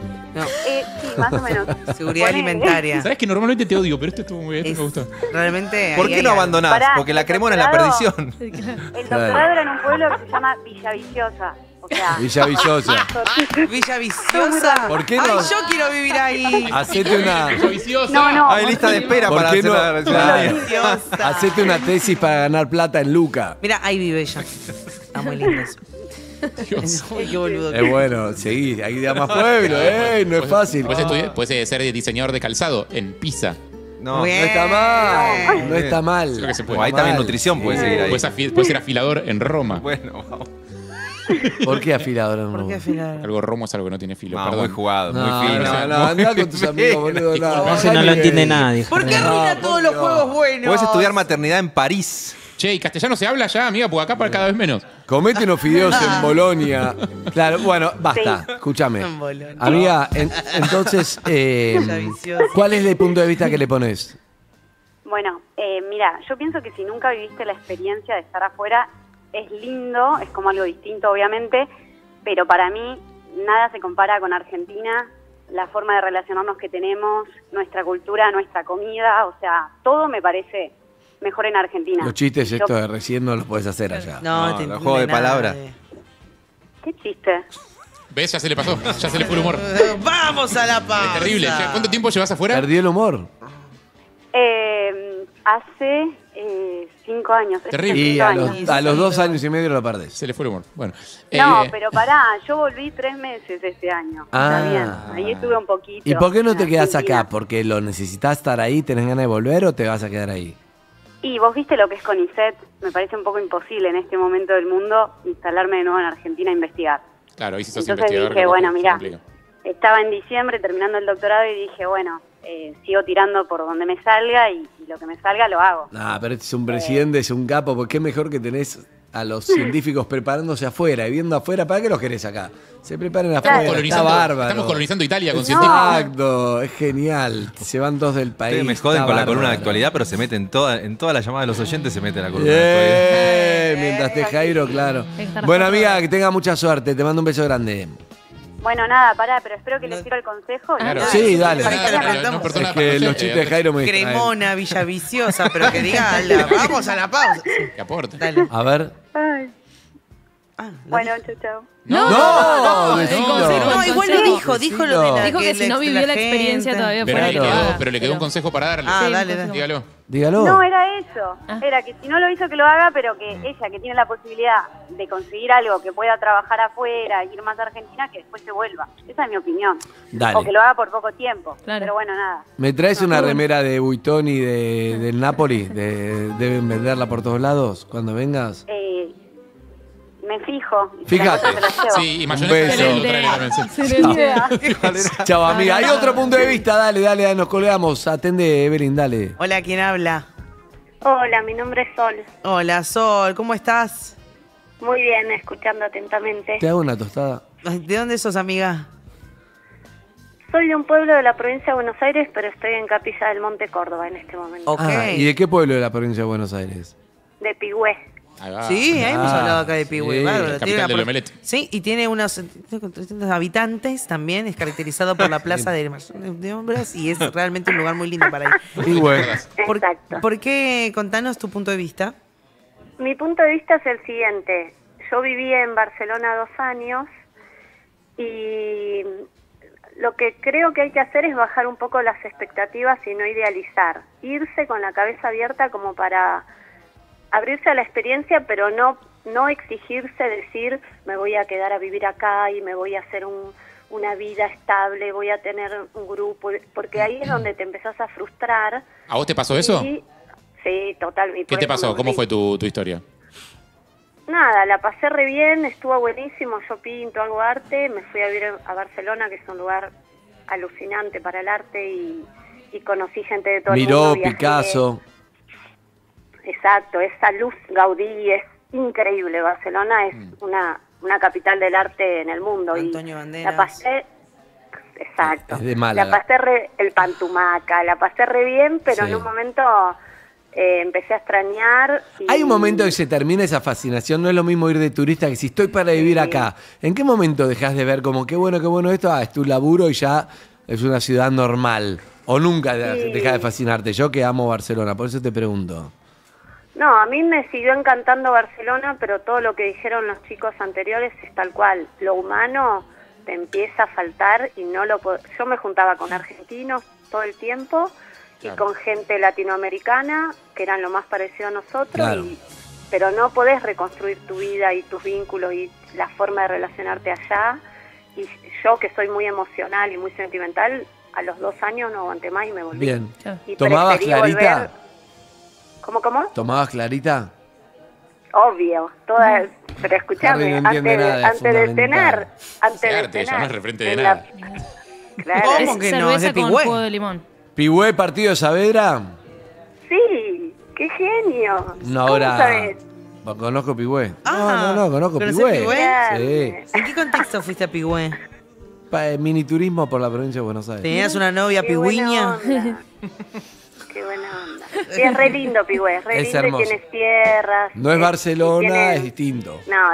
Sí, más o menos. Seguridad Ponele. alimentaria. Sabes que normalmente te odio, pero esto estuvo muy bien, me gustó. Realmente. ¿Por qué no abandonás? Pará, Porque la el Cremona es la doctorado- perdición. El doctorado era en un pueblo que se llama Villa Viciosa. O sea, Villa Viciosa. Villa Viciosa. ¿Por qué no? Ay, yo quiero vivir ahí. Hacete una... No, Hay lista de espera ¿Por para qué hacer no? la Claro. Viciosa. Hacete una tesis para ganar plata en Luca. Mira, ahí vive ella. Está muy lindo eso. Ay, qué boludo. Es bueno, seguí, ahí da más pueblo, no es fácil. Puedes ser diseñador de calzado en Pisa. No, No está mal, no está mal. Es lo que se puede. O ahí también nutrición puede seguir ahí. Puedes ser afilador en Roma. Bueno, vamos. ¿Por qué afilador en ¿Por qué afilar? Algo Romo es algo que no tiene filo. No, perdón. muy jugado, No, muy fino. no, andá con tus amigos, boludo. Ese no lo entiende nadie. ¿Por qué arruina todos los juegos buenos? Podés estudiar maternidad en París. Che, ¿y castellano se habla ya, amiga? Porque acá para cada vez menos. Comete unos fideos en Bolonia. Claro, bueno, basta, Sí. escúchame. En Bolonia. Amiga, entonces, ¿cuál es el punto de vista que le pones? bueno, mira, yo pienso que si nunca viviste la experiencia de estar afuera, es lindo, es como algo distinto, obviamente, pero para mí nada se compara con Argentina, la forma de relacionarnos que tenemos, nuestra cultura, nuestra comida, o sea, todo me parece mejor en Argentina. Los chistes Yo- estos de recién no los puedes hacer allá. No, No, te los juegos de palabras. ¿Qué chiste? ¿Ves? Ya se le pasó. Ya se le fue el humor. Vamos a la paz. Es terrible. ¿Cuánto tiempo llevas afuera? Perdió el humor. Hace 5 años. Terrible. Y 5 a años. los 2 años y medio lo perdés. Se le fue el humor. Bueno. No, pero pará, yo volví 3 meses este año. Ah. Está bien, ahí estuve un poquito. ¿Y por qué no te en quedás Argentina. acá? ¿Porque lo necesitas estar ahí, tenés ganas de volver o te vas a quedar ahí? Y vos viste lo que es CONICET, me parece un poco imposible en este momento del mundo instalarme de nuevo en Argentina a investigar. Claro, ahí sí sos Entonces investigador. dije, capaz bueno, que se mirá, complica. estaba en diciembre terminando el doctorado y dije, bueno, sigo tirando por donde me salga y lo que me salga lo hago. Ah, pero este es un presidente, es un capo, porque es mejor que tenés a los científicos preparándose afuera y viendo afuera. ¿Para qué los querés acá? Se preparan afuera. Está bárbaro. Estamos colonizando Italia con científicos. Exacto, es genial. Se van dos del país. Ustedes me joden con la columna de actualidad, pero se meten en todas las llamadas de los oyentes se mete la columna de actualidad. Mientras te Jairo, claro. Bueno, amiga, que tenga mucha suerte. Te mando un beso grande. Bueno, nada, pará, pero espero que les sirva el consejo. Claro. Sí, dale. Es que los chistes de Jairo me distraen. Cremona, Villaviciosa, pero que diga, vamos a la pausa. Que aporte. Dale. A ver. Ay. Bueno, chau. No, igual lo dijo lo de la Dijo que si no vivió la experiencia todavía pero le quedó un consejo para darle. Dígalo. No, era eso. Era que si no lo hizo, que lo haga, pero que ella, que tiene la posibilidad de conseguir algo, que pueda trabajar afuera, ir más a Argentina, que después se vuelva. Esa es mi opinión. Dale. O que lo haga por poco tiempo. Pero bueno, nada. ¿Me traes una remera de Buitoni y del Napoli? ¿Deben venderla por todos lados cuando vengas? Me fijo. Fíjate. Sí, y mayonesa. Chao, amiga. Hay otro punto de vista. Dale, nos colgamos. Atende, Evelyn, dale. Hola, ¿quién habla? Hola, mi nombre es Sol. Hola, Sol. ¿Cómo estás? Muy bien, escuchando atentamente. ¿Te hago una tostada? ¿De dónde sos, amiga? Soy de un pueblo de la provincia de Buenos Aires, pero estoy en Capilla del Monte, Córdoba, en este momento. ¿Y de qué pueblo de la provincia de Buenos Aires? De Pigüé. Sí, hemos hablado acá de Pigüé. Sí, capital del omelette. Sí, y tiene unos 300 habitantes también. Es caracterizado por la plaza de hombres y es realmente un lugar muy lindo para ir. Pigüé. ¿Por qué? Contanos tu punto de vista. Mi punto de vista es el siguiente. Yo viví en Barcelona 2 años y lo que creo que hay que hacer es bajar un poco las expectativas y no idealizar. Irse con la cabeza abierta como para abrirse a la experiencia, pero no exigirse, decir, me voy a quedar a vivir acá y me voy a hacer una vida estable, voy a tener un grupo, porque ahí es donde te empezás a frustrar. ¿A vos te pasó eso? Sí, total. ¿Qué te pasó? ¿Cómo fue tu historia? Nada, la pasé re bien, estuvo buenísimo, yo pinto, hago arte, me fui a vivir a Barcelona, que es un lugar alucinante para el arte, y conocí gente de todo el mundo. Miró, Picasso. Exacto, esa luz Gaudí es increíble. Barcelona es una capital del arte en el mundo. Antonio Banderas. La pasé, exacto. Es de Málaga. La pasé el Pantumaca, la pasé re bien, pero en un momento empecé a extrañar. Hay un momento que se termina esa fascinación, no es lo mismo ir de turista que si estoy para vivir acá. ¿En qué momento dejas de ver como qué bueno esto? Es tu laburo y ya es una ciudad normal. ¿O nunca deja de fascinarte? Yo que amo Barcelona, por eso te pregunto. No, a mí me siguió encantando Barcelona, pero todo lo que dijeron los chicos anteriores es tal cual. Lo humano te empieza a faltar y no lo puedo. Yo me juntaba con argentinos todo el tiempo y con gente latinoamericana, que eran lo más parecido a nosotros, pero no podés reconstruir tu vida y tus vínculos y la forma de relacionarte allá. Y yo, que soy muy emocional y muy sentimental, a los 2 años no aguanté más y me volví. Bien. Y ¿Tomabas preferí clarita? volver. ¿Cómo? ¿Tomabas clarita? Obvio, pero escúchame, antes de cenar, Ya no es referente de nada. Claro. ¿Cómo que no? Cerveza Es de con Pigüé. jugo de limón. ¿Pigüé, partido de Saavedra? Sí, qué genio. Una ¿Cómo hora. sabés? ¿Conozco Pigüé? Ah, No, conozco ¿conocés Pigüé. Pigüé? Sí. ¿En qué contexto fuiste a Pigüé? Mini turismo por la provincia de Buenos Aires. ¿Tenías una novia Qué pigüeña? buena onda. Qué buena onda. Sí, es re lindo Pigüé, re Es lindo, y hermoso. tienes tierras. No es Barcelona, tiene- es distinto. No.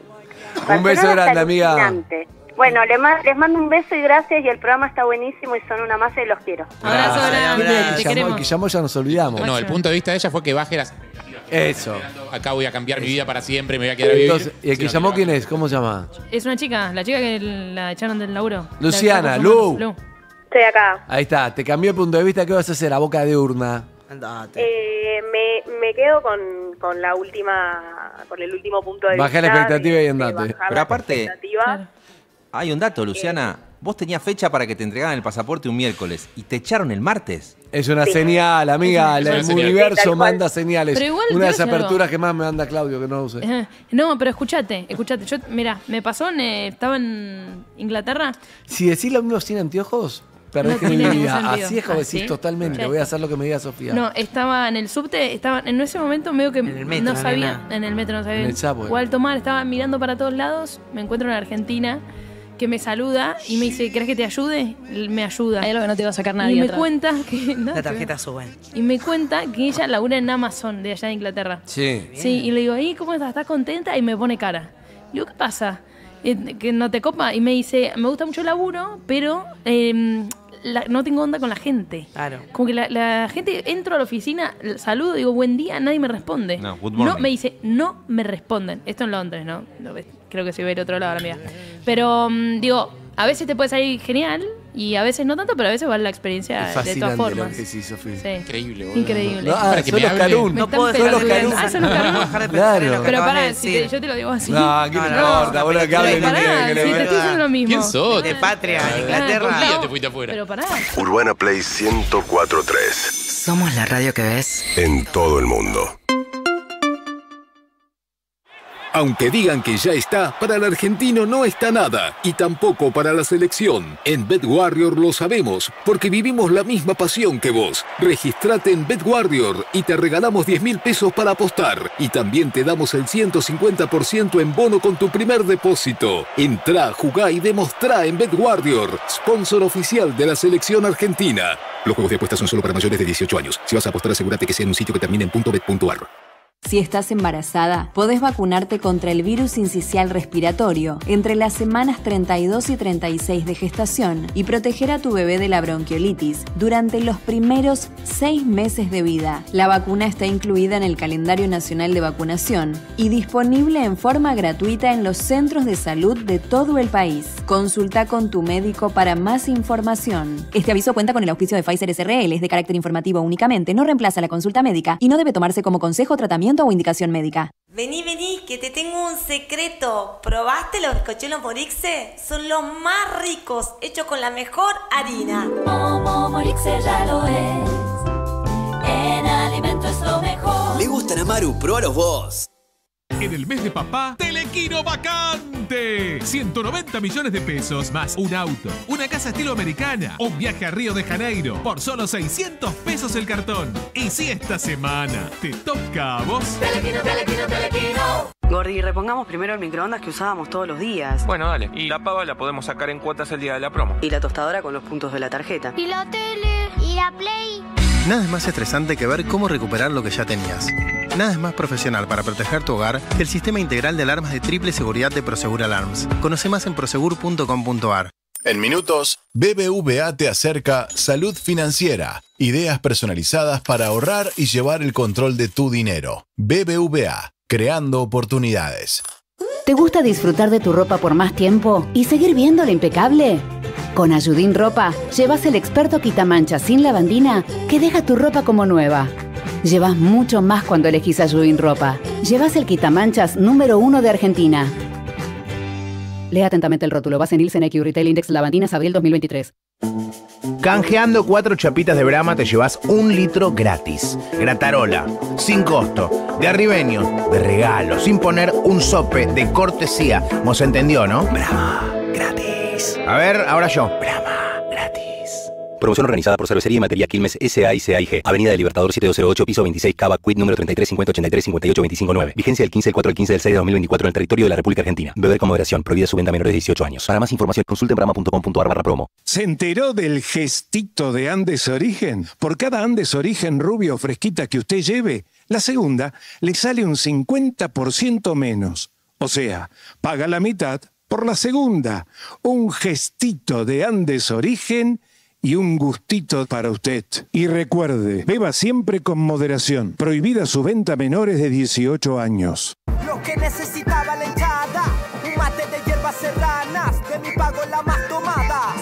Un beso Barcelona grande, está amiga. alucinante. Bueno, les mando un beso y gracias, y el programa está buenísimo y son una masa y los quiero. Abrazo grande, El te que queremos. llamó ya nos olvidamos. No, el punto de vista de ella fue que baje las... Eso. Acá voy a cambiar mi vida para siempre, me voy a quedar a vivir. Entonces, ¿y el que llamó quién es? ¿Cómo se llama? Es una chica, la chica que la echaron del laburo. Luciana, La- Lu. Estoy acá. Ahí está, te cambió el punto de vista. ¿Qué vas a hacer a boca de urna? Andate. Me quedo con la última, con el último punto de Bajá vista. la expectativa de- y de andate. bajar Pero las aparte, expectativas. hay un dato, Luciana. Vos tenías fecha para que te entregaran el pasaporte un miércoles y te echaron el martes. Es una Sí. señal, amiga. Es una El señal. universo Sí, tal cual. manda señales. Pero igual, Una de te las voy a decir aperturas algo. que más me manda Claudio, que no use. No, pero escúchate. Yo, mirá, me pasó estaba en Inglaterra. Si decís lo mismo sin anteojos, Perdés No que tiene mi ningún vida. sentido. Así es como ¿Así? decís totalmente. Sí. Voy a hacer lo que me diga Sofía. No, estaba en el subte, estaba en ese momento medio que el metro, no sabía, nena. en el metro no sabía En el subway. cuál tomar, estaba mirando para todos lados, me encuentro en Argentina que me saluda y me dice, ¿querés que te ayude? Me ayuda. Hay algo que no te va a sacar nadie Y me atrás. cuenta que La tarjeta sube. y me cuenta que ella labura en Amazon de allá de Inglaterra. Sí. Sí, y le digo, ¿y cómo estás? ¿Estás contenta? Y me pone cara. Le digo, ¿qué pasa? ¿Que no te copa? Y me dice, me gusta mucho el laburo, pero no tengo onda con la gente. Claro. Como que la gente, entro a la oficina, saludo, digo, buen día, nadie me responde. No, good morning. No, me dice, no me responden. Esto en Londres, ¿no? Creo que se ve el otro lado, la mía. Pero, digo, a veces te puede salir genial y a veces no tanto, pero a veces vale la experiencia Es de todas fascinante lo formas. que decís, Sofía. Sí. Increíble, boludo. Increíble. No, Para que son me los hable. Calún. No puedo son los dejar de Calún. pensar. Ah, son los Calún. No puedo dejar de pensar Claro. en lo que Pero acabas pará, de si decir. yo te lo digo así. No, ¿qué No, me no, importa? no, Bueno, que pero hablen pará, inglés, que si le te venga. estoy diciendo lo mismo. ¿Quién sos? De patria, en ¿Por Inglaterra. qué te fuiste afuera? Pero pará. Urbana Play 104.3. Somos la radio que ves. En todo el mundo. Aunque digan que ya está, para el argentino no está nada, y tampoco para la selección. En BetWarrior lo sabemos, porque vivimos la misma pasión que vos. Registrate en BetWarrior y te regalamos 10.000 pesos para apostar. Y también te damos el 150% en bono con tu primer depósito. Entrá, jugá y demostrá en BetWarrior, sponsor oficial de la selección argentina. Los juegos de apuestas son solo para mayores de 18 años. Si vas a apostar, asegúrate que sea en un sitio que termine en .bet.ar. Si estás embarazada, podés vacunarte contra el virus sincicial respiratorio entre las semanas 32 y 36 de gestación y proteger a tu bebé de la bronquiolitis durante los primeros 6 meses de vida. La vacuna está incluida en el calendario nacional de vacunación y disponible en forma gratuita en los centros de salud de todo el país. Consulta con tu médico para más información. Este aviso cuenta con el auspicio de Pfizer SRL, es de carácter informativo únicamente, no reemplaza la consulta médica y no debe tomarse como consejo, tratamiento o indicación médica. Vení, que te tengo un secreto. ¿Probaste los bizcochuelos Morixe? Son los más ricos, hechos con la mejor harina. Morixe ya lo es. En alimento es lo mejor. ¿Le gustan a Maru? Probalos vos. En el mes de papá, Telequino vacante. 190 millones de pesos más un auto, una casa estilo americana, un viaje a Río de Janeiro por solo 600 pesos el cartón. Y si esta semana te toca a vos. Telequino. Gordi, repongamos primero el microondas que usábamos todos los días. Bueno, dale. Y la pava la podemos sacar en cuotas el día de la promo. Y la tostadora con los puntos de la tarjeta. Y la tele. Y la Play. Nada es más estresante que ver cómo recuperar lo que ya tenías. Nada es más profesional para proteger tu hogar que el sistema integral de alarmas de triple seguridad de Prosegur Alarms. Conoce más en prosegur.com.ar. En minutos, BBVA te acerca Salud Financiera. Ideas personalizadas para ahorrar y llevar el control de tu dinero. BBVA, creando oportunidades. ¿Te gusta disfrutar de tu ropa por más tiempo y seguir viéndola impecable? Con Ayudín Ropa, llevas el experto quitamanchas sin lavandina que deja tu ropa como nueva. Llevas mucho más cuando elegís Ayudín Ropa. Llevas el quitamanchas número 1 de Argentina. Lea atentamente el rótulo. Base Nielsen IQ Retail Index Lavandinas abril 2023. Canjeando 4 chapitas de Brahma te llevas 1 litro gratis. Gratarola, sin costo, de arribeño, de regalo, sin poner un sope, de cortesía. ¿Mos entendió, no? Brahma, gratis. A ver, ahora yo. Brahma, gratis. Promoción organizada por Cervecería y Matería Quilmes S.A. y CAIG. Avenida del Libertador 7208, piso 26, Cava, Quit número 33 50 83 58 25 9. Vigencia del 15 del 4 al 15 del 6 de 2024 en el territorio de la República Argentina. Beber con moderación. Prohibida su venta a menores de 18 años. Para más información, consulte en brahma.com.ar/promo. ¿Se enteró del gestito de Andes Origen? Por cada Andes Origen rubia o fresquita que usted lleve, la segunda le sale un 50% menos. O sea, paga la mitad por la segunda. Un gestito de Andes Origen y un gustito para usted. Y recuerde, beba siempre con moderación. Prohibida su venta a menores de 18 años. Lo que necesitaba la hinchada, un mate de hierbas serranas, de mi pago la más tomada.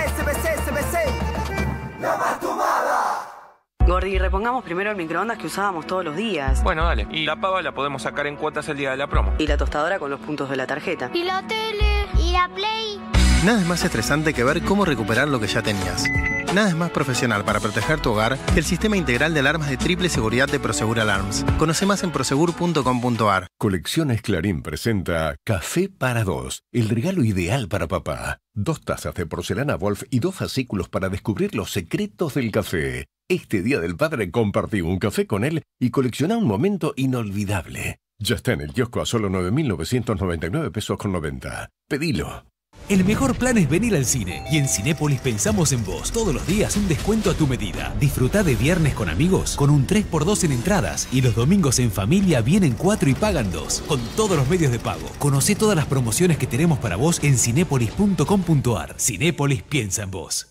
CBC, la más tomada. Gordi, repongamos primero el microondas que usábamos todos los días. Bueno, dale. Y la pava la podemos sacar en cuotas el día de la promo. Y la tostadora con los puntos de la tarjeta. Y la tele. Y la Play. Nada es más estresante que ver cómo recuperar lo que ya tenías. Nada es más profesional para proteger tu hogar que el sistema integral de alarmas de triple seguridad de Prosegur Alarms. Conoce más en prosegur.com.ar. Colecciones Clarín presenta Café para dos, el regalo ideal para papá. 2 tazas de porcelana Wolf y 2 fascículos para descubrir los secretos del café. Este Día del Padre compartí un café con él y coleccioná un momento inolvidable. Ya está en el kiosco a solo 9.999 pesos con 90. Pedilo. El mejor plan es venir al cine. Y en Cinépolis pensamos en vos. Todos los días un descuento a tu medida. Disfrutá de viernes con amigos con un 3x2 en entradas. Y los domingos en familia vienen 4 y pagan 2. Con todos los medios de pago. Conocé todas las promociones que tenemos para vos en cinépolis.com.ar. Cinépolis piensa en vos.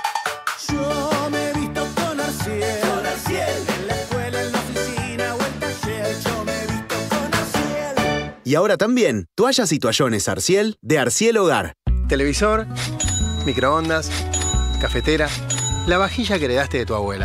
Yo me he visto con Arciel. Con Arciel. En la escuela, en la oficina o en taller. Yo me he visto con Arciel. Y ahora también, toallas y toallones Arciel de Arciel Hogar. Televisor, microondas, cafetera, la vajilla que heredaste de tu abuela.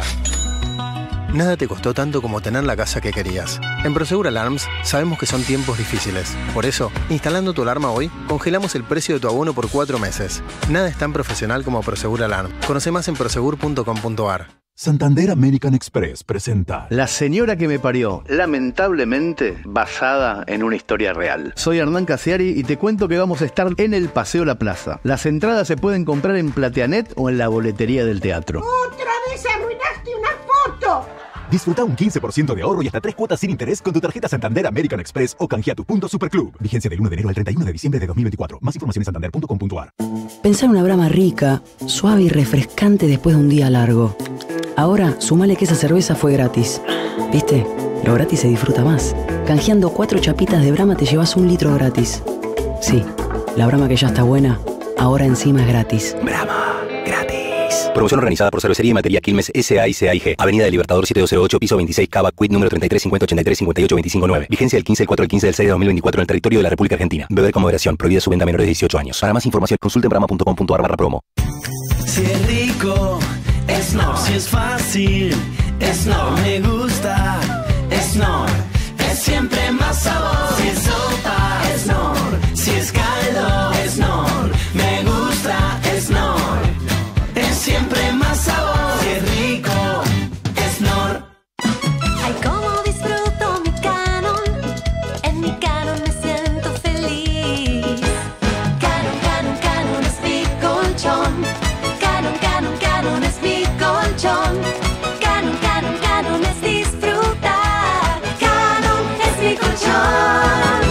Nada te costó tanto como tener la casa que querías. En Prosegur Alarms sabemos que son tiempos difíciles. Por eso, instalando tu alarma hoy, congelamos el precio de tu abono por 4 meses. Nada es tan profesional como Prosegur Alarm. Conoce más en prosegur.com.ar. Santander American Express presenta La señora que me parió, lamentablemente basada en una historia real. Soy Hernán Casiari y te cuento que vamos a estar en el Paseo La Plaza. Las entradas se pueden comprar en Plateanet o en la boletería del teatro. ¡Otra vez arruinaste una foto! Disfruta un 15% de ahorro y hasta 3 cuotas sin interés con tu tarjeta Santander American Express o canjea tu punto Superclub. Vigencia del 1 de enero al 31 de diciembre de 2024. Más información en santander.com.ar. Pensá en una brama rica, suave y refrescante después de un día largo. Ahora, sumale que esa cerveza fue gratis. ¿Viste? Lo gratis se disfruta más. Canjeando 4 chapitas de Brahma te llevas 1 litro gratis. Sí, la Brahma que ya está buena, ahora encima es gratis. Brahma, gratis. Promoción organizada por Cervecería y Matería Quilmes S.A. y C.A.I.G. Avenida del Libertador 7208, piso 26, Cava, Quit número 33 50 83 58 25 9. Vigencia del 15 del 4 al 15 del 6 de 2024 en el territorio de la República Argentina. Beber con moderación. Prohibida su venta a menores de 18 años. Para más información, consulte en brahma.com.ar/promo. Si es rico, es no. Si es fácil, es no. Me gusta, es no. Es siempre más sabor. Si es sopa, es no. Si es caldo, es no. Me gusta, es no. Es siempre más sabor. Si es rico, es no. Ay, cómo disfruto mi Canon. En mi Canon me siento feliz. Canon, Canon, Canon es mi colchón. Canon, Canon, Canon es mi colchón. Canon, Canon, Canon es disfrutar. Canon es mi colchón.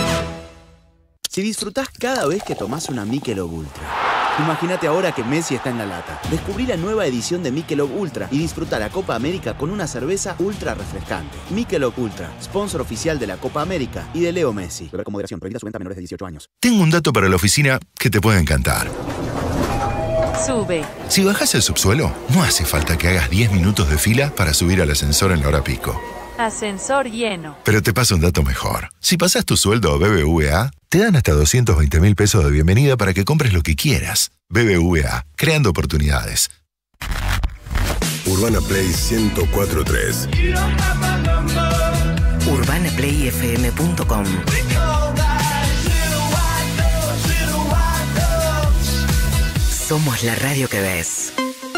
Si disfrutás cada vez que tomás una Michelob Ultra. Imagínate ahora que Messi está en la lata. Descubrí la nueva edición de Michelob Ultra y disfruta la Copa América con una cerveza ultra refrescante. Michelob Ultra, sponsor oficial de la Copa América y de Leo Messi. Beber con moderación, prohibida su venta a menores de 18 años. Tengo un dato para la oficina que te puede encantar. Sube. Si bajas al subsuelo, no hace falta que hagas 10 minutos de fila para subir al ascensor en la hora pico. Ascensor lleno. Pero te paso un dato mejor. Si pasas tu sueldo a BBVA, te dan hasta 220.000 pesos de bienvenida para que compres lo que quieras. BBVA, creando oportunidades. Urbana Play 104.3. UrbanaPlayFM.com. Somos la radio que ves.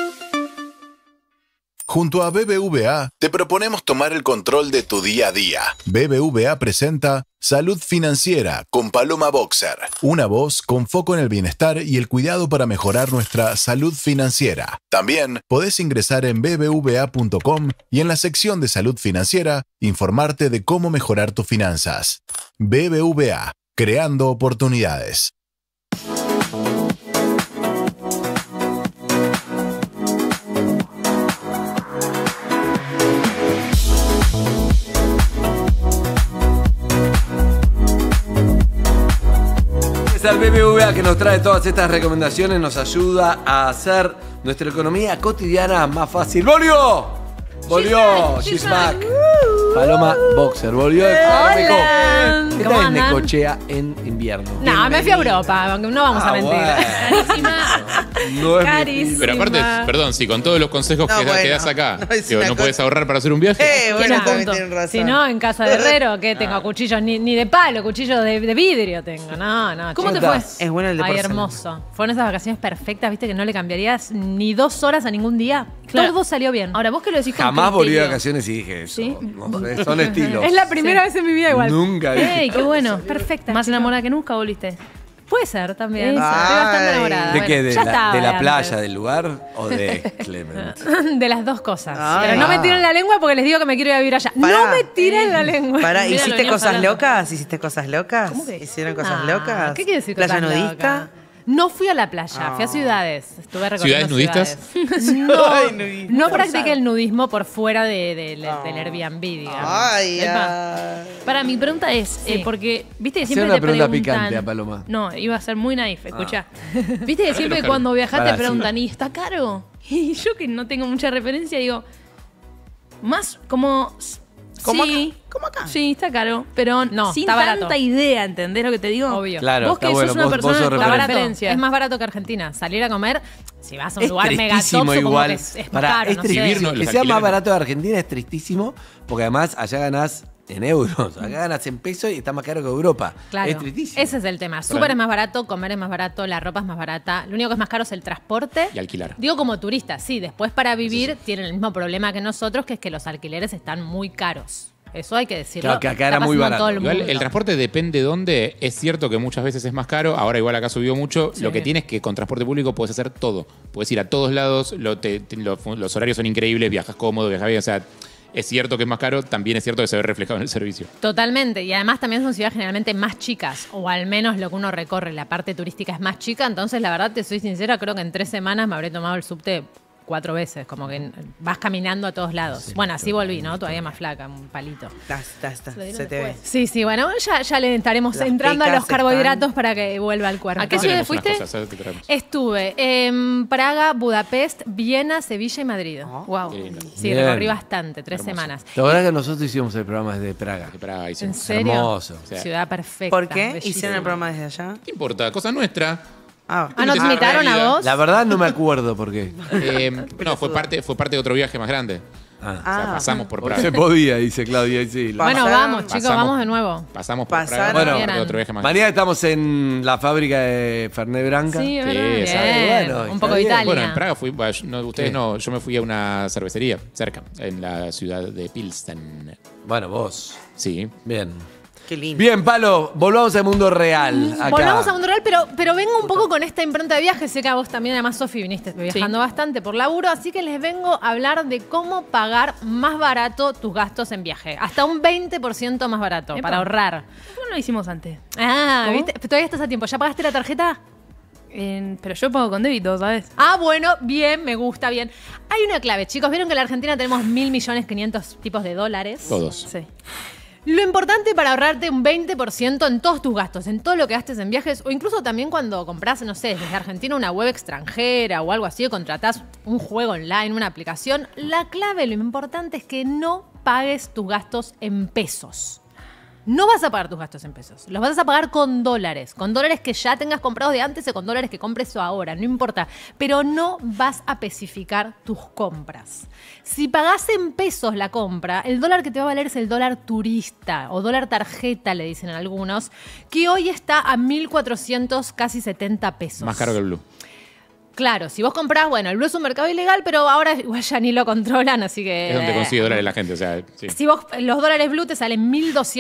Junto a BBVA, te proponemos tomar el control de tu día a día. BBVA presenta Salud Financiera con Paloma Boxer. Una voz con foco en el bienestar y el cuidado para mejorar nuestra salud financiera. También podés ingresar en bbva.com y en la sección de Salud Financiera, informarte de cómo mejorar tus finanzas. BBVA, creando oportunidades. Al BBVA que nos trae todas estas recomendaciones, nos ayuda a hacer nuestra economía cotidiana más fácil. ¡Volvió! ¡Volvió! She's back. Paloma Boxer, volvió de Hola. ¿Qué ¿Cómo tal andan? Necochea en invierno? No, me fui a Europa, aunque no vamos a mentir. Bueno. Encima, No es Carísimo. Pero aparte, perdón, si con todos los consejos No, que bueno, das acá, no es digo, una ¿no puedes ahorrar para hacer un viaje? Bueno, Tiene también punto. tienen razón. Si no, en casa de herrero, ¿qué tengo? Cuchillos ni de palo, cuchillos de vidrio tengo. No. ¿Cómo te chicos. fue? Es bueno el de Ay, porcelana. hermoso. Fueron esas vacaciones perfectas, viste, que no le cambiarías ni 2 horas a ningún día. Claro. Todo salió bien. Ahora, vos que lo decís con Jamás volví de criterio. vacaciones y dije eso. ¿Sí? No sé, son estilos. Es la primera vez en mi vida igual. Nunca dije. ¡Ey, qué bueno! Perfecta. Más chico. enamorada que nunca volviste. Puede ser también. Eso. Estoy bastante Ay. enamorada. ¿De Bueno, qué? ¿De ya la, estaba de la antes. playa, del lugar o de Clement? De las dos cosas. Ay. Pero no me tiren la lengua porque les digo que me quiero ir a vivir allá. Pará. No me tiren la lengua. Pará, Mira, lo ¿hiciste veníamos cosas hablando. locas? ¿Hiciste cosas locas? ¿Hicieron cosas locas? ¿Qué quiere decir ¿Playa cosas nudista? locas? No fui a la playa, fui a ciudades. Estuve recorriendo ¿Ciudades nudistas? ciudades. No practiqué el nudismo por fuera del Airbnb, digamos. Ay, Epa. Para, mi pregunta es, Sí. porque, viste que Hacé siempre una te pregunta preguntan... picante a Paloma. No, iba a ser muy naif, escuchá. Viste que siempre cuando viajás Pará, te preguntan, ¿y está caro? Y yo que no tengo mucha referencia digo, más como... ¿Cómo sí, acá? ¿Cómo acá? Sí, está caro, pero No, sin está barato. tanta idea, ¿entendés lo que te digo? Obvio. Claro, Vos que está bueno. sos una Vos persona sos con Está referente. barato. referencia. Es más barato que Argentina. Salir a comer, si vas a un Es lugar mega top, tristísimo supongo igual. que es más Pará, caro, es no sé. tristísimo. Que Los sea más alquileres. barato de Argentina es tristísimo, porque además allá ganás en euros, acá ganás en pesos y está más caro que Europa. Claro, Es tristísimo. ese es el tema. Súper es más barato, comer es más barato, la ropa es más barata. Lo único que es más caro es el transporte. Y alquilar. Digo como turista, sí. Después para vivir tienen el mismo problema que nosotros, que es que los alquileres están muy caros. Eso hay que decirlo. Claro, que acá Está era muy pasando en barato. todo el Igual mundo. el transporte depende de dónde. Es cierto que muchas veces es más caro. Ahora igual acá subió mucho. Sí. Lo que tienes es que con transporte público puedes hacer todo. Puedes ir a todos lados. Los horarios son increíbles. Viajas cómodo, viajas bien. O sea, es cierto que es más caro. También es cierto que se ve reflejado en el servicio. Totalmente. Y además también son ciudades generalmente más chicas. O al menos lo que uno recorre, la parte turística es más chica. Entonces, la verdad, te soy sincera, creo que en 3 semanas me habré tomado el subte 4 veces. Como que vas caminando a todos lados. Bueno, así volví, ¿no? Todavía más flaca, un palito. Se te ve. Sí, bueno, ya le estaremos Las entrando a picas los carbohidratos para que vuelva al cuerpo. ¿A qué ciudad Tenemos unas fuiste? cosas, ¿sabes? Que traemos. Estuve en Praga, Budapest, Viena, Sevilla y Madrid. Wow. Qué lindo. Sí, Bien. recorrí bastante, 3 semanas. La verdad que nosotros hicimos el programa desde Praga. De Praga ¿En hicimos. serio? Hermoso. O sea, Ciudad perfecta. ¿Por qué bellísima. hicieron el programa desde allá? ¿Qué importa? Cosa nuestra. Ah, Ah, ¿no te invitaron a vos? La verdad no me acuerdo por qué. No, fue parte de otro viaje más grande. O sea, pasamos por Praga. Se podía, dice Claudia. y sí, Bueno, Pasaron- vamos, chicos, pasamos- vamos de nuevo. Pasamos por Pasaron- Praga. Bueno, de otro viaje más mañana estamos en la fábrica de Fernet Branca. Sí, es Sí, verdad. exacto. Bueno, un poco está de bien. Italia. Bueno, en Praga fui, ustedes ¿Qué? no, yo me fui a una cervecería cerca, en la ciudad de Pilsen. Bueno, vos. Sí. Bien. Qué lindo. Bien, Palo, volvamos al mundo real. Acá. Volvamos a Mundo Real, pero vengo un poco con esta impronta de viaje. Sé que a vos también, además, Sofi, viniste viajando bastante por laburo, así que les vengo a hablar de cómo pagar más barato tus gastos en viaje. Hasta un 20% más barato, Epa. para ahorrar. ¿Cómo no lo hicimos antes? Ah, ¿Cómo? ¿viste? Todavía estás a tiempo. ¿Ya pagaste la tarjeta? Pero yo pago con débito, ¿sabes? Ah, bueno, bien, me gusta, bien. Hay una clave, chicos. Vieron que en la Argentina tenemos 1.000.500.000 tipos de dólares. Todos. Sí. Lo importante para ahorrarte un 20% en todos tus gastos, en todo lo que gastes en viajes, o incluso también cuando compras, no sé, desde Argentina una web extranjera o algo así, o contratás un juego online, una aplicación, la clave, lo importante es que no pagues tus gastos en pesos. No vas a pagar tus gastos en pesos, los vas a pagar con dólares que ya tengas comprados de antes o con dólares que compres ahora, no importa, pero no vas a especificar tus compras. Si pagás en pesos la compra, el dólar que te va a valer es el dólar turista o dólar tarjeta, le dicen algunos, que hoy está a 1.400, casi 70 pesos. Más caro que el Blue. Claro, si vos comprás, bueno, el Blue es un mercado ilegal, pero ahora igual ya ni lo controlan, así que... Es donde consigue dólares la gente, o sea, sí. Si vos, los dólares Blue te salen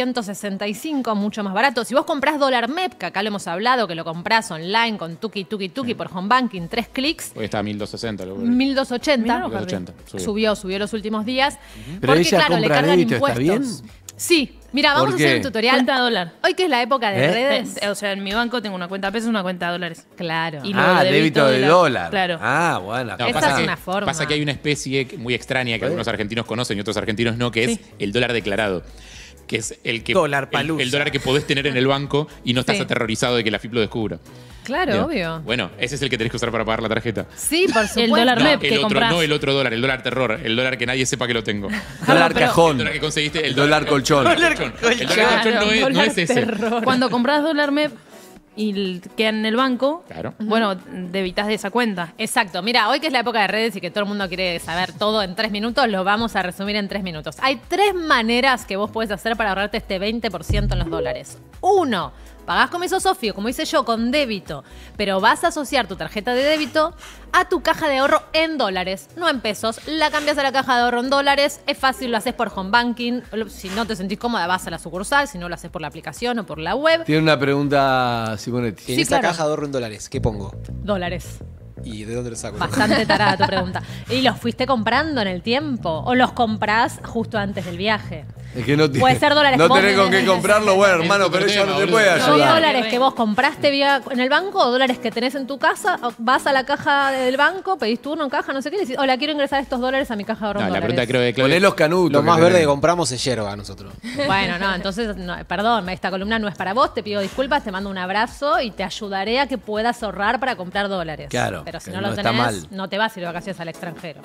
1.265, mucho más barato. Si vos comprás dólar MEP, que acá lo hemos hablado, que lo comprás online con tuki por home banking, 3 clics, Hoy está a 1260. 1.280. 1280, Subió los últimos días. Pero porque, ella claro, le compra cargan débito, ¿está impuestos. bien? Sí, mira, vamos a ¿Por hacer qué? un tutorial. Cuenta dólar. Hoy que es la época de redes. O sea, en mi banco tengo una cuenta pesos y una cuenta dólares. Claro. Y luego Débito de dólar. Claro. Ah, bueno. No, Esa pasa es que, una forma. Pasa que hay una especie muy extraña que algunos argentinos conocen y otros argentinos no, que es el dólar declarado. Que es el que Dólar el palusa. dólar que podés tener en el banco y no estás Sí. aterrorizado de que la FIP lo descubra. Claro, Bien. obvio. Bueno, ese es el que tenés que usar para pagar la tarjeta. Sí, por supuesto. El dólar No, MEP que el otro, comprás. no el otro dólar, el dólar terror, el dólar que nadie sepa que lo tengo. Dólar pero- cajón. El dólar que conseguiste, el Dólar colchón. El dólar colchón no es ese. Cuando compras dólar MEP, y quedan en el banco, Claro. bueno, debitas de esa cuenta. Exacto. Mira, hoy que es la época de redes y que todo el mundo quiere saber todo en 3 minutos, lo vamos a resumir en 3 minutos. Hay 3 maneras que vos podés hacer para ahorrarte este 20% en los dólares. 1. Pagás como hizo Sofía, como hice yo, con débito, pero vas a asociar tu tarjeta de débito a tu caja de ahorro en dólares, no en pesos. La cambias a la caja de ahorro en dólares, es fácil, lo haces por home banking. Si no te sentís cómoda, vas a la sucursal, si no lo haces por la aplicación o por la web. Tiene una pregunta, Simonetti. En esta caja de ahorro en dólares, ¿qué pongo? Dólares. ¿Y de dónde lo saco? Bastante tarada tu pregunta. ¿Y los fuiste comprando en el tiempo? ¿O los comprás justo antes del viaje? Es que no Puede ser dólares. No Vos tenés con qué comprarlo, bueno, hermano, pero ella no te puede ¿Son ayudar. dólares que vos compraste en el banco o dólares que tenés en tu casa? O vas a la caja del banco, pedís turno en caja, no sé qué, y decís, hola, quiero ingresar estos dólares a mi caja de ahorro en La dólares. pregunta creo que Claudia. Poné los canutos. Lo más que verde tenés. que compramos es yerba nosotros. Bueno, no, entonces, perdón, esta columna no es para vos, te pido disculpas, te mando un abrazo y te ayudaré a que puedas ahorrar para comprar dólares. Claro, Pero si que no no lo está tenés, mal. no te vas a ir de vacaciones al extranjero.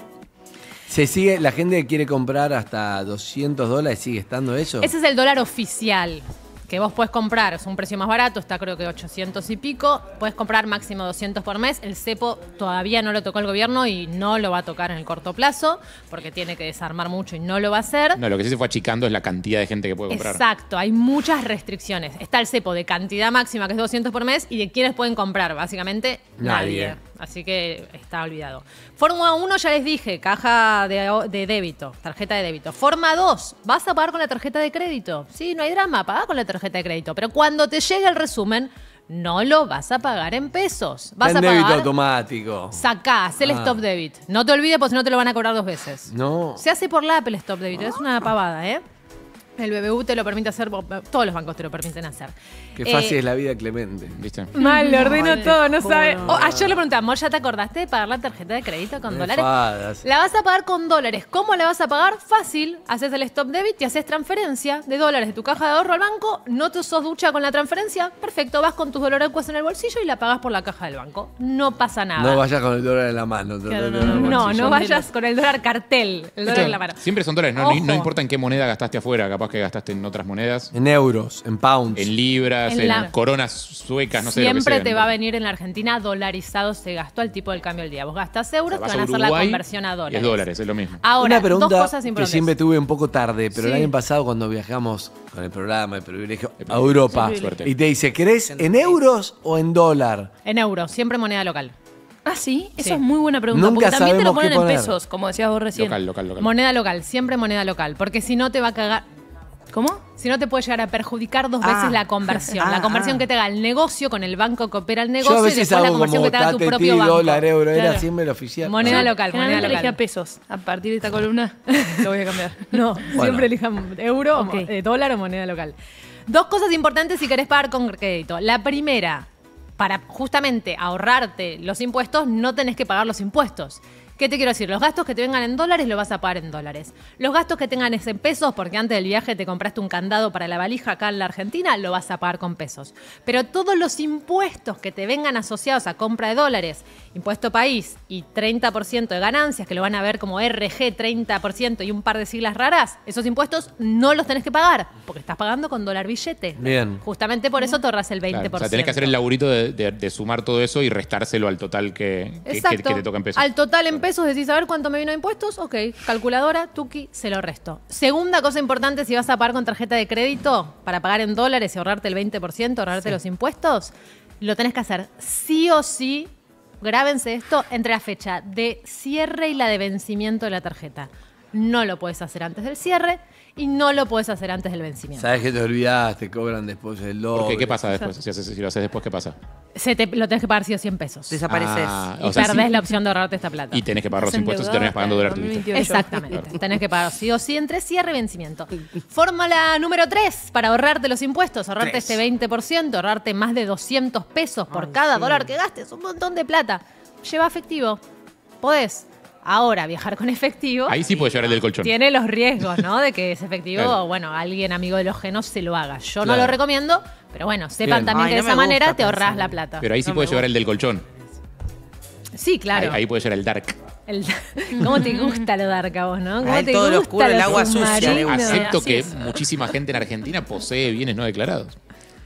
Se sigue, la gente que quiere comprar hasta $200, ¿sigue estando eso? Ese es el dólar oficial que vos podés comprar. Es un precio más barato, está creo que 800 y pico. Podés comprar máximo 200 por mes. El cepo todavía no lo tocó el gobierno y no lo va a tocar en el corto plazo porque tiene que desarmar mucho y no lo va a hacer. No, lo que sí se fue achicando es la cantidad de gente que puede comprar. Exacto, hay muchas restricciones. Está el cepo de cantidad máxima, que es 200 por mes, y de quiénes pueden comprar, básicamente nadie. Así que está olvidado. Forma 1 ya les dije, caja de débito, tarjeta de débito. Forma 2, vas a pagar con la tarjeta de crédito. Sí, no hay drama, paga con la tarjeta de crédito. Pero cuando te llegue el resumen, no lo vas a pagar en pesos. Vas en a débito pagar, automático. sacá, haz el stop debit. No te olvides porque si no te lo van a cobrar 2 veces. No. Se hace por la app el stop debit, es una pavada, ¿eh? El BBU te lo permite hacer, todos los bancos te lo permiten hacer. Qué fácil es la vida, Clemente. ¿Viste? Mal, le ordeno todo, no sabe. joder. Ayer le pregunté, amor, ¿ya te acordaste de pagar la tarjeta de crédito con Me dólares? enfadas. La vas a pagar con dólares. ¿Cómo la vas a pagar? Fácil. Haces el stop debit y haces transferencia de dólares de tu caja de ahorro al banco. No te sos ducha con la transferencia. Perfecto, vas con tus dólares en el bolsillo y la pagas por la caja del banco. No pasa nada. No vayas con el dólar en la mano. Claro, no vayas con el dólar cartel, el dólar en la mano. Siempre son dólares, no Ojo. importa en qué moneda gastaste afuera, capaz que gastaste en otras monedas. En euros, en pounds. En libras, En en la- coronas suecas, no sé lo que Siempre sea. te va a venir en la Argentina dolarizado ese gasto al tipo del cambio del día. Vos gastás euros, te Vas van a a hacer la Uruguay conversión a y dólares. es dólares, es lo mismo. Ahora, Una pregunta dos cosas que importantes. siempre tuve un poco tarde, pero el Sí. año pasado cuando viajamos con el programa, el privilegio, a Europa, Sí, suerte. y te dice, ¿querés en euros o en dólar? En euros, siempre moneda local. Ah, sí, eso Sí. es muy buena pregunta. Nunca porque también te lo sabemos qué ponen en poner. pesos, como decías vos recién. Local. Moneda local, siempre moneda local. Porque si no te va a cagar. ¿Cómo? Si no te puede llegar a perjudicar 2 veces la conversión. La conversión que te haga el negocio con el banco que opera el Yo negocio a y veces después la hago conversión como que te haga tu TATT, propio banco. dólar, euro, era Claro. siempre el oficial. Moneda local, moneda Generalmente local. elegía pesos. A partir de esta columna lo voy a cambiar. No, Bueno. siempre elijan euro, Ok. dólar o moneda local. 2 cosas importantes si querés pagar con crédito. La primera, para justamente ahorrarte los impuestos, no tenés que pagar los impuestos. ¿Qué te quiero decir? Los gastos que te vengan en dólares los vas a pagar en dólares. Los gastos que tengan en pesos, porque antes del viaje te compraste un candado para la valija acá en la Argentina, lo vas a pagar con pesos. Pero todos los impuestos que te vengan asociados a compra de dólares, impuesto país y 30% de ganancias, que lo van a ver como RG 30% y un par de siglas raras, esos impuestos no los tenés que pagar, porque estás pagando con dólar billete. Bien. Justamente por eso te ahorras el 20%. Claro, o sea, tenés que hacer el laburito de sumar todo eso y restárselo al total que te toca en pesos. Al total en pesos decís, a ver cuánto me vino de impuestos. Ok, calculadora, tuki, se lo resto. Segunda cosa importante, si vas a pagar con tarjeta de crédito para pagar en dólares y ahorrarte el 20%, ahorrarte los impuestos, lo tenés que hacer sí o sí. Grábense esto entre la fecha de cierre y la de vencimiento de la tarjeta. No lo puedes hacer antes del cierre y no lo puedes hacer antes del vencimiento. Sabes que te olvidás, te cobran después el doble. Porque, ¿qué pasa después? Si lo haces después, ¿qué pasa? Lo tenés que pagar sí o sí en pesos. Desapareces. Y o sea, perdés sí. la opción de ahorrarte esta plata. Y tenés que pagar los Estás impuestos y terminás pagando dólar turista. 2028. Exactamente. Tenés que pagar sí o sí entre cierre y vencimiento. Fórmula número 3 para ahorrarte los impuestos, ahorrarte este 20%, ahorrarte más de 200 pesos por cada dólar que gastes, un montón de plata. Lleva efectivo. Podés. Ahora, viajar con efectivo Ahí sí puedes llevar el del colchón. tiene los riesgos, ¿no? De que ese efectivo, Claro. bueno, alguien amigo de los genos se lo haga. Yo no Claro. lo recomiendo, pero bueno, sepan Bien. también Ay, que de no esa me manera gusta te ahorrás pensar. la plata. Pero ahí sí No puedes me llevar el del colchón. Sí, claro. Ahí puedes llevar el dark. ¿Cómo te gusta lo dark a vos, no? ¿Cómo A él te todo lo gusta oscuro, el agua sucia le submarino? gusta. Acepto así que es. muchísima gente en Argentina posee bienes no declarados.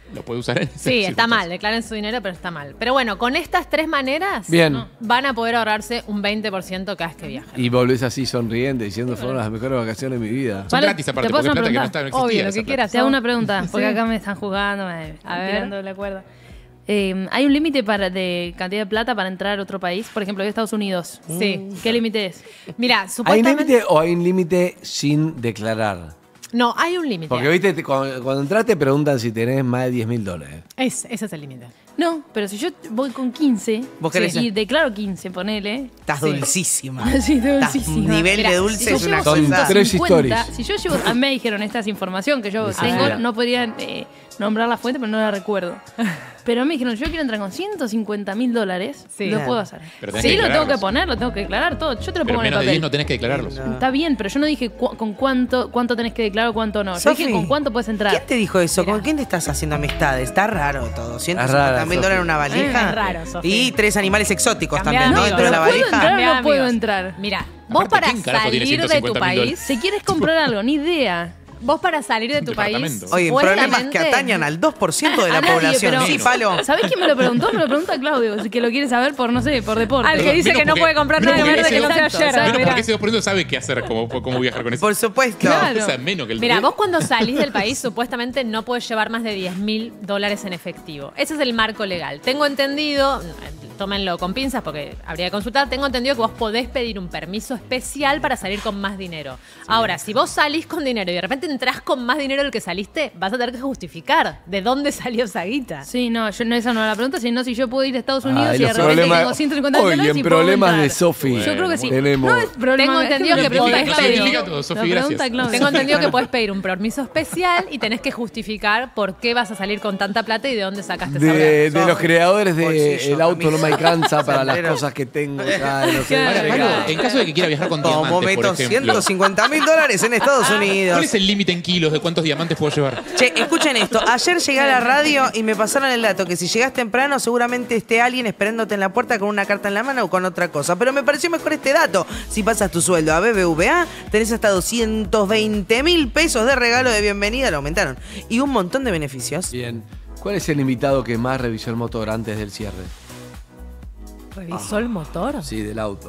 lo puede usar en Sí, está mal, declaren su dinero, pero está mal. Pero bueno, con estas 3 maneras Bien. van a poder ahorrarse un 20% cada vez que viajen. Y volvés así sonriente diciendo fueron las mejores vacaciones de mi vida. Son gratis aparte, ¿te puedo porque hacer es una plata que no pregunta? existía. Obvio, lo esa que plata. quieras. Te hago una pregunta, porque Sí. acá me están jugando, A ver. tirando la cuerda. ¿Hay un límite de cantidad de plata para entrar a otro país? Por ejemplo, de Estados Unidos. Sí. ¿Qué límite es? Mira, ¿Hay supuestamente... límite o hay un límite sin declarar? No, hay un límite. Porque viste, cuando entras te preguntan si tenés más de $10.000. Ese es el límite. No, pero si yo voy con 15 ¿Vos querés? y declaro 15, ponele. Estás dulcísima. Sí, estoy Estás- dulcísima. nivel Mirá, de dulce si yo es una llevo Son cosa. 3 150, stories. Si yo llevo, a mí me dijeron esta es información que yo Sí, tengo, sí. no podría nombrar la fuente, pero no la recuerdo. Pero me dijeron, yo quiero entrar con $150.000, Sí. lo Claro. puedo hacer. Pero tenés Sí, que lo tengo que declararlos. poner, lo tengo que declarar todo. Yo te lo Pero pongo en el menos de papel. 10 no tenés que declararlos. Está bien, pero yo no dije con cuánto tenés que declarar o cuánto no. Yo Sofi, dije con cuánto puedes entrar. ¿Quién te dijo eso? Mirá. ¿Con quién te estás haciendo amistades? Está raro todo. rara, $150.000 en una valija. Es raro, Sofi. Y 3 animales exóticos Cambia también, ¿no? amigos. Dentro de la ¿Puedo valija. entrar o Cambia no puedo amigos. entrar? Mira, vos Aparte, para ¿quién carajo tiene salir de tu 150.000 país, dólares? Si quieres comprar algo, ni idea. vos para salir de tu país, Departamento. Oye, problemas que supuestamente- atañan al 2% de la A nadie, población. pero- Sí, palo. ¿Sabés quién me lo preguntó? Me lo pregunta Claudio, que lo quiere saber por, no sé, por deporte. Al que dice Menos que no porque- puede comprar menos nada porque verde que no sea exacto, ayer. ¿sabes? Menos mirá. porque ese 2% sabe qué hacer, cómo viajar con eso. Por supuesto. Claro. O sea, menos que el Mira, vos cuando salís del país supuestamente no podés llevar más de $10.000 en efectivo. Ese es el marco legal. Tengo entendido, tómenlo con pinzas porque habría que consultar, tengo entendido que vos podés pedir un permiso especial para salir con más dinero. Ahora, si vos salís con dinero y de repente entrás con más dinero del que saliste, vas a tener que justificar de dónde salió esa guita. Sí, no, esa no era la pregunta, sino si yo puedo ir a Estados Unidos Ay, y de los repente problemas- tengo $150 Oye, y en puedo problemas entrar. de Sofi. Yo creo que sí. Tenemos. No es problema. Tengo entendido es que me podés pregunta pedir- Claudio. todo, Sofi, Me pregunta gracias. Claudio. Tengo entendido que podés pedir un permiso especial y tenés que justificar por qué vas a salir con tanta plata y de dónde sacaste esa De plata. los creadores de Bolsillo, El auto no me camisa, alcanza para las sombrero. cosas que tengo ya, no sé. Ahora, llegar. Pablo, en caso de que quiera viajar con Como diamantes, por meto ejemplo, $150.000 en Estados Unidos. ¿cuál es el límite en kilos de cuántos diamantes puedo llevar? Che, escuchen esto. Ayer llegué a la radio y me pasaron el dato que si llegás temprano seguramente esté alguien esperándote en la puerta con una carta en la mano o con otra cosa. Pero me pareció mejor este dato. Si pasas tu sueldo a BBVA, tenés hasta $220.000 de regalo de bienvenida, lo aumentaron. Y un montón de beneficios. Bien. ¿Cuál es el invitado que más revisó el motor antes del cierre? ¿Revisó el motor? Sí, del auto.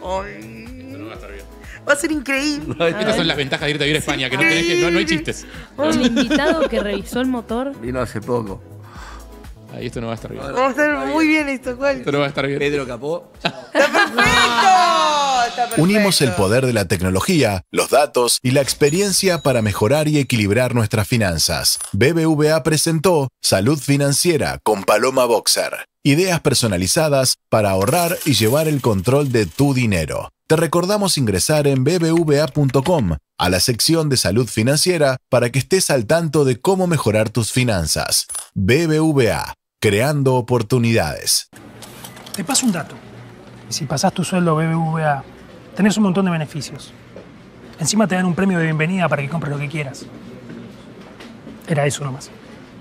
Va a ser increíble. Estas son las ventajas de irte a vivir a España, que no, tenés no hay chistes. El invitado que revisó el motor. Vino hace poco. Ahí esto no va a estar bien. Va a estar muy bien esto, ¿cuál? Esto no va a estar bien. Pedro Capó. ¡Está perfecto! Unimos el poder de la tecnología, los datos y la experiencia para mejorar y equilibrar nuestras finanzas. BBVA presentó Salud Financiera con Paloma Boxer. Ideas personalizadas para ahorrar y llevar el control de tu dinero. Te recordamos ingresar en bbva.com a la sección de Salud Financiera para que estés al tanto de cómo mejorar tus finanzas. BBVA, creando oportunidades. Te paso un dato. Si pasás tu sueldo BBVA, tenés un montón de beneficios. Encima te dan un premio de bienvenida para que compres lo que quieras. Era eso nomás.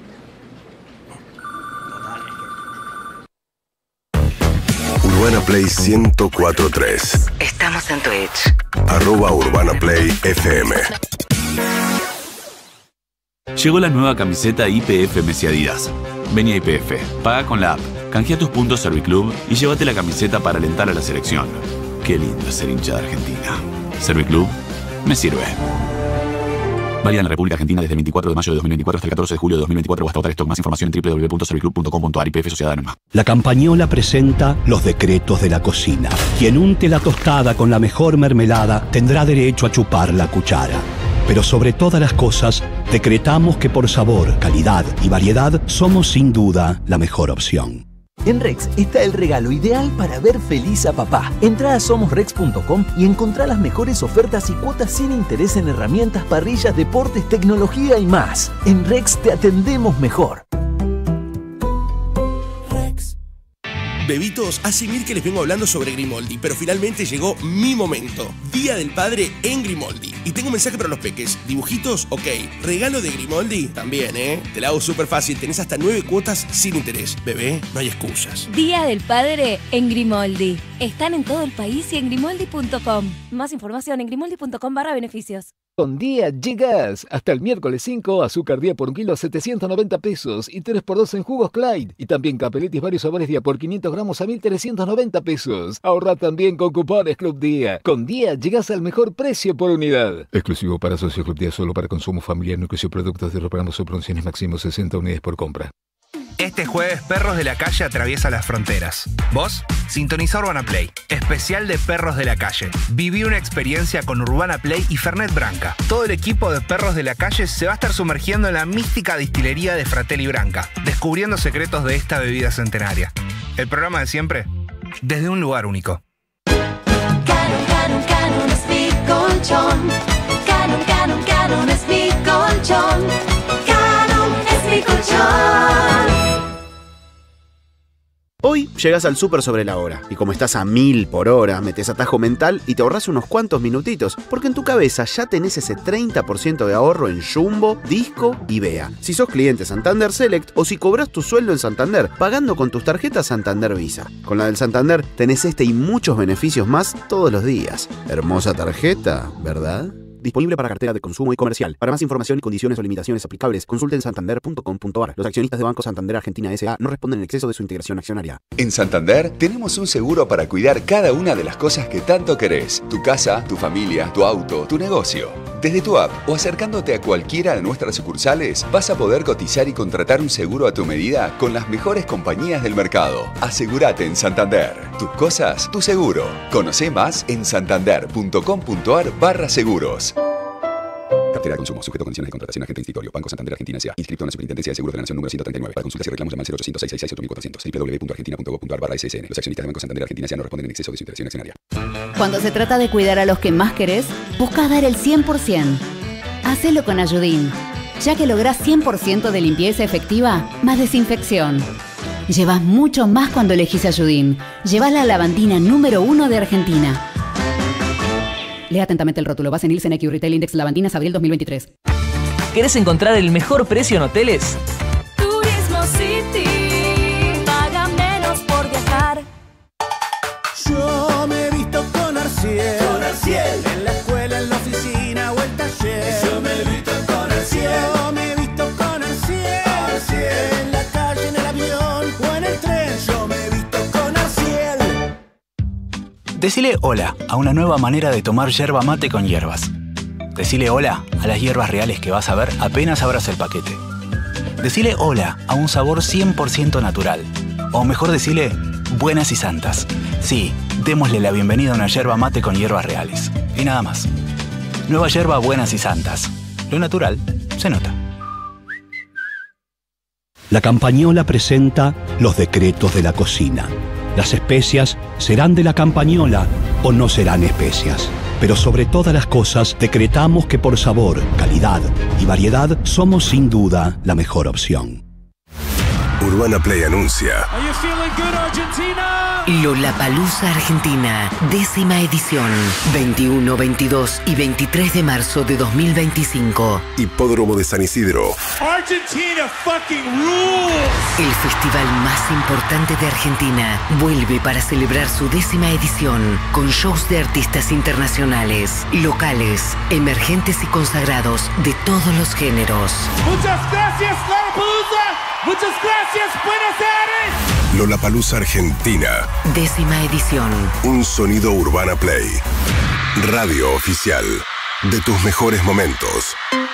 Urbana Play 104.3. Estamos en Twitch. @Urbana Play FM. Llegó la nueva camiseta IPF Messi Adidas. Vení a IPF, paga con la app, canjea tus puntos Serviclub y llévate la camiseta para alentar a la selección. Qué lindo es ser hincha de Argentina. Serviclub me sirve. Válida en la República Argentina desde el 24 de mayo de 2024 hasta el 14 de julio de 2024 o hasta otra stock. Más información en www.serviclub.com.ar. IPF Sociedad Anónima. La Campañola presenta Los Decretos de la Cocina. Quien unte la tostada con la mejor mermelada tendrá derecho a chupar la cuchara. Pero sobre todas las cosas, decretamos que por sabor, calidad y variedad somos sin duda la mejor opción. En Rex está el regalo ideal para ver feliz a papá. Entrá a somosrex.com y encontrá las mejores ofertas y cuotas sin interés en herramientas, parrillas, deportes, tecnología y más. En Rex te atendemos mejor. Bebitos, hace mil que les vengo hablando sobre Grimoldi, pero finalmente llegó mi momento. Día del Padre en Grimoldi. Y tengo un mensaje para los peques. ¿Dibujitos? Ok. ¿Regalo de Grimoldi? También, ¿eh? Te la hago súper fácil. Tenés hasta 9 cuotas sin interés. Bebé, no hay excusas. Día del Padre en Grimoldi. Están en todo el país y en grimoldi.com. Más información en grimoldi.com/beneficios. Con Día llegas. Hasta el miércoles 5, azúcar Día por un kilo a 790 pesos y 3x2 en jugos Clyde. Y también capeletis varios sabores Día por 500 gramos a 1.390 pesos. Ahorra también con cupones Club Día. Con Día llegas al mejor precio por unidad. Exclusivo para socios Club Día, solo para consumo familiar, no incluye productos de reparamos o promociones máximo 60 unidades por compra. Este jueves, Perros de la Calle atraviesa las fronteras. ¿Vos? Sintoniza Urbana Play, especial de Perros de la Calle. Viví una experiencia con Urbana Play y Fernet Branca. Todo el equipo de Perros de la Calle se va a estar sumergiendo en la mística destilería de Fratelli Branca, descubriendo secretos de esta bebida centenaria. El programa de siempre, desde un lugar único. Canon es mi colchón. Canon es mi colchón. Canon es mi colchón. Hoy llegas al súper sobre la hora y como estás a 1000 por hora, metes atajo mental y te ahorras unos cuantos minutitos, porque en tu cabeza ya tenés ese 30% de ahorro en Jumbo, Disco y Bea. Si sos cliente Santander Select o si cobras tu sueldo en Santander, pagando con tus tarjetas Santander Visa. Con la del Santander tenés este y muchos beneficios más todos los días. Hermosa tarjeta, ¿verdad? Disponible para cartera de consumo y comercial. Para más información y condiciones o limitaciones aplicables, consulten santander.com.ar. Los accionistas de Banco Santander Argentina S.A. no responden en exceso de su integración accionaria. En Santander tenemos un seguro para cuidar cada una de las cosas que tanto querés. Tu casa, tu familia, tu auto, tu negocio. Desde tu app o acercándote a cualquiera de nuestras sucursales, vas a poder cotizar y contratar un seguro a tu medida con las mejores compañías del mercado. Asegúrate en Santander. Tus cosas, tu seguro. Conoce más en santander.com.ar/seguros. Cartera de consumo, sujeto a condiciones de contratación, agente inscriptorio, Banco Santander Argentina S.A. Inscripto en la Superintendencia de Seguros de la Nación número 139. Para consultas y reclamos llama al 0800 666 8400 www.argentina.gov.ar/ssn. Los accionistas de Banco Santander Argentina S.A. no responden en exceso de su interacción accionaria. Cuando se trata de cuidar a los que más querés, buscas dar el 100%. Hacelo con Ayudín, ya que lográs 100% de limpieza efectiva más desinfección. Llevas mucho más cuando elegís Ayudín. Llevas la lavandina número 1 de Argentina. Lea atentamente el rótulo. Base Nielsen IQ Retail Index Lavandinas abril 2023. ¿Querés encontrar el mejor precio en hoteles? Turismo City. Paga menos por viajar. Yo me he visto con Arciel. Con Arciel. En la escuela, en la oficina o el taller. Yo me he visto con Arciel. Yo me he visto con Arciel. Arciel. En la calle, en el avión o en el tren. Yo me he visto con Arciel. Decile hola a una nueva manera de tomar yerba mate con hierbas. Decile hola a las hierbas reales que vas a ver apenas abras el paquete. Decile hola a un sabor 100% natural. O mejor decile buenas y santas. Sí, démosle la bienvenida a una yerba mate con hierbas reales. Y nada más. Nueva yerba buenas y santas. Lo natural se nota. La Campañola presenta los decretos de la cocina. Las especias serán de la Campañola o no serán especias. Pero sobre todas las cosas decretamos que por sabor, calidad y variedad somos sin duda la mejor opción. Urbana Play anuncia. Lollapalooza Argentina, 10ª edición, 21, 22 y 23 de marzo de 2025. Hipódromo de San Isidro. Argentina fucking rules. El festival más importante de Argentina vuelve para celebrar su 10ª edición con shows de artistas internacionales, locales, emergentes y consagrados de todos los géneros. Muchas gracias, Lollapalooza. Muchas gracias, Buenos Aires. Lollapalooza Argentina. 10ª edición. Un sonido Urbana Play. Radio oficial de tus mejores momentos.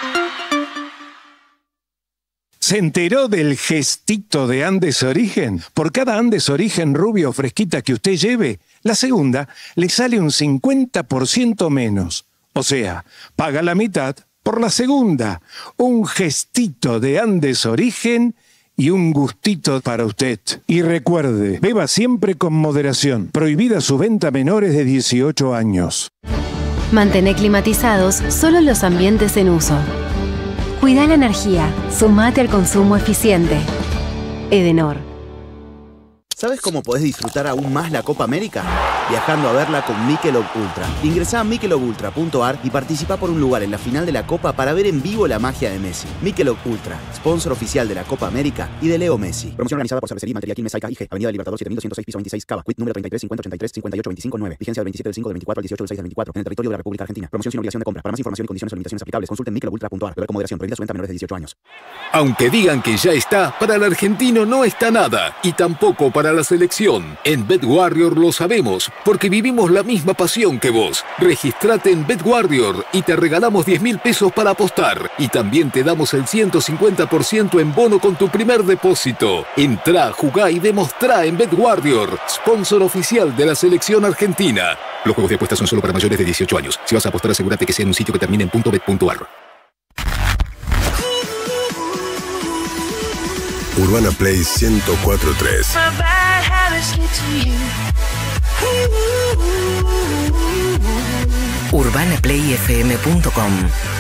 ¿Se enteró del gestito de Andes Origen? Por cada Andes Origen rubia o fresquita que usted lleve, la segunda le sale un 50% menos. O sea, paga la mitad por la segunda. Un gestito de Andes Origen y un gustito para usted. Y recuerde, beba siempre con moderación. Prohibida su venta a menores de 18 años. Mantén climatizados solo los ambientes en uso. Cuida la energía. Sumate al consumo eficiente. Edenor. ¿Sabes cómo podés disfrutar aún más la Copa América? viajando a verla con Michelob Ultra. Ingresá a michelobultra.ar y participá por un lugar en la final de la Copa para ver en vivo la magia de Messi. Michelob Ultra, sponsor oficial de la Copa América y de Leo Messi. Promoción organizada por Cervecería Materia Quilmes Saica IG, Avenida del Libertador 7206, piso 26, Cava, Quit número 33 50 83 58 25 9. Vigencia del 27 del 5 del 24 al 18 del 6 del 24 en el territorio de la República Argentina. Promoción sin obligación de compra. Para más información y condiciones o limitaciones aplicables, consulten michelobultra.ar. Beber con moderación. Prohibida su venta a menores de 18 años. Aunque digan que ya está, para el argentino no está nada, y tampoco para la selección. En BetWarrior lo sabemos, porque vivimos la misma pasión que vos. Registrate en BetWarrior y te regalamos 10.000 pesos para apostar. Y también te damos el 150% en bono con tu primer depósito. Entrá, jugá y demostrá en BetWarrior, sponsor oficial de la selección argentina. Los juegos de apuestas son solo para mayores de 18 años. Si vas a apostar, asegúrate que sea en un sitio que termine en .bet.ar. Urbana Play 104.3. UrbanaPlayFM.com.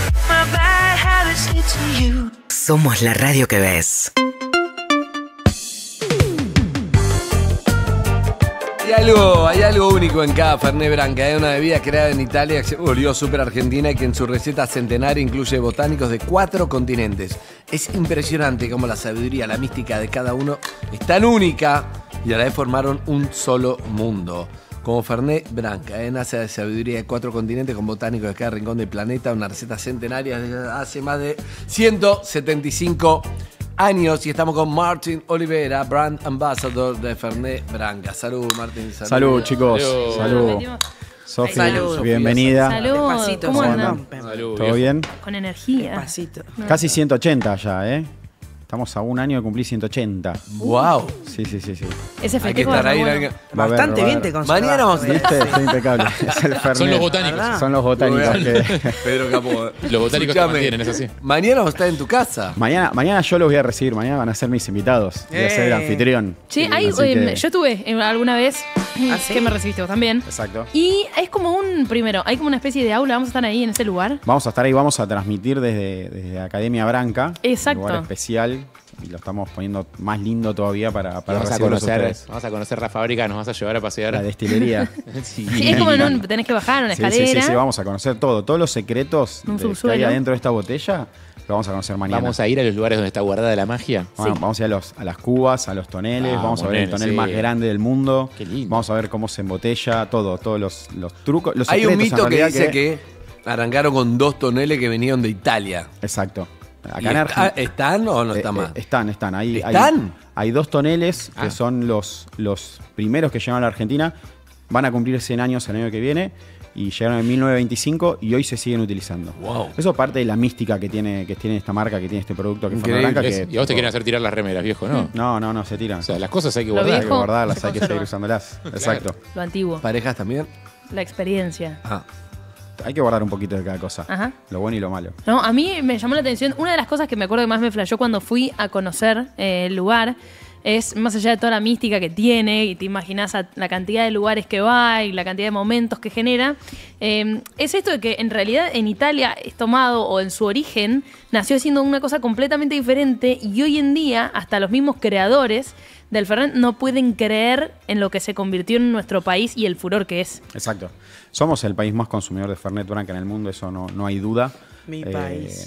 Somos la radio que ves. Hay algo único en cada Fernet Branca. Hay una bebida creada en Italia que se volvió súper argentina y que en su receta centenaria incluye botánicos de 4 continentes. Es impresionante cómo la sabiduría, la mística de cada uno es tan única y a la vez formaron un solo mundo. Como Fernet Branca, nace de sabiduría de 4 continentes con botánicos de cada rincón del planeta, una receta centenaria desde hace más de 175 años y estamos con Martín Olivera, Brand Ambassador de Fernet Branca. Salud, Martín. Salud, chicos. Salud. Sofi, bienvenida. Salud. ¿Cómo andan? ¿Todo bien? Con energía. Despacito. Casi 180 ya, ¿eh? Estamos a un año de cumplir 180. ¡Wow! Sí. Ese hay que estar ahí. Bueno. Bastante bien te conservas. Mañana vamos a ¿Viste? Está impecable. Es el Fernet. Son los botánicos. Son los botánicos. Pedro Capó. Los botánicos te mantienen, es así. Mañana vamos a estar en tu casa. Mañana yo los voy a recibir. Mañana van a ser mis invitados. Voy a ser el anfitrión. Sí, yo estuve alguna vez que me recibiste vos también. Exacto. Y es como hay como una especie de aula. Vamos a estar ahí en ese lugar. Vamos a estar ahí, vamos a transmitir desde Academia Branca. Exacto. Un lugar especial. Y lo estamos poniendo más lindo todavía para vamos a conocer la fábrica, nos vas a llevar a pasear. La destilería. Sí, es como tenés que bajar una escalera. Sí, vamos a conocer todo. Todos los secretos que hay adentro de esta botella lo vamos a conocer mañana. Vamos a ir a los lugares donde está guardada la magia. Vamos a ir a las cubas, a los toneles, vamos a ver el tonel más grande del mundo. Qué lindo. Vamos a ver cómo se embotella, todos los trucos, los hay secretos. Un mito que dice que arrancaron con 2 toneles que venían de Italia. Exacto. Acá en Argentina, ¿están o no están más? Están. ¿Están? Hay 2 toneles que son los primeros que llegaron a la Argentina. Van a cumplir 100 años el año que viene. Y llegaron en 1925 y hoy se siguen utilizando. Wow. Eso es parte de la mística que tiene esta marca, que tiene este producto que es Fernet Branca. Y a vos te quieren hacer tirar las remeras, viejo, ¿no? No, se tiran. O sea, las cosas hay que guardar. guardar. Hay que guardarlas, hay que seguir usándolas. Exacto. Lo antiguo. ¿Parejas también? La experiencia. Hay que guardar un poquito de cada cosa. Ajá. Lo bueno y lo malo. No, a mí me llamó la atención. Una de las cosas que me acuerdo que más me flashó cuando fui a conocer el lugar es, más allá de toda la mística que tiene, y te imaginas la cantidad de lugares que va y la cantidad de momentos que genera, es esto de que en realidad en Italia es tomado, o en su origen, nació siendo una cosa completamente diferente, y hoy en día hasta los mismos creadores del Fernet no pueden creer en lo que se convirtió en nuestro país y el furor que es. Exacto. Somos el país más consumidor de Fernet Branca en el mundo, eso no hay duda. Mi país.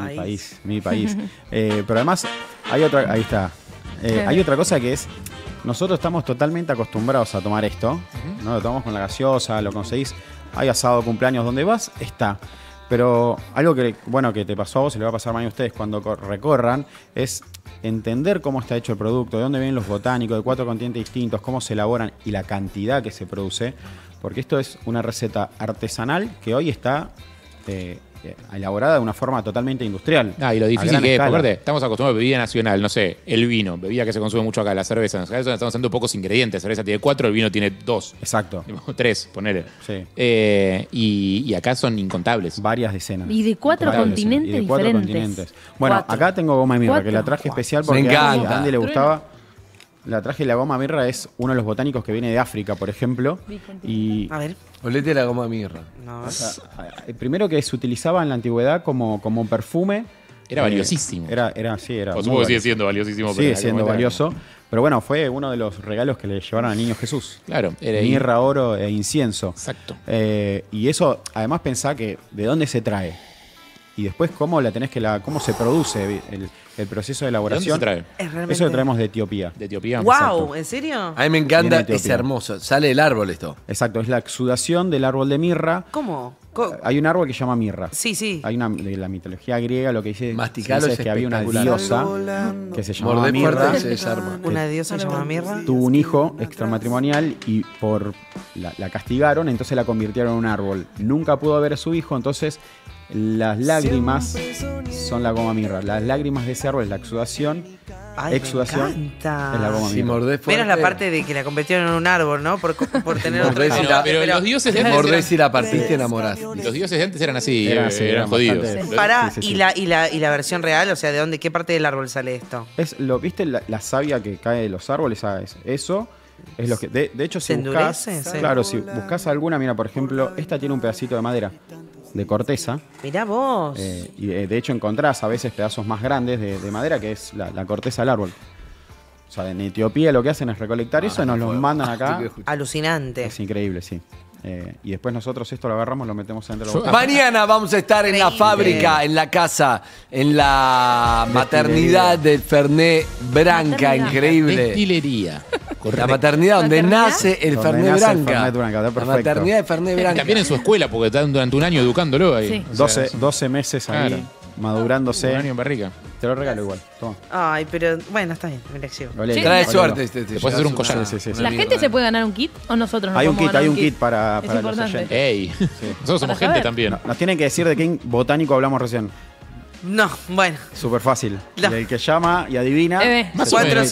Pero además hay otra, ahí está. Hay otra cosa que es, nosotros estamos totalmente acostumbrados a tomar esto, ¿no? Lo tomamos con la gaseosa, lo conseguís, hay asado, cumpleaños, donde vas, está. Pero algo que te pasó a vos y le va a pasar mañana a ustedes cuando recorran, es entender cómo está hecho el producto, de dónde vienen los botánicos, de 4 continentes distintos, cómo se elaboran y la cantidad que se produce, porque esto es una receta artesanal que hoy está elaborada de una forma totalmente industrial. Y lo difícil que es, porque estamos acostumbrados a bebida nacional, no sé, el vino, bebida que se consume mucho acá, la cerveza. Estamos usando pocos ingredientes, la cerveza tiene 4, el vino tiene 2. Exacto. 3, ponele. Sí. Y acá son incontables. Varias decenas. Y de 4 continentes diferentes. Bueno, acá tengo goma de mirra, que la traje especial porque a Andy le gustaba. La traje la goma mirra, es uno de los botánicos que viene de África, por ejemplo. Y a ver. Olete la goma mirra. No. Primero que se utilizaba en la antigüedad como perfume. Era valiosísimo. Era supongo que sigue siendo valiosísimo. Sigue siendo valioso. Pero bueno, fue uno de los regalos que le llevaron al niño Jesús. Claro, era ahí. Mirra, oro e incienso. Exacto. Y eso, además, pensá que de dónde se trae. Y después cómo cómo se produce el proceso de elaboración. ¿De dónde se trae? Es realmente- Eso lo traemos de Etiopía. De Etiopía. ¡Wow! ¿En serio? A mí me Viene encanta, de es Etiopía. hermoso. Sale del árbol esto. Exacto, es la exudación del árbol de mirra. ¿Cómo? Hay un árbol que se llama mirra. Sí, sí. Hay una de la mitología griega, lo que dice, Masticalo se dice es es que había una espectacular. diosa que se llamaba Mordé Mirra. fuerte y se desarma. Una diosa llamada Mirra. Tuvo un hijo extramatrimonial y la castigaron, entonces la convirtieron en un árbol. Nunca pudo ver a su hijo, entonces las lágrimas son la goma mirra. Las lágrimas de ese árbol es la exudación. Ay, exudación me encanta. es la goma Si mirra. mordés fuerte. Menos la parte de que la convirtieron en un árbol, ¿no? Por tener otra Mordés y la- Pero los dioses de antes Mordés y eran, la partís te enamorás. los dioses de antes eran así, Eran así, eran eran jodidos. bastante- Pará, Sí, sí, sí. ¿y la versión real? O sea, ¿de dónde, qué parte del árbol sale esto? ¿Viste la savia que cae de los árboles? Eso es lo que. De hecho, si ¿Se buscas. endurece? Sí. Claro, si buscas alguna, mira, por ejemplo, esta tiene un pedacito de madera, de corteza. Mirá vos. Y de hecho encontrás a veces pedazos más grandes de madera, que es la corteza del árbol. O sea, en Etiopía lo que hacen es recolectar eso y nos los mandan acá. Alucinante. Es increíble, sí. Y después nosotros esto lo agarramos, lo metemos dentro de la boca. Mañana vamos a estar en la fábrica, en la casa, en la maternidad del Fernet Branca, Maternidad. increíble. Destilería. La maternidad donde ¿Maternidad? nace el Donde Fernet nace el Branca. Fernet Branca, está La perfecto. maternidad de Fernet Branca. También en su escuela, porque están durante un año educándolo ahí. Sí. O sea, 12 meses ahí, Claro. madurándose. un año en barrica. Te lo regalo igual. Toma. Ay, pero bueno, está bien, me la llevo. Olelo, Trae olelo. suerte Te puedes hacer un collar. Sí, sí, sí. ¿La gente se puede ganar un kit o nosotros no Hay un podemos kit, hay ganar un kit para Es los importante. oyentes. Ey, nosotros somos Para gente saber. también. Nos tienen que decir de qué botánico hablamos recién. No, bueno. Súper fácil. No. Y el que llama y adivina. Más o menos,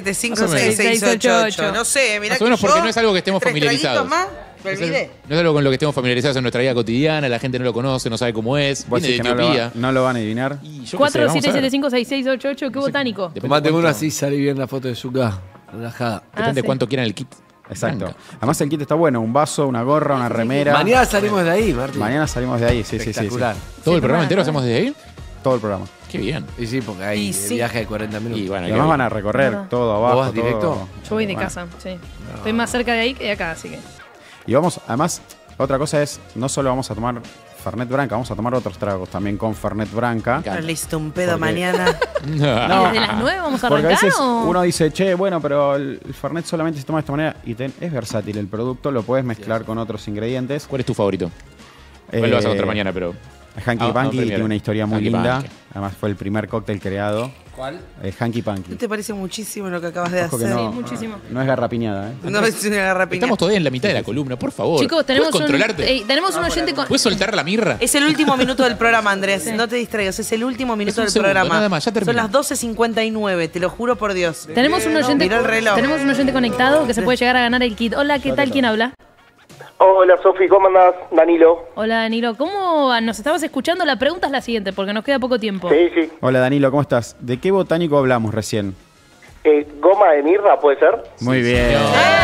47756688. No sé, mirá Más o menos que porque yo, no es algo que estemos 3 familiarizados. traguitos más, me olvidé. No es algo con lo que estemos familiarizados en nuestra vida cotidiana, la gente no lo conoce, no sabe cómo es, Vos viene de decís que Etiopía. no lo van a adivinar. Y yo qué sé, vamos a ver. 47756688, qué botánico. Tomate uno así, sale bien la foto de Zucca. Relajada. Depende de sí. cuánto quieran el kit. Exacto. Branca. Además el kit está bueno, un vaso, una gorra, una remera. Mañana salimos de ahí, Martín. Mañana salimos de ahí, sí, sí, sí, sí. Espectacular. ¿Todo el programa entero hacemos desde ahí? Todo el programa. Qué bien. Y sí, porque hay Y sí. viaje de 40 minutos. Y bueno, Y además van a recorrer Ajá. todo abajo. ¿Vos vas directo? todo. Yo voy de Bueno. casa, sí. Estoy más cerca de ahí que de acá, así que. Y vamos, además, otra cosa es, no solo vamos a tomar Fernet Branca, vamos a tomar otros tragos también con Fernet Branca. Listo, un pedo Porque- mañana. ¿Y desde las 9 vamos a Porque a arrancar veces o...? uno dice, che, bueno, pero el Fernet solamente se toma de esta manera. Y es versátil el producto, lo puedes mezclar con otros ingredientes. ¿Cuál es tu favorito? Igual lo vas a contar mañana, pero... Hanky Panky primero. tiene una historia muy Hanky linda. Panky. Además fue el primer cóctel creado. ¿Cuál? Hanky Panky. ¿No te parece muchísimo lo que acabas de Ojo que hacer? no, muchísimo. no es garrapiñada, ¿eh? No es una garrapiña. Estamos todavía en la mitad de la columna, por favor. Chicos, tenemos ¿Puedes controlarte? tenemos un oyente con... ¿Puedes soltar la mirra? Es el último minuto del programa, Andrés. No te distraigas, es el último minuto un del segundo, programa. nada más, ya termina. Son las 12:59, te lo juro por Dios. Tenemos un oyente, Mirá el reloj. tenemos un oyente conectado que se puede llegar a ganar el kit. Hola, ¿qué tal? ¿Quién habla? Hola Sofi, ¿cómo andás? Danilo. Hola, Danilo. ¿Cómo nos estabas escuchando? La pregunta es la siguiente, porque nos queda poco tiempo. Sí, sí. Hola Danilo, ¿cómo estás? ¿De qué botánico hablamos recién? ¿Goma de mirra puede ser? Muy bien.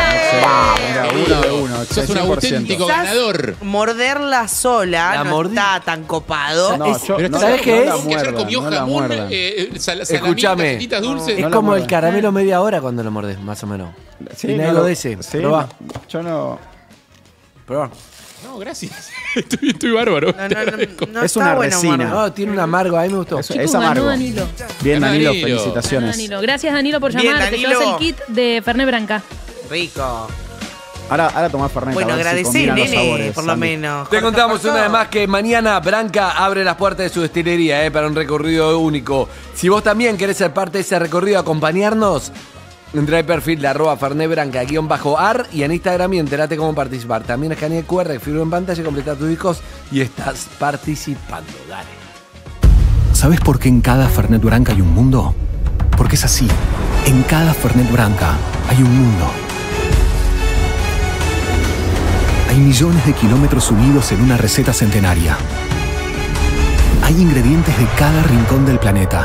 Mira, uno de uno. Sos un 100%. auténtico ganador. Morderla sola La no mordí. está tan copado. No, yo- Pero no ¿sabés la- qué no es? la Que ayer muerdan, comió no la jamón, muerdan. salamitas, Escúchame. galletitas dulces. Es No la como el muerdas. caramelo media hora cuando lo mordes, más o menos. Sí, Tiene no algo lo- de ese. Sí, Probá. yo no. Probá. No, gracias. estoy bárbaro. No, Te no, agradezco. no Es está una bueno, resina. morder. No, tiene un amargo, a mí me gustó. Es Chicos, amargo. ganó Danilo. Bien, Ganó Danilo, Danilo. Ganó felicitaciones. Danilo. Gracias, Danilo, por Bien, llamar. Te Danilo. llevas el kit de Fernet Branca. Rico. Ahora tomá Fernet. Bueno, a ver si agradecí, combinan los nene, sabores, por lo Sandy. menos. Te Corta, contamos corta. una vez más que mañana Branca abre las puertas de su destilería para un recorrido único. Si vos también querés ser parte de ese recorrido, acompañarnos, entra al perfil de @FernetBranca_ar y en Instagram y entérate cómo participar. También escanea el QR que figura en pantalla, completa tus discos y estás participando. Dale. ¿Sabes por qué en cada Fernet Branca hay un mundo? Porque es así. En cada Fernet Branca hay un mundo. Hay millones de kilómetros unidos en una receta centenaria. Hay ingredientes de cada rincón del planeta.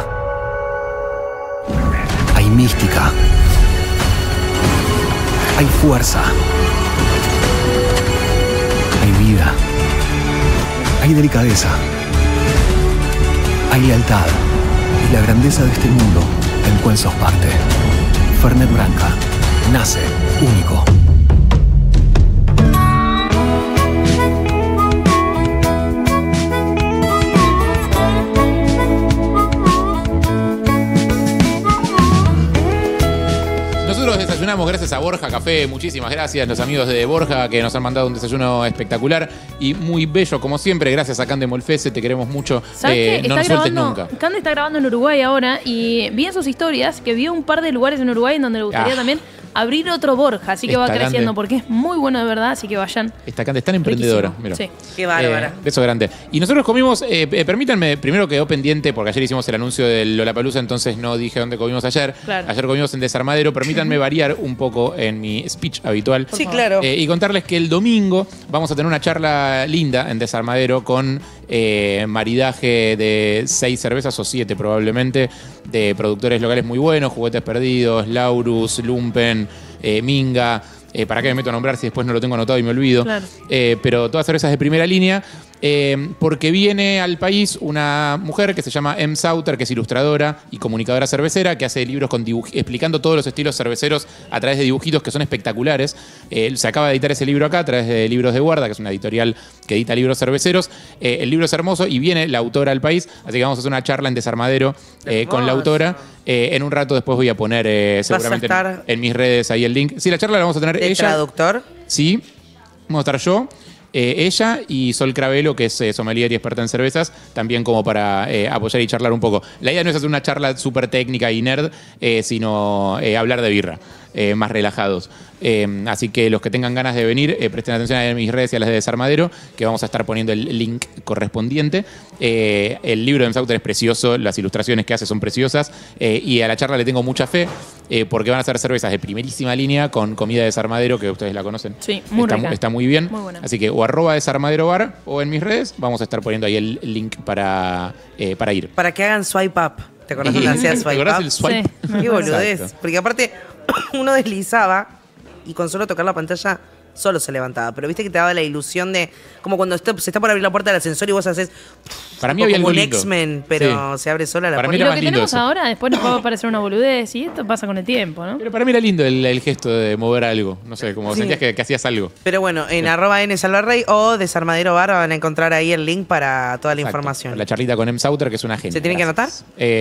Hay mística. Hay fuerza. Hay vida. Hay delicadeza. Hay lealtad. Y la grandeza de este mundo del cual sos parte. Fernet Branca. Nace único. Nosotros desayunamos gracias a Borja Café. Muchísimas gracias, los amigos de Borja, que nos han mandado un desayuno espectacular y muy bello, como siempre. Gracias a Cande Molfese, te queremos mucho. No nos sueltes nunca. Cande está grabando en Uruguay ahora y vi en sus historias que vio un par de lugares en Uruguay en donde le gustaría también abrir otro Borja, así que va creciendo porque es muy bueno de verdad, así que vayan. Está Cande, es tan emprendedora. Mira. Sí. Qué bárbara. Beso grande. Y nosotros comimos, permítanme, primero quedó pendiente, porque ayer hicimos el anuncio del Lollapalooza, entonces no dije dónde comimos ayer. Claro. Ayer comimos en Desarmadero. Permítanme variar un poco en mi speech habitual. Sí, claro. Y contarles que el domingo vamos a tener una charla linda en Desarmadero con maridaje de 6 cervezas o 7 probablemente, de productores locales muy buenos, Juguetes Perdidos, Laurus, Lumpen, Minga. ¿Para qué me meto a nombrar si después no lo tengo anotado y me olvido? Claro. Pero todas cervezas de primera línea, porque viene al país una mujer que se llama Em Sauter, que es ilustradora y comunicadora cervecera, que hace libros con explicando todos los estilos cerveceros a través de dibujitos que son espectaculares. Se acaba de editar ese libro acá a través de Libros de Guarda, que es una editorial que edita libros cerveceros. El libro es hermoso y viene la autora al país, así que vamos a hacer una charla en Desarmadero con la autora. En un rato después voy a poner seguramente en mis redes ahí el link. Sí, la charla la vamos a tener ¿De ella. traductor? Sí, vamos a estar yo, ella y Sol Cravelo, que es sommelier y experta en cervezas, también como para apoyar y charlar un poco. La idea no es hacer una charla súper técnica y nerd, sino hablar de birra, más relajados. Así que los que tengan ganas de venir, presten atención a mis redes y a las de Desarmadero, que vamos a estar poniendo el link correspondiente. El libro de Em Sauter es precioso, las ilustraciones que hace son preciosas, y a la charla le tengo mucha fe, porque van a ser cervezas de primerísima línea con comida de Desarmadero, que ustedes la conocen. Sí, muy rica. Está muy bien. Muy buena. Así que o @Desarmadero Bar o en mis redes vamos a estar poniendo ahí el link para ir. Para que hagan swipe up. ¿Te acordás cuando hacía ¿Te swipe acordás up? el swipe? Sí. Qué boludez. Exacto. Porque aparte, uno deslizaba y con solo tocar la pantalla solo se levantaba. Pero viste que te daba la ilusión de, como cuando se está por abrir la puerta del ascensor y vos haces Para mí había como algo un lindo. X-Men, pero se abre sola la Para mí puerta. era Lo más que lindo tenemos eso. ahora, después nos puede parecer una boludez y esto pasa con el tiempo, ¿no? Pero para mí era lindo el gesto de mover algo. No sé, como Sí. sentías que hacías algo. Pero bueno, en @nsalvarrey o Desarmadero Bar van a encontrar ahí el link para toda la Exacto. información. La charlita con Em Sauter, que es una genia. ¿Se tienen que anotar?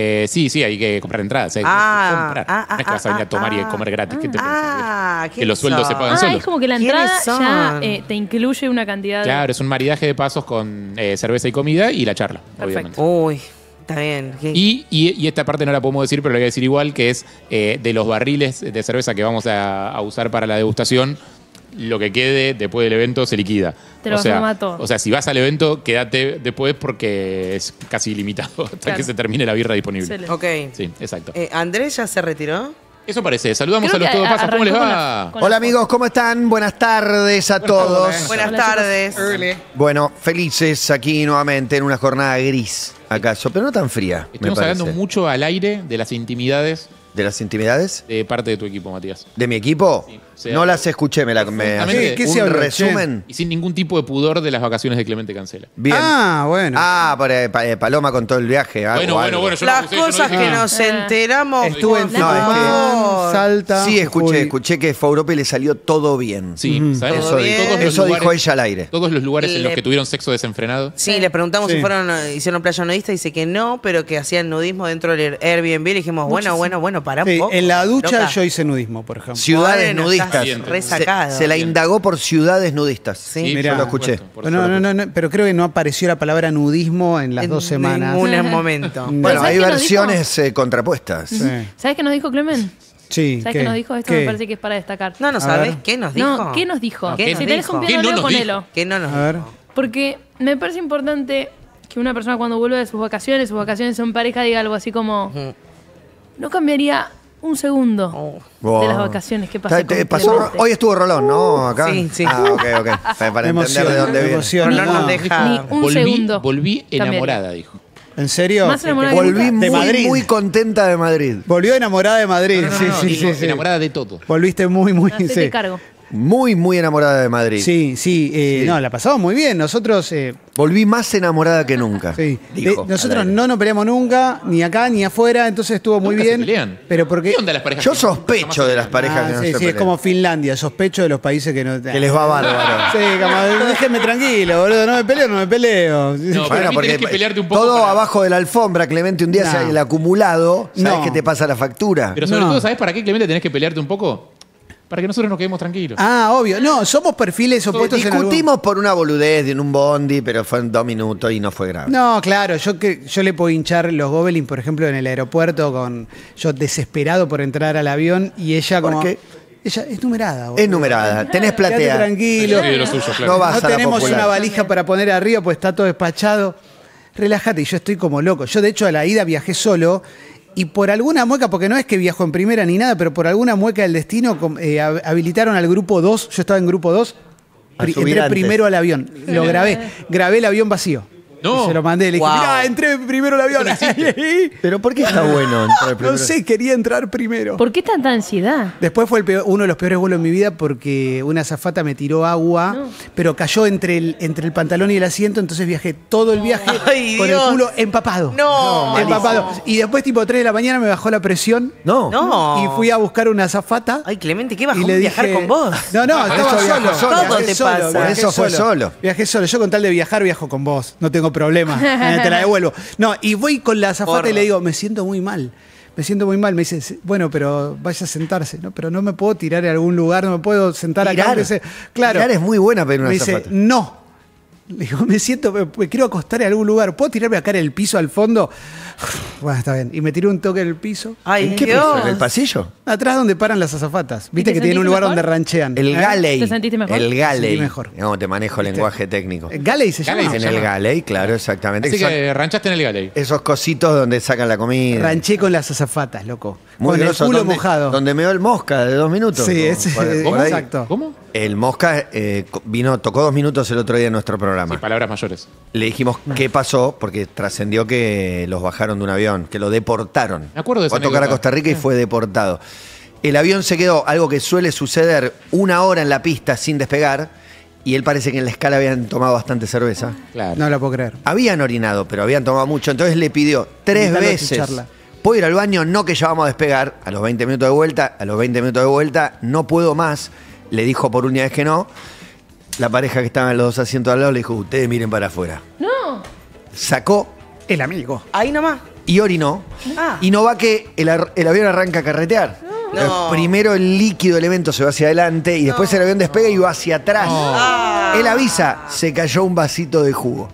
Sí, hay que comprar entradas. Hay que comprar. No es que vas a venir a tomar y comer gratis. ¿Qué te pensás? Que los sueldos se pagan solos. Es como que la ¿Quiénes entrada ya son? te incluye una cantidad Claro, es un maridaje de pasos con cerveza y comida y la charla, Perfecto. obviamente. Uy, está bien. Y esta parte no la podemos decir, pero la voy a decir igual, que es de los barriles de cerveza que vamos a usar para la degustación, lo que quede después del evento se liquida. Te lo vas a tomar todo. O sea, si vas al evento, quédate después porque es casi ilimitado hasta Claro. que se termine la birra disponible. Excelente. Ok. Sí, exacto. ¿Andrés ya se retiró? Eso parece. Saludamos Creo a los que Todopasas. ¿Cómo les arrancó va? con Hola amigos, ¿cómo están? Buenas tardes a todos. Buenas tardes. Bueno, felices aquí nuevamente en una jornada gris, acaso, pero no tan fría, me Estamos parece. hablando mucho al aire de las intimidades ¿De las intimidades? de parte de tu equipo, Matías. ¿De mi equipo? Sí. No las escuché, me Profundamente. ¿Qué se habla, resumen. Y sin ningún tipo de pudor de las vacaciones de Clemente Cancela. Bien. bueno. Para Paloma con todo el viaje. Bueno, algo. yo no Las puse, yo no cosas dije que nada. nos enteramos. Estuve en por No, es que- favor. Salta. Sí, escuché que fue a Europa y le salió todo bien. Sí, ¿sabes? Eso, bien. dijo, Todos los eso dijo lugares- ella al aire. Todos los lugares en los Le- que tuvieron sexo desenfrenado. Sí, le preguntamos Sí. si hicieron playa nudista, dice que no, pero que hacían nudismo dentro del Airbnb. Le dijimos, bueno, pará un Sí, poco. en la ducha Loca. yo hice nudismo, por ejemplo. Ciudades Bueno, nudistas. estás resacado. Se la Bien. indagó por ciudades nudistas. Sí. Mirá. Yo lo escuché. No, pero creo que no apareció la palabra nudismo en las En 2 semanas. ningún momento. Bueno, ¿sabes hay qué nos versiones contrapuestas. Sí. ¿Sabes qué nos dijo Clemen? Sí, ¿Sabes qué nos dijo? Esto ¿Qué? me parece que es para destacar. No, no A sabes ver. qué nos dijo. No, ¿qué nos dijo? ¿Qué Si nos tenés dijo? un ¿Qué piano, no leo, nos ponelo. ¿Qué no nos A ver. dijo? Porque me parece importante que una persona cuando vuelve de sus vacaciones en pareja, diga algo así como: no cambiaría un segundo Wow. de las vacaciones que pasé Te con pasó- Clemente. hoy estuvo Rolón, ¿no? Acá. Sí, sí. Ah, ok. Para entender de dónde viene. Emoción. Rolón nos deja. Ni un segundo. Volví Cambiaría. enamorada, dijo. ¿En serio? Más enamorada que Volví nunca. De Madrid. muy contenta de Madrid. Volvió enamorada de Madrid. No, sí. enamorada de todo. Volviste muy, Hacete sí. cargo. Muy, muy enamorada de Madrid. Sí. No, la pasamos muy bien. Nosotros... Volví más enamorada que nunca. Sí. Dijo, Nosotros al aire. no nos peleamos nunca, ni acá ni afuera, entonces estuvo muy ¿Nunca se bien. pelean? Pero porque... ¿Qué onda las parejas? Yo sospecho de las parejas que no sí, se sí, es pelean. como Finlandia, sospecho de los países que no... Que les va bárbaro. Sí, como, déjenme tranquilo, boludo, no me peleo. No, pero a mí tenés que pelearte un poco todo para- abajo de la alfombra, Clemente, un día No. se el acumulado, ¿sabes No. qué te pasa la factura? Pero sobre todo, ¿sabés para qué, Clemente, tenés que pelearte un poco? Para que nosotros nos quedemos tranquilos. Ah, obvio. No, somos perfiles opuestos en algún... Discutimos por una boludez en un bondi, pero fue en 2 minutos y no fue grave. No, claro, yo le puedo hinchar los gobelins, por ejemplo, en el aeropuerto, yo desesperado por entrar al avión y ella como... qué? Ella es numerada. boludo. Es numerada, tenés Quédate platea. tranquilo. Sí, de lo suyo, claro. No vas No a la tenemos popular. una valija para poner arriba, pues está todo despachado. Relájate, y yo estoy como loco. Yo, de hecho, a la ida viajé solo y por alguna mueca, porque no es que viajo en primera ni nada, pero por alguna mueca del destino habilitaron al grupo 2. Yo estaba en grupo 2. A subir Entré antes. primero al avión. Lo grabé. Grabé el avión vacío. No. Y se lo mandé. Le dije, Wow. mirá, entré primero al avión. Pero ¿por qué está bueno entrar primero? No sé, quería entrar primero. ¿Por qué tanta ansiedad? Después fue uno de los peores vuelos de mi vida porque una azafata me tiró agua, No. pero cayó entre el pantalón y el asiento, entonces viajé todo el viaje Ay, con Dios. el culo empapado. No. Empapado. Y después, tipo 3 de la mañana, me bajó la presión. No. No. Y fui a buscar una azafata. Ay, Clemente, qué y bajón le viajar dije- con vos. No, Por estaba eso viajó solo. solo. Todo Viajé te solo, pasa. Por viajé eso fue solo. Viajé solo. Yo con tal de viajar, viajo con vos. No tengo problema. Te la devuelvo. No, y voy con la azafata Porra. y le digo, me siento muy mal. Me siento muy mal. Me dice, bueno, pero vaya a sentarse, ¿no? Pero no me puedo tirar en algún lugar, no me puedo sentar acá. Tirar. aunque sea- Claro. Tirar es muy buena para ir a una Me dice, azafata. no. Le digo, me quiero acostar en algún lugar. ¿Puedo tirarme acá en el piso al fondo? Bueno, está bien. Y me tiré un toque en el piso. Ay, ¿En qué Dios. piso? ¿En el pasillo? Atrás donde paran las azafatas. Viste te que tienen un sentiste lugar mejor? donde ranchean. El ¿Eh? galley. ¿Te sentiste mejor? El galley. Sentí mejor. No, te manejo lenguaje técnico. ¿Galley se llama? Galley En el galley, claro, exactamente. Así Son que ranchaste en el Galley. esos cositos donde sacan la comida. Ranché con las azafatas, loco. Muy con grosso, el culo donde, mojado. Donde me dio el Mosca de 2 minutos. Sí, Como ese- por ahí. exacto. ¿Cómo? El Mosca tocó 2 minutos el otro día en nuestro programa. Sí, palabras mayores. Le dijimos qué pasó, porque trascendió que los bajaron de un avión, que lo deportaron. Me acuerdo de esa Fue a tocar a anécdota. Costa Rica y fue deportado. El avión se quedó, algo que suele suceder, 1 hora en la pista sin despegar, y él parece que en la escala habían tomado bastante cerveza. Claro. No la puedo creer. Habían orinado, pero habían tomado mucho. Entonces le pidió 3 Invítalo a veces. escucharla. ¿Puedo ir al baño? No, que ya vamos a despegar. A los 20 minutos de vuelta, no puedo más. Le dijo por última vez que no. La pareja que estaba en los 2 asientos al lado le dijo, ustedes miren para afuera. No. Sacó El amigo. Ahí nomás. y orinó. Ah. Y no va que el avión arranca a carretear. No. Primero el líquido elemento se va hacia adelante y después el avión despega y va hacia atrás. Él avisa, se cayó un vasito de jugo.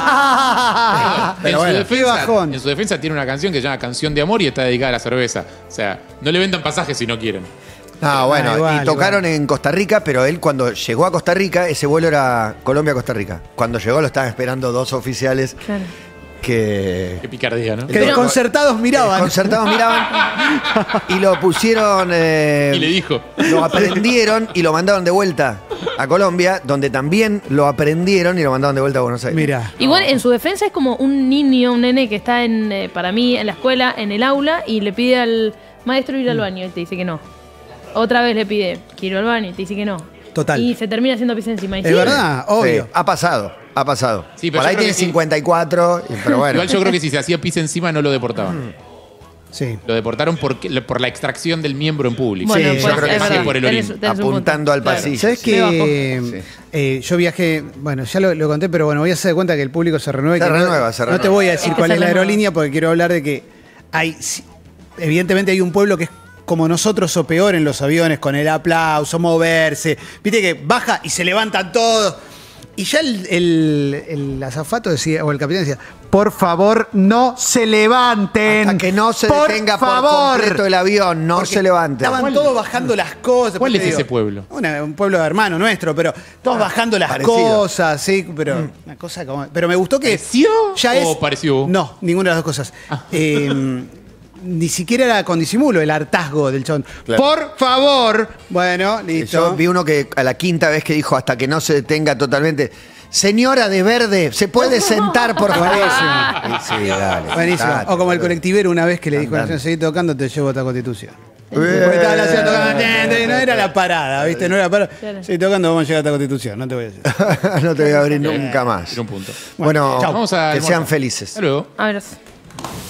En, bueno, su qué defensa, bajón. en su defensa tiene una canción que se llama Canción de Amor y está dedicada a la cerveza. O sea, no le vendan pasajes si no quieren. No, bueno, igual, y tocaron en Costa Rica, pero él cuando llegó a Costa Rica, ese vuelo era Colombia-Costa Rica. Cuando llegó lo estaban esperando 2 oficiales Claro. que... Qué picardía, ¿no? Que desconcertados miraban. Desconcertados miraban y lo pusieron... Y le dijo. Lo aprendieron y lo mandaron de vuelta a Colombia, donde también lo aprendieron y lo mandaron de vuelta a Buenos Aires. Mira. Igual en su defensa es como un niño, un nene que está para mí en la escuela, en el aula, y le pide al maestro ir al baño y te dice que no. Otra vez le pide, quiero al baño y te dice que no. Total. Y se termina haciendo pis encima. Y Es sí. verdad, obvio. Sí, ha pasado. Sí, pero Por ahí yo creo tiene que sí. 54, pero bueno. Igual yo creo que si se hacía pis encima no lo deportaban. Sí. Lo deportaron por la extracción del miembro en público. Bueno, Sí, pues, yo creo que es sí. verdad. Por el Tenés- orín. tenés un Apuntando punto. al Claro. pasillo. ¿Sabes Me que yo viajé, bueno, ya lo conté, pero bueno, voy a hacer de cuenta que el público se renueva. y Se que renueva, no, se no te renueva. voy a decir Este cuál se es la renueva. aerolínea porque quiero hablar de que evidentemente hay un pueblo que es como nosotros o peor en los aviones, con el aplauso, moverse. Viste que baja y se levantan todos. Y ya el azafato decía, o el capitán decía, por favor, no se levanten. Hasta que no se por detenga favor. por completo el avión, no Porque se levante. Estaban todos bajando las cosas. ¿Cuál Te es digo, ese pueblo? un pueblo hermano nuestro, pero todos bajando las parecido. cosas, sí, pero una cosa como. Pero me gustó que. ¿Pareció ya o es. pareció? No, ninguna de las dos cosas. Ni siquiera era con disimulo el hartazgo del chon. Claro. Por favor. Bueno, listo. Yo vi uno que a la 5ª vez que dijo hasta que no se detenga totalmente. Señora de verde, ¿se puede sentar, por favor? Buenísimo. Sí, dale. Buenísimo. date, O como el boludo. colectivero una vez que le dijo a la Andate. señora, seguí tocando, te llevo a esta constitución. Porque estaba la ciudad tocando, no era la parada, ¿viste? No era la parada. Claro. Sí, tocando vamos a llegar a esta Constitución, no te voy a decir. No te voy a abrir nunca más. Tira un punto. Bueno, Vamos a que almorzar. sean felices. Hasta luego. Abrazo.